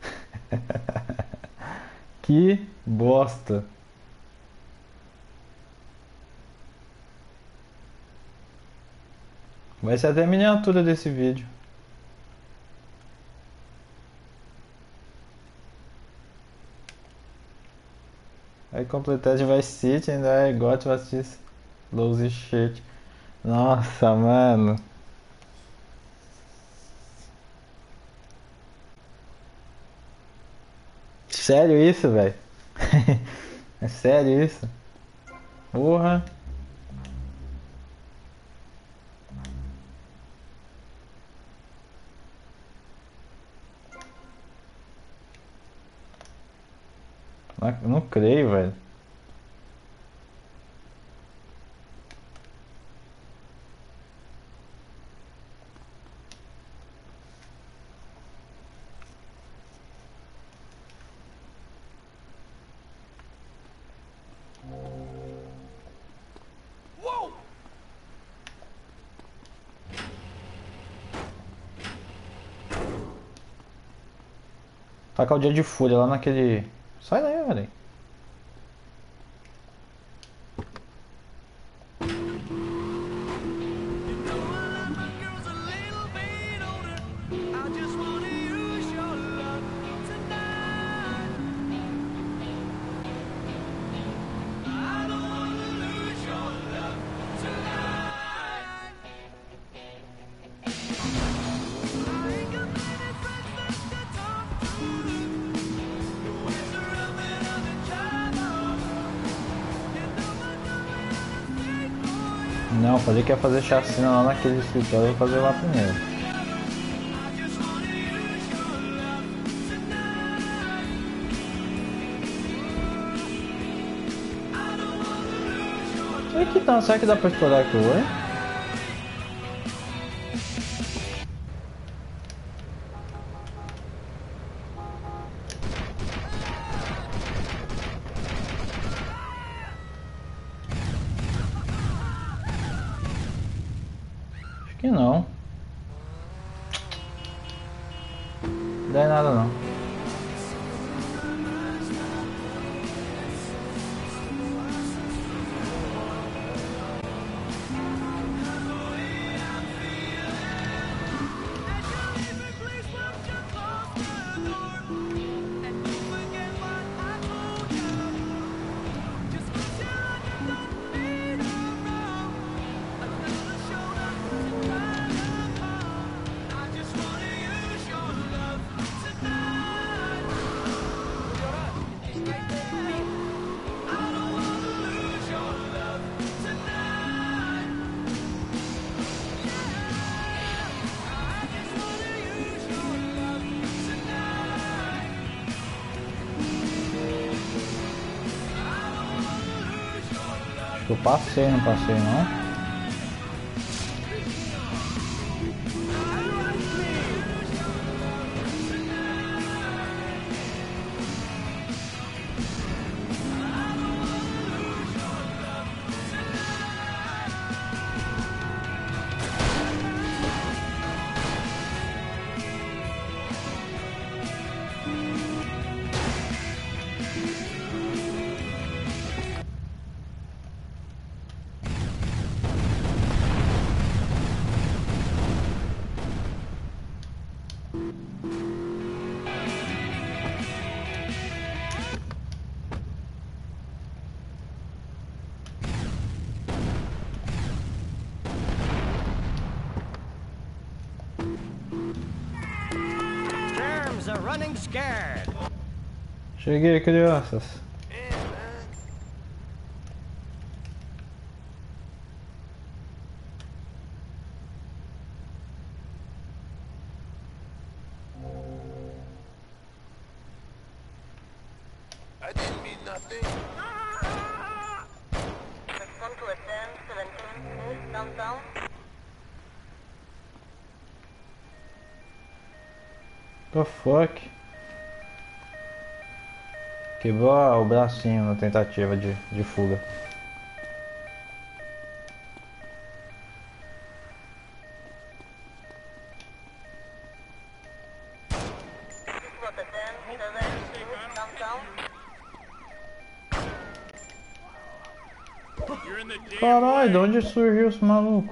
Que bosta. Vai ser até a miniatura desse vídeo. I completed Vice City and I got was this lousy shirt. Nossa, mano. Sério isso, velho? É sério isso? Porra. Não, não creio, velho. Tacar o dia de fúria lá naquele... Sai daí, velho. Não, falei que ia fazer chacina lá naquele escritório, eu vou fazer lá primeiro. Será que, tá, será que dá pra explorar aqui hoje? Que não. Não dá nada não. Eu passei, não passei não.
Germs are running scared.
Cheguei, crianças.
I didn't mean nothing.
Respond to a ten seventeen East downtown.
The fuck? Quebrou o bracinho na tentativa de, de fuga. Caralho, de onde surgiu esse maluco?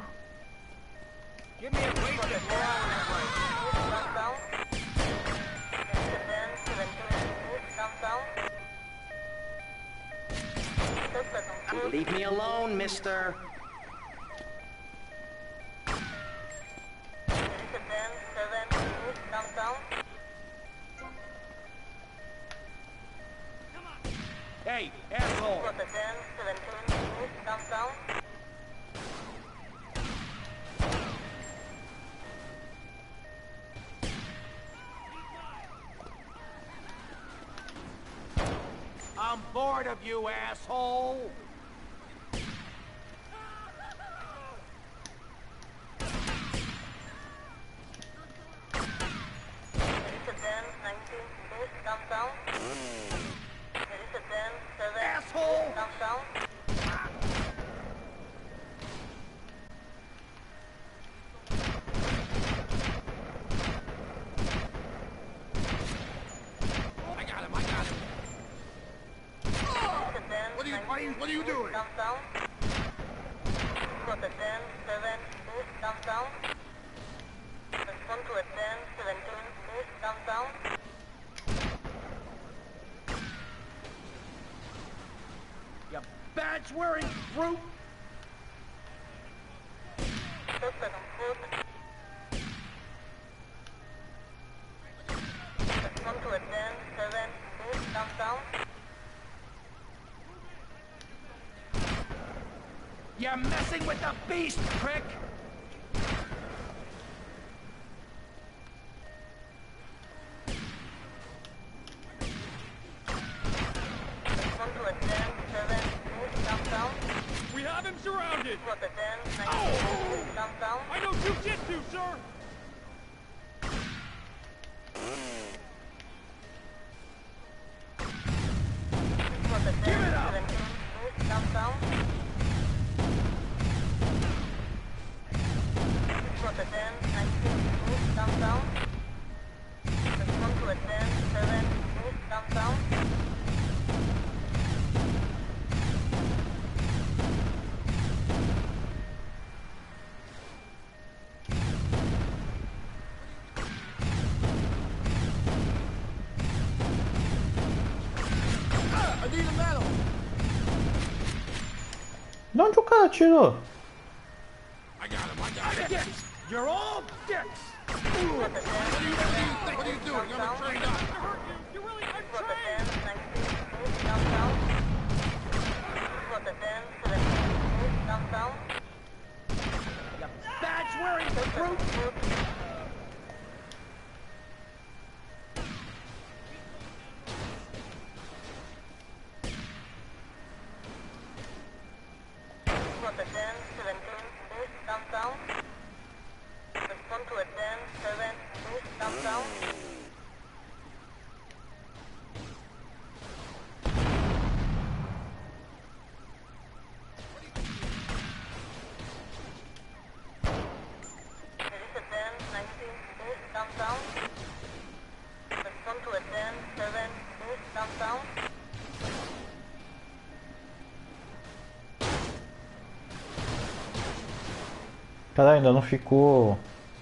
Leave me alone, mister.
Hey, asshole! I'm bored of you, asshole! Asshole! I got him, I got him. What are you, what are you, what are you doing?
Downtown. Got a ten seven East downtown. Respond to a ten seventeen East downtown.
You badge-wearing brute!
Suspect on foot. Respond to a ten seven East downtown.
You're messing with the beast, prick!
We have him surrounded!
Oh.
I know jujitsu, sir!
Give it up!
I need a medal.
De onde o cara tirou?
I got him, I got him.
Dicks! You're all dicks!
What are you, what do you think? What are you doing? I'm gonna train up.
You really untrained! You badge-wearing brute!
Cara, ainda não ficou.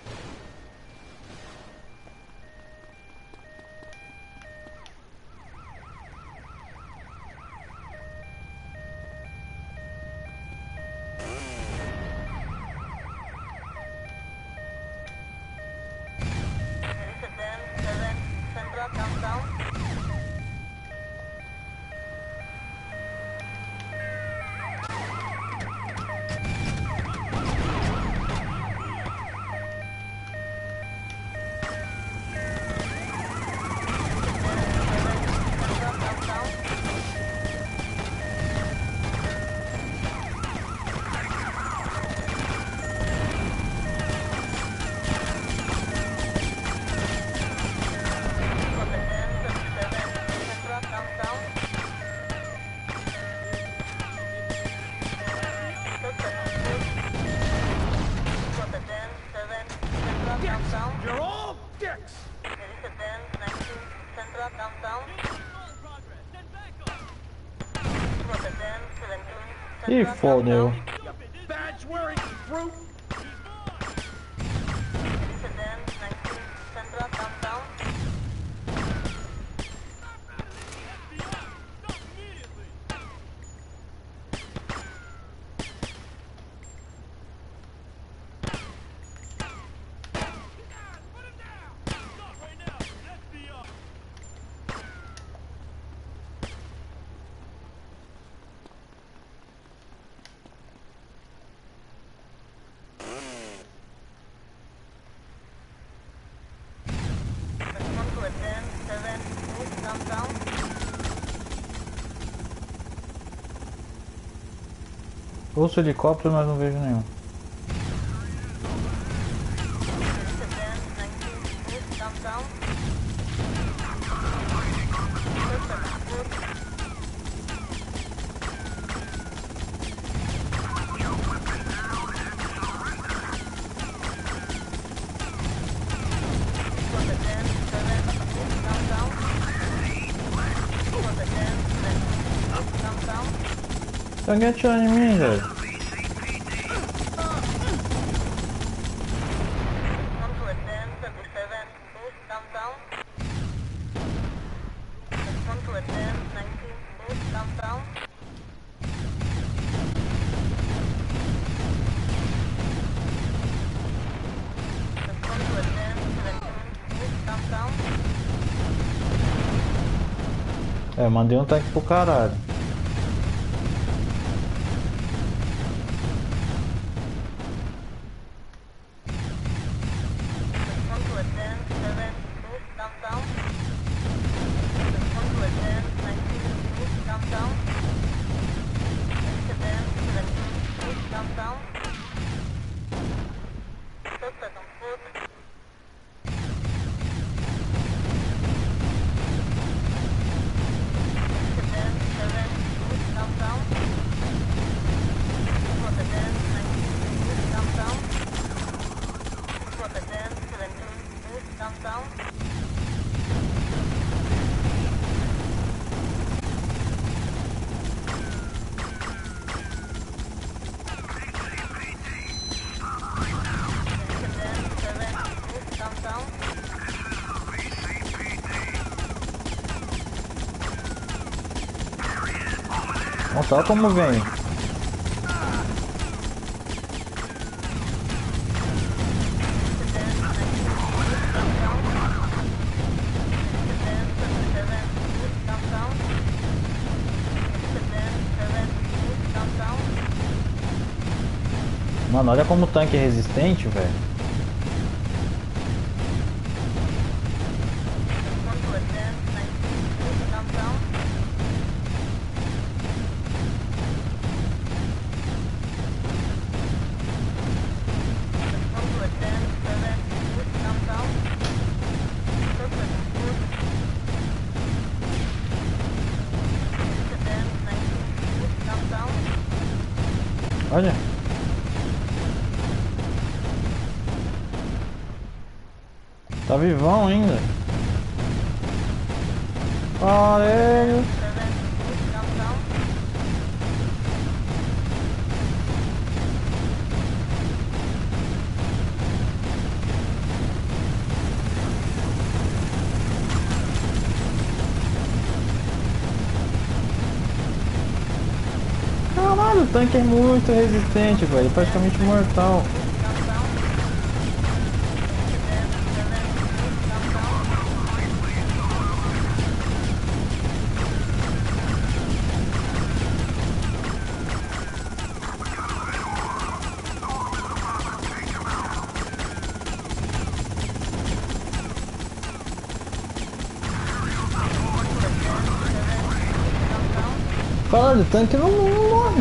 You're all dicks!
Ih, fodeu.
Badge-wearing brute!
Ouço helicóptero, mas não vejo nenhum. Tem alguém atirando em mim, velho. É, mandei um tanque pro caralho. Nossa, olha como vem. Mano, olha como o tanque é resistente, velho. Olha. Tá vivão ainda. Valeu. Caralho, o tanque é muito resistente, velho. Praticamente mortal. Caralho, o tanque não, não morre.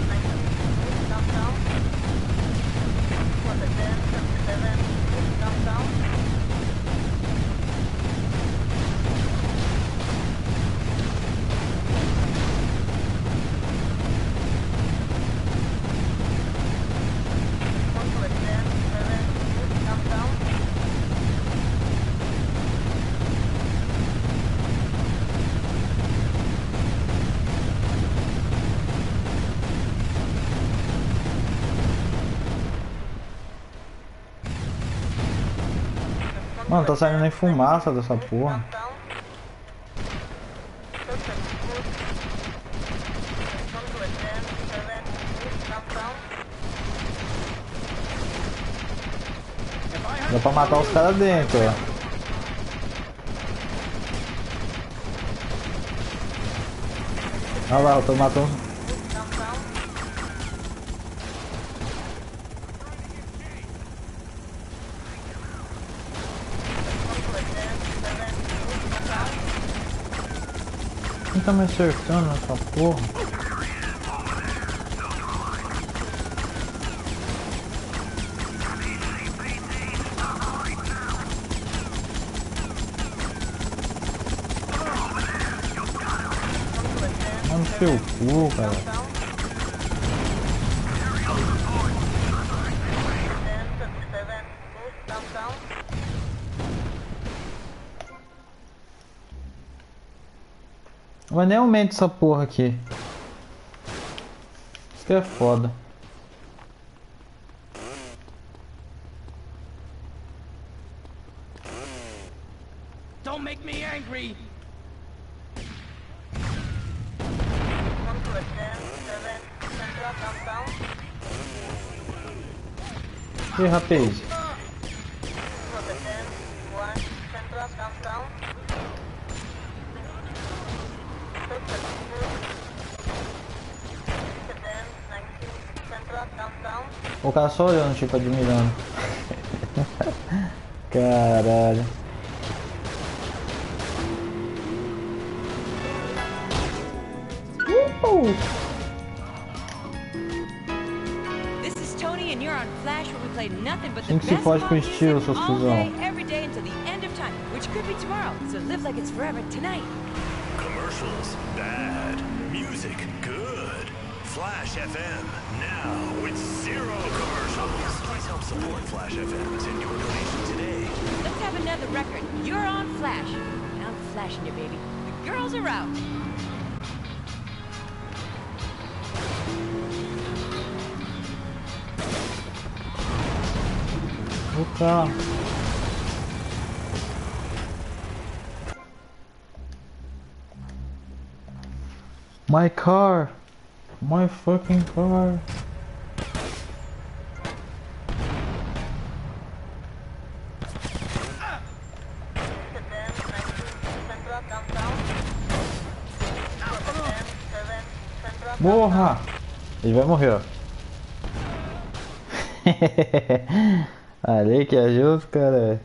Mano, tá saindo nem fumaça dessa porra. Dá pra matar os caras dentro, ó. Olha lá, eu tô matando. Quem tá me acertando nessa porra? Mano, seu cu, cara. Mas nem aumenta essa porra aqui. Isso que é foda.
Don't make me angry.
Ih, rapaz. O cara só olhando, tipo, admirando. Caralho. Uh!
This is Tony and you're on Flash where we play nothing but the
Tem que se
best
fode
pop
com
music
estilo, seus
all
cuzão.
day, every day until the end of time, which could be tomorrow. So live like it's forever tonight.
Commercials, bad. Music, good. Flash F M, now with zero commercials. Please help support Flash F M. Send your donation today.
Let's have another record. You're on Flash. I'm flashing you, baby. The girls are out.
O carro. My car. My fucking car. Morra! Ele vai morrer, ó. Ali que é justo, cara.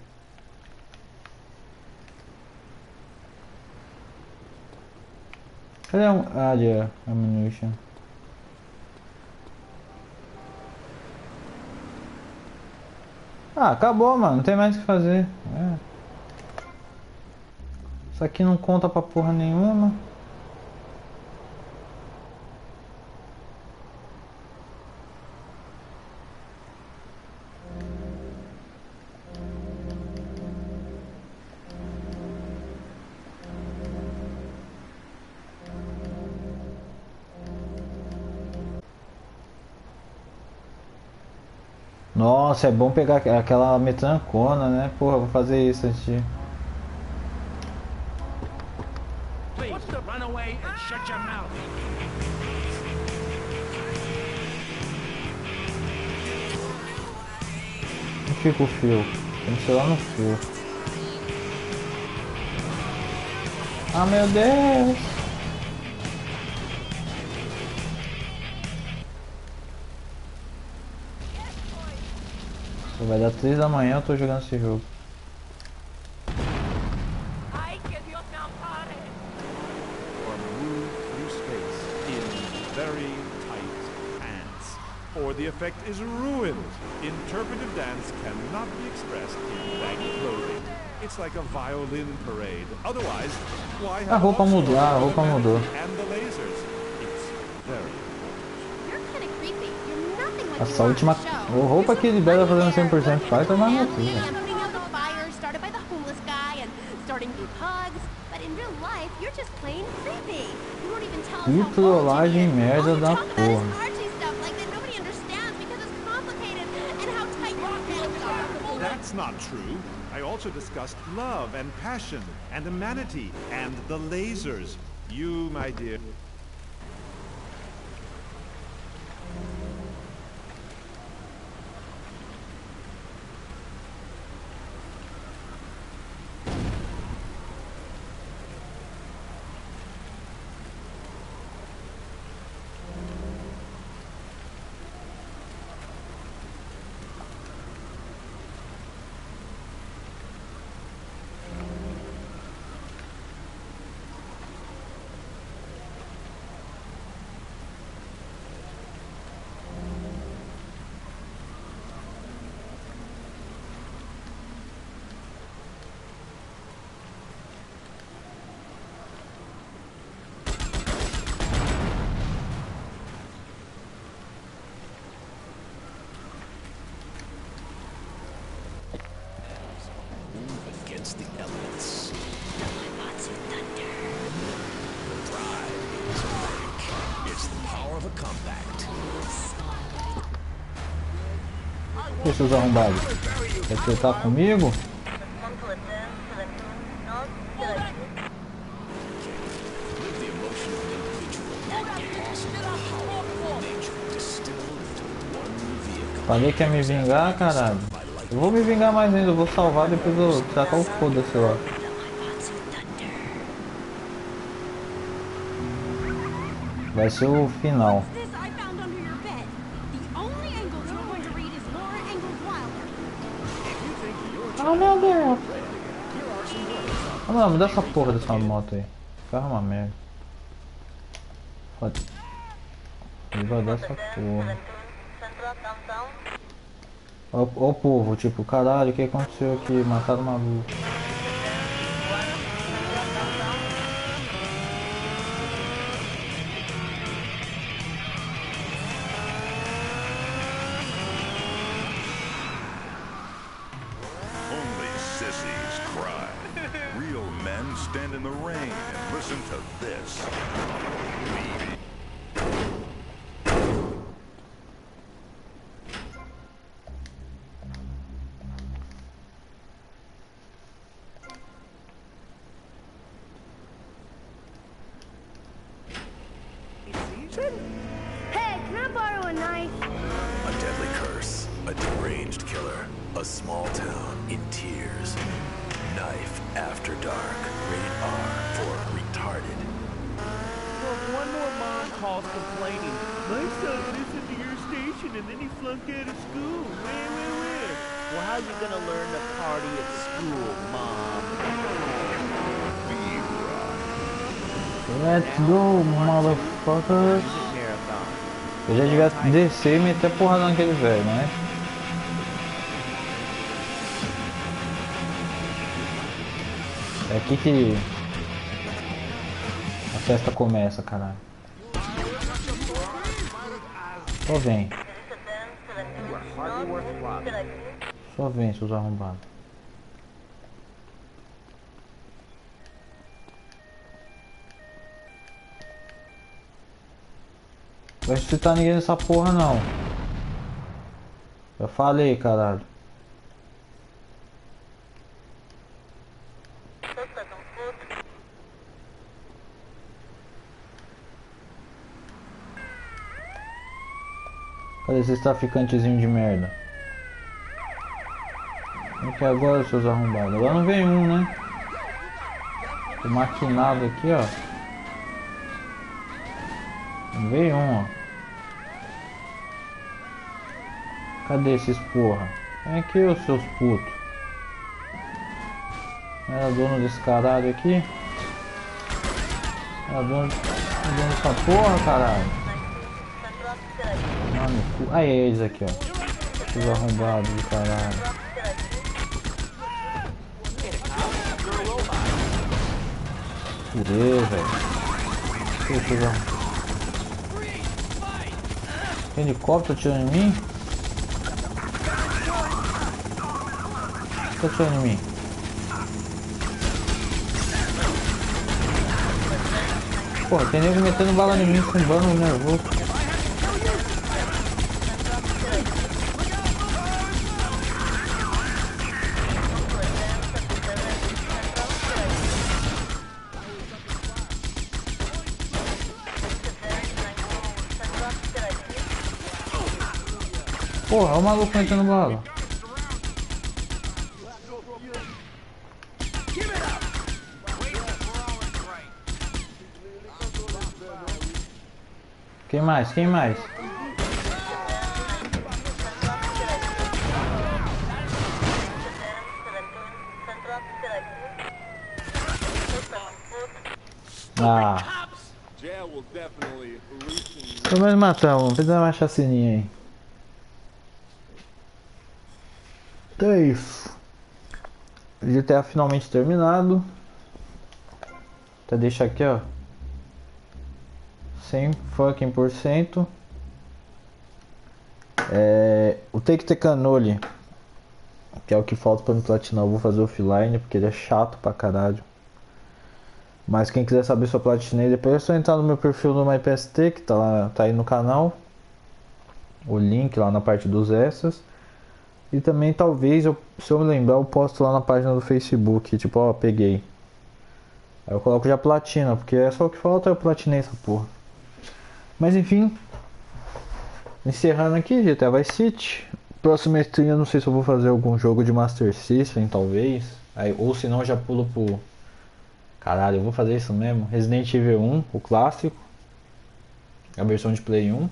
Cadê um... Ah, ali, ó. Ammunition. Ah, acabou, mano. Não tem mais o que fazer. É. Isso aqui não conta pra porra nenhuma. Nossa, é bom pegar aquela metrancona, né? Porra, vou fazer isso antes de... Onde fica o fio? Tem que ser lá no fio. Ah, meu Deus! Vai dar três da manhã, eu tô jogando esse jogo.
Or the effect is ruined. Interpretive dance cannot be expressed in baggy clothing. It's like a violin parade. Otherwise, why have
a roupa mudou, a roupa mudou.
And the lasers. It's very
Essa última roupa que libera fazendo cem por cento faz é mais motiva. Que trollagem merda da porra.
That's not true. I also discussed love and passion and humanity and the lasers. You, my dear.
The elements. The drive is awake. It's the power of a compact.
Esses arrombados. Quer tretar comigo? Falei que ia me vingar, caralho. Eu vou me vingar mais ainda, eu vou salvar, depois eu tacar o foda-se lá. Vai ser o final. Ah, meu Deus! Ah, não, me dá essa porra dessa moto aí. Carro é uma merda. Pode. Ele vai dar essa porra. Ó, ó o povo, tipo, caralho, o que aconteceu aqui? Mataram o maluco.
Only sissies cry. Real men stand in the rain and listen to this.
Can I borrow a knife?
A deadly curse, a deranged killer, a small town in tears. Knife After Dark, rated R for retarded.
Well, if one more mom calls complaining, my son listened to your station and then he flunked out of school. Where, where, where? Well, how you gonna learn to party at school, Mom?
Let's go, motherfuckers. Eu já devia descer e meter a porrada naquele velho, né? É aqui que a festa começa, caralho. Só vem. Só vem, seus arrombados. Vai ressuscitar ninguém nessa porra não. Já falei, caralho. Cadê esses traficantezinhos de merda? Vem aqui agora, seus arrombados. Agora não vem um, né? Tô maquinado aqui, ó. Não veio um, ó. Cadê esses porra? Vem aqui, ô seus putos. Era dono desse caralho aqui? Era dono, dono dessa porra, caralho? Mano, cu... Aí é eles aqui, ó. Esses arrombados de caralho. Purê, velho. Que esses arrombados. Helicóptero atirando em mim? Tá atirando em mim? Porra, tem nego metendo bala em mim, fumbando nervoso. Porra, olha o maluco metendo bala. Quem mais? Quem mais? Ah. Pelo menos matamos, não precisa mais chacininha aí. Então é isso. O G T A finalmente terminado. Até deixar aqui, ó. cem fucking por cento. É, o Take the Cannoli, que é o que falta pra me platinar, eu vou fazer offline porque ele é chato pra caralho. Mas quem quiser saber se eu platinei, depois é só entrar no meu perfil do MyPST, que tá, lá, tá aí no canal. O link lá na parte dos extras. E também talvez, eu, se eu me lembrar, eu posto lá na página do Facebook, tipo, ó, peguei. Aí eu coloco já platina, porque é só o que falta, eu platinei essa porra. Mas enfim, encerrando aqui, G T A Vice City. Próxima stream eu não sei se eu vou fazer algum jogo de Master System, talvez. Aí, ou se não, eu já pulo pro... Caralho, eu vou fazer isso mesmo. Resident Evil um, o clássico. A versão de Play um.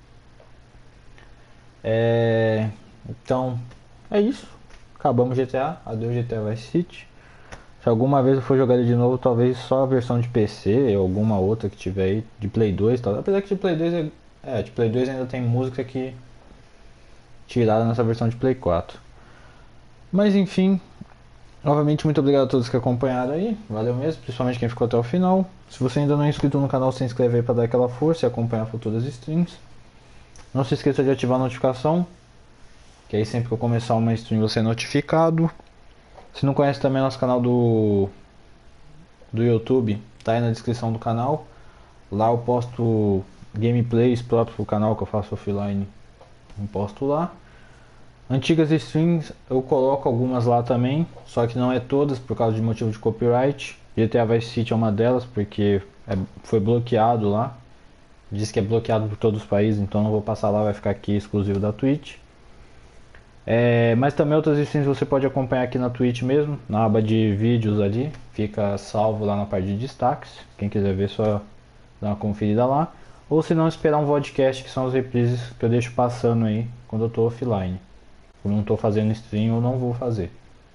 É... Então, é isso. Acabamos G T A. Adeus G T A Vice City. Se alguma vez eu for jogar ele de novo, talvez só a versão de P C ou alguma outra que tiver aí, de Play dois, tal. Apesar que de Play dois é, é, de Play dois ainda tem música que tirada nessa versão de Play quatro. Mas enfim, novamente muito obrigado a todos que acompanharam aí. Valeu mesmo, principalmente quem ficou até o final. Se você ainda não é inscrito no canal, se inscreve aí para dar aquela força e acompanhar futuras streams. Não se esqueça de ativar a notificação, que aí sempre que eu começar uma stream você é notificado. Se não conhece também nosso canal do do YouTube, tá aí na descrição do canal. Lá eu posto gameplays próprios pro canal que eu faço offline, eu posto lá. Antigas streams eu coloco algumas lá também, só que não é todas por causa de motivo de copyright. G T A Vice City é uma delas porque é, foi bloqueado lá. diz que é bloqueado por todos os países, então não vou passar lá, vai ficar aqui exclusivo da Twitch. É, mas também outras streams você pode acompanhar aqui na Twitch mesmo, na aba de vídeos ali, fica salvo lá na parte de destaques. Quem quiser ver, só dá uma conferida lá. Ou se não, esperar um podcast, que são as reprises que eu deixo passando aí quando eu tô offline. Eu não tô fazendo stream, eu não vou fazer.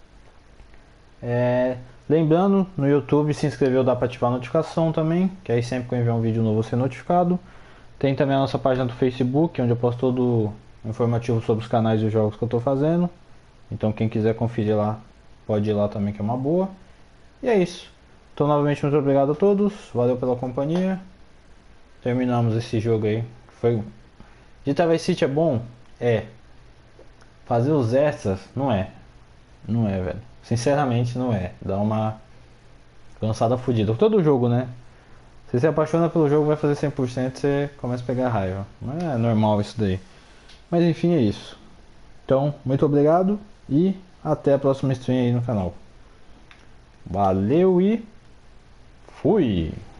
É, lembrando, no YouTube se inscreveu, dá para ativar a notificação também, que aí sempre que eu enviar um vídeo novo você é notificado. Tem também a nossa página do Facebook, onde eu posto todo informativo sobre os canais e os jogos que eu estou fazendo. Então quem quiser conferir lá, pode ir lá também, que é uma boa. E é isso. Então novamente muito obrigado a todos, valeu pela companhia. Terminamos esse jogo aí. Foi... GTA Vice City é bom? É. Fazer os extras? Não é. Não é, velho. Sinceramente não é. Dá uma cansada fodida. Todo jogo, né? Você se apaixona pelo jogo, vai fazer cem por cento, você começa a pegar raiva. Não é normal isso daí. Mas enfim, é isso. Então, muito obrigado e até a próxima stream aí no canal. Valeu e fui!